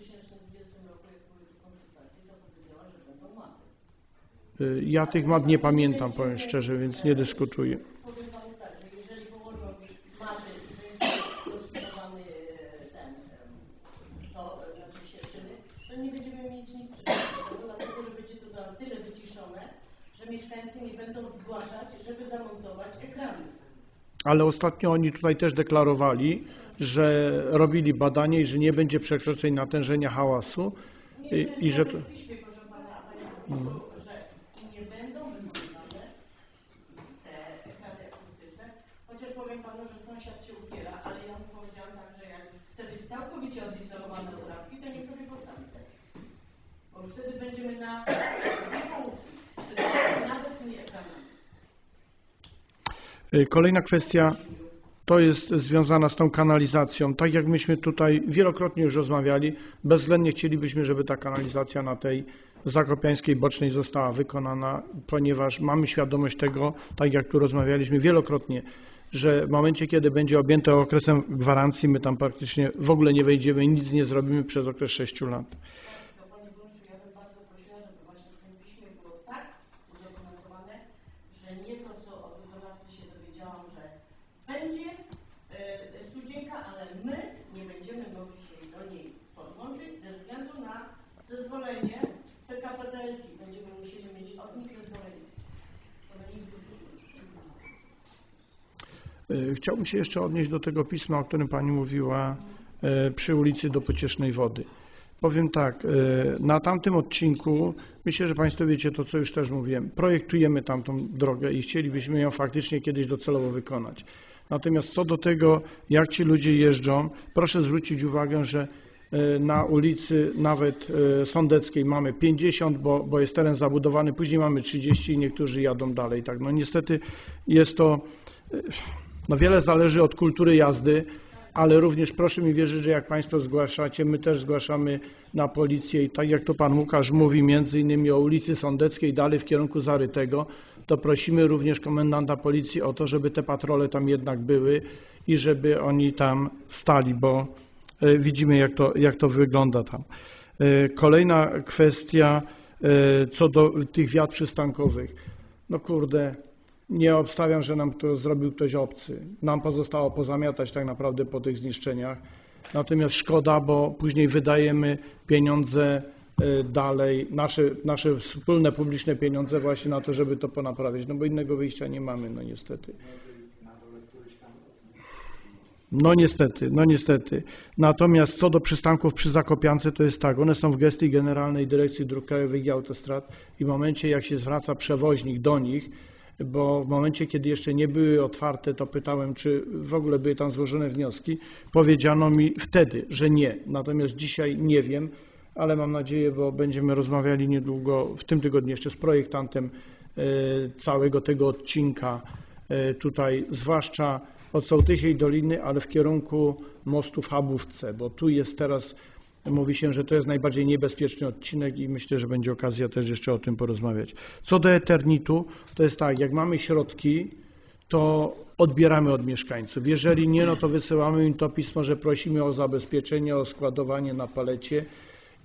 Ja tych mat nie pamiętam, powiem szczerze, więc nie dyskutuję. Powiem panu tak, że jeżeli położą maty i będzie rozbudowany to znaczy się szyny, to nie będziemy mieć nic przeciwko, dlatego że będzie to na tyle wyciszone, że mieszkańcy nie będą zgłaszać, żeby zamontować ekrany. Ale ostatnio oni tutaj też deklarowali, że robili badanie i że nie będzie przekroczeń natężenia hałasu i że to... Chociaż powiem panu, że sąsiad się upiera, ale ja mu powiedziałam tak, że jak chce być całkowicie odizolowane od Rabki, to niech sobie postawi te. Bo już wtedy będziemy na dwie połówki, nawet nie ekranami. Kolejna kwestia to jest związana z tą kanalizacją. Tak jak myśmy tutaj wielokrotnie już rozmawiali, bezwzględnie chcielibyśmy, żeby ta kanalizacja na tej zakopiańskiej bocznej została wykonana, ponieważ mamy świadomość tego, tak jak tu rozmawialiśmy wielokrotnie, że w momencie, kiedy będzie objęte okresem gwarancji, my tam praktycznie w ogóle nie wejdziemy i nic nie zrobimy przez okres 6 lat. Panie burmistrzu, ja bym bardzo prosiła, żeby właśnie w tym piśmie było tak udokumentowane, że nie to, co od wykonawcy się dowiedziałam, że będzie studzienka, ale my nie będziemy mogli się do niej podłączyć ze względu na zezwolenie PKPDL-ki. Będziemy musieli mieć od nich zezwolenie. Chciałbym się jeszcze odnieść do tego pisma, o którym Pani mówiła przy ulicy do Pociesznej Wody. Powiem tak, na tamtym odcinku, myślę, że Państwo wiecie to, co już też mówiłem, projektujemy tamtą drogę i chcielibyśmy ją faktycznie kiedyś docelowo wykonać. Natomiast co do tego, jak ci ludzie jeżdżą, proszę zwrócić uwagę, że na ulicy nawet Sądeckiej mamy 50, bo jest teren zabudowany, później mamy 30 i niektórzy jadą dalej. Tak, no niestety jest to, no wiele zależy od kultury jazdy, ale również proszę mi wierzyć, że jak Państwo zgłaszacie, my też zgłaszamy na policję i tak jak to Pan Łukasz mówi, między innymi o ulicy Sądeckiej dalej w kierunku Zarytego, to prosimy również komendanta policji o to, żeby te patrole tam jednak były i żeby oni tam stali, bo widzimy jak to wygląda tam. Kolejna kwestia co do tych wiat przystankowych. No kurde, nie obstawiam, że nam to zrobił ktoś obcy. Nam pozostało pozamiatać tak naprawdę po tych zniszczeniach. Natomiast szkoda, bo później wydajemy pieniądze dalej, nasze wspólne, publiczne pieniądze właśnie na to, żeby to ponaprawiać. No bo innego wyjścia nie mamy, no niestety. No niestety. Natomiast co do przystanków przy Zakopiance, to jest tak, one są w gestii Generalnej Dyrekcji Dróg Krajowych i Autostrad i w momencie, jak się zwraca przewoźnik do nich, bo w momencie, kiedy jeszcze nie były otwarte, to pytałem, czy w ogóle były tam złożone wnioski, powiedziano mi wtedy, że nie. Natomiast dzisiaj nie wiem, ale mam nadzieję, bo będziemy rozmawiali niedługo, w tym tygodniu jeszcze z projektantem całego tego odcinka tutaj, zwłaszcza od Sołtysiej Doliny, ale w kierunku mostu w Chabówce, bo tu jest teraz, mówi się, że to jest najbardziej niebezpieczny odcinek i myślę, że będzie okazja też jeszcze o tym porozmawiać. Co do Eternitu, to jest tak, jak mamy środki, to odbieramy od mieszkańców. Jeżeli nie, no to wysyłamy im to pismo, że prosimy o zabezpieczenie, o składowanie na palecie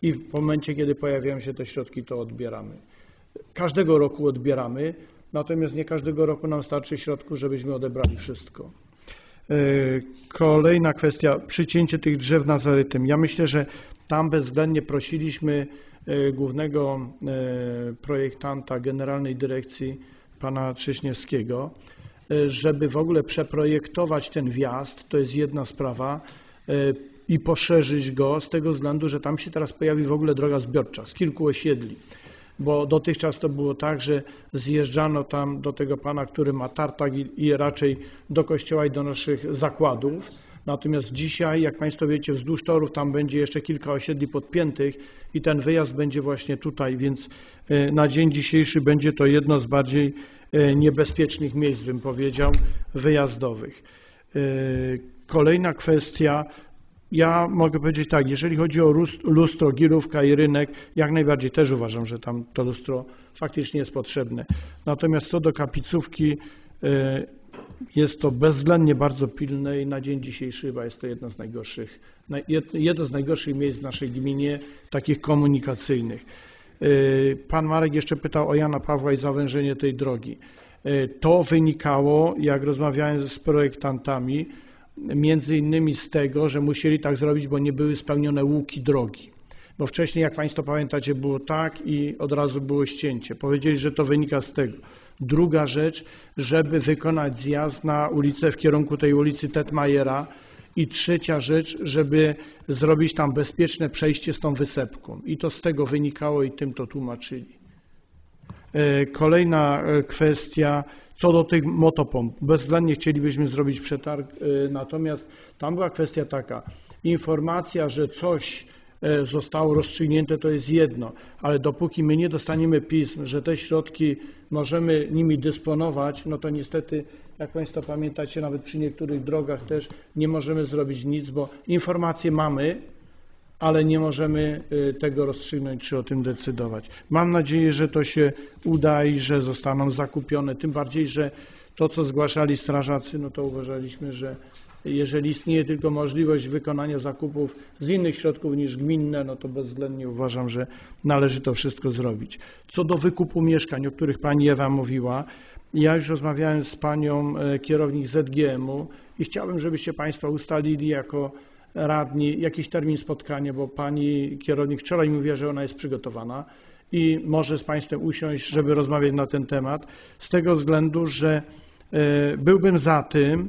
i w momencie, kiedy pojawiają się te środki, to odbieramy. Każdego roku odbieramy, natomiast nie każdego roku nam starczy środków, żebyśmy odebrali wszystko. Kolejna kwestia, przycięcie tych drzew na zarytym. Ja myślę, że tam bezwzględnie prosiliśmy głównego projektanta Generalnej Dyrekcji pana Trześniewskiego, żeby w ogóle przeprojektować ten wjazd, to jest jedna sprawa, i poszerzyć go z tego względu, że tam się teraz pojawi w ogóle droga zbiorcza z kilku osiedli. Bo dotychczas to było tak, że zjeżdżano tam do tego pana, który ma tartak i raczej do kościoła i do naszych zakładów. Natomiast dzisiaj, jak Państwo wiecie, wzdłuż torów tam będzie jeszcze kilka osiedli podpiętych i ten wyjazd będzie właśnie tutaj, więc na dzień dzisiejszy będzie to jedno z bardziej niebezpiecznych miejsc, bym powiedział, wyjazdowych. Kolejna kwestia. Ja mogę powiedzieć tak, jeżeli chodzi o lustro, Girówka i rynek, jak najbardziej też uważam, że tam to lustro faktycznie jest potrzebne. Natomiast co do Kapicówki, jest to bezwzględnie bardzo pilne i na dzień dzisiejszy chyba jest to jedno z najgorszych miejsc w naszej gminie, takich komunikacyjnych. Pan Marek jeszcze pytał o Jana Pawła i zawężenie tej drogi. To wynikało, jak rozmawiałem z projektantami, między innymi z tego, że musieli tak zrobić, bo nie były spełnione łuki drogi. Bo wcześniej, jak Państwo pamiętacie, było tak i od razu było ścięcie. Powiedzieli, że to wynika z tego. Druga rzecz, żeby wykonać zjazd na ulicę w kierunku tej ulicy Tetmajera. I trzecia rzecz, żeby zrobić tam bezpieczne przejście z tą wysepką. I to z tego wynikało i tym to tłumaczyli. Kolejna kwestia, co do tych motopomp. Bezwzględnie chcielibyśmy zrobić przetarg, natomiast tam była kwestia taka. Informacja, że coś zostało rozstrzygnięte, to jest jedno, ale dopóki my nie dostaniemy pism, że te środki możemy nimi dysponować, no to niestety, jak Państwo pamiętacie, nawet przy niektórych drogach też nie możemy zrobić nic, bo informacje mamy, ale nie możemy tego rozstrzygnąć, czy o tym decydować. Mam nadzieję, że to się uda i że zostaną zakupione, tym bardziej, że to, co zgłaszali strażacy, no to uważaliśmy, że jeżeli istnieje tylko możliwość wykonania zakupów z innych środków niż gminne, no to bezwzględnie uważam, że należy to wszystko zrobić. Co do wykupu mieszkań, o których Pani Ewa mówiła, ja już rozmawiałem z Panią kierownik ZGM-u i chciałbym, żebyście Państwo ustalili jako radni jakiś termin spotkania, bo Pani kierownik wczoraj mówiła, że ona jest przygotowana i może z Państwem usiąść, żeby rozmawiać na ten temat, z tego względu, że byłbym za tym,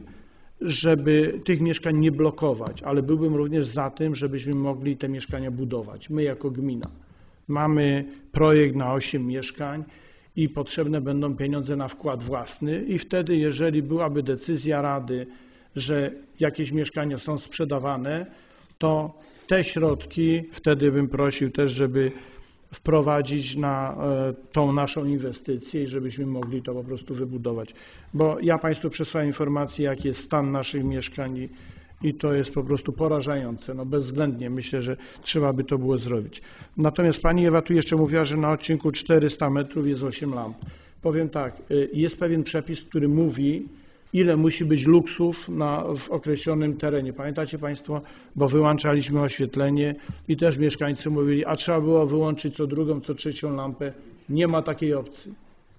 żeby tych mieszkań nie blokować, ale byłbym również za tym, żebyśmy mogli te mieszkania budować. My jako gmina mamy projekt na 8 mieszkań i potrzebne będą pieniądze na wkład własny i wtedy, jeżeli byłaby decyzja Rady, że jakieś mieszkania są sprzedawane, to te środki wtedy bym prosił też, żeby wprowadzić na tą naszą inwestycję i żebyśmy mogli to po prostu wybudować. Bo ja Państwu przesłałem informację, jaki jest stan naszych mieszkań i to jest po prostu porażające. No bezwzględnie myślę, że trzeba by to było zrobić. Natomiast Pani Ewa tu jeszcze mówiła, że na odcinku 400 metrów jest 8 lamp. Powiem tak, jest pewien przepis, który mówi, ile musi być luksów w określonym terenie. Pamiętacie Państwo, bo wyłączaliśmy oświetlenie i też mieszkańcy mówili, a trzeba było wyłączyć co drugą, co trzecią lampę. Nie ma takiej opcji.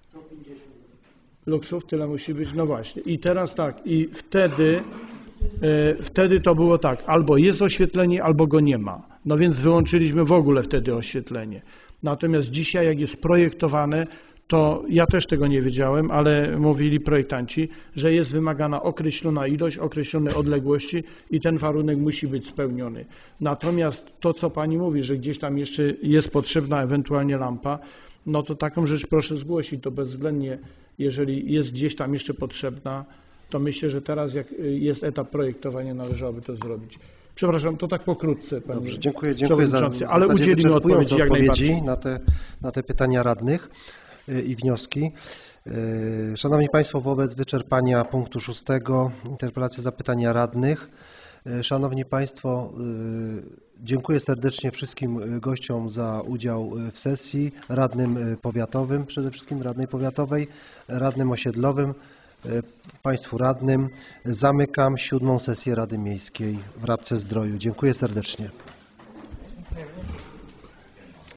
Luksów tyle musi być, no właśnie. I teraz tak, i wtedy to było tak, albo jest oświetlenie, albo go nie ma. No więc wyłączyliśmy w ogóle wtedy oświetlenie. Natomiast dzisiaj, jak jest projektowane, to ja też tego nie wiedziałem, ale mówili projektanci, że jest wymagana określona ilość, określone odległości i ten warunek musi być spełniony. Natomiast to, co Pani mówi, że gdzieś tam jeszcze jest potrzebna ewentualnie lampa, no to taką rzecz proszę zgłosić, to bezwzględnie, jeżeli jest gdzieś tam jeszcze potrzebna, to myślę, że teraz jak jest etap projektowania, należałoby to zrobić. Przepraszam, to tak pokrótce, Panie Dobrze, dziękuję za ale udzielimy odpowiedzi jak najbardziej. Na te pytania radnych i wnioski. Szanowni Państwo, wobec wyczerpania punktu 6, interpelacja zapytania radnych. Szanowni Państwo, dziękuję serdecznie wszystkim gościom za udział w sesji, radnym powiatowym, przede wszystkim radnej powiatowej, radnym osiedlowym, Państwu radnym. Zamykam 7. sesję Rady Miejskiej w Rabce-Zdroju. Dziękuję serdecznie.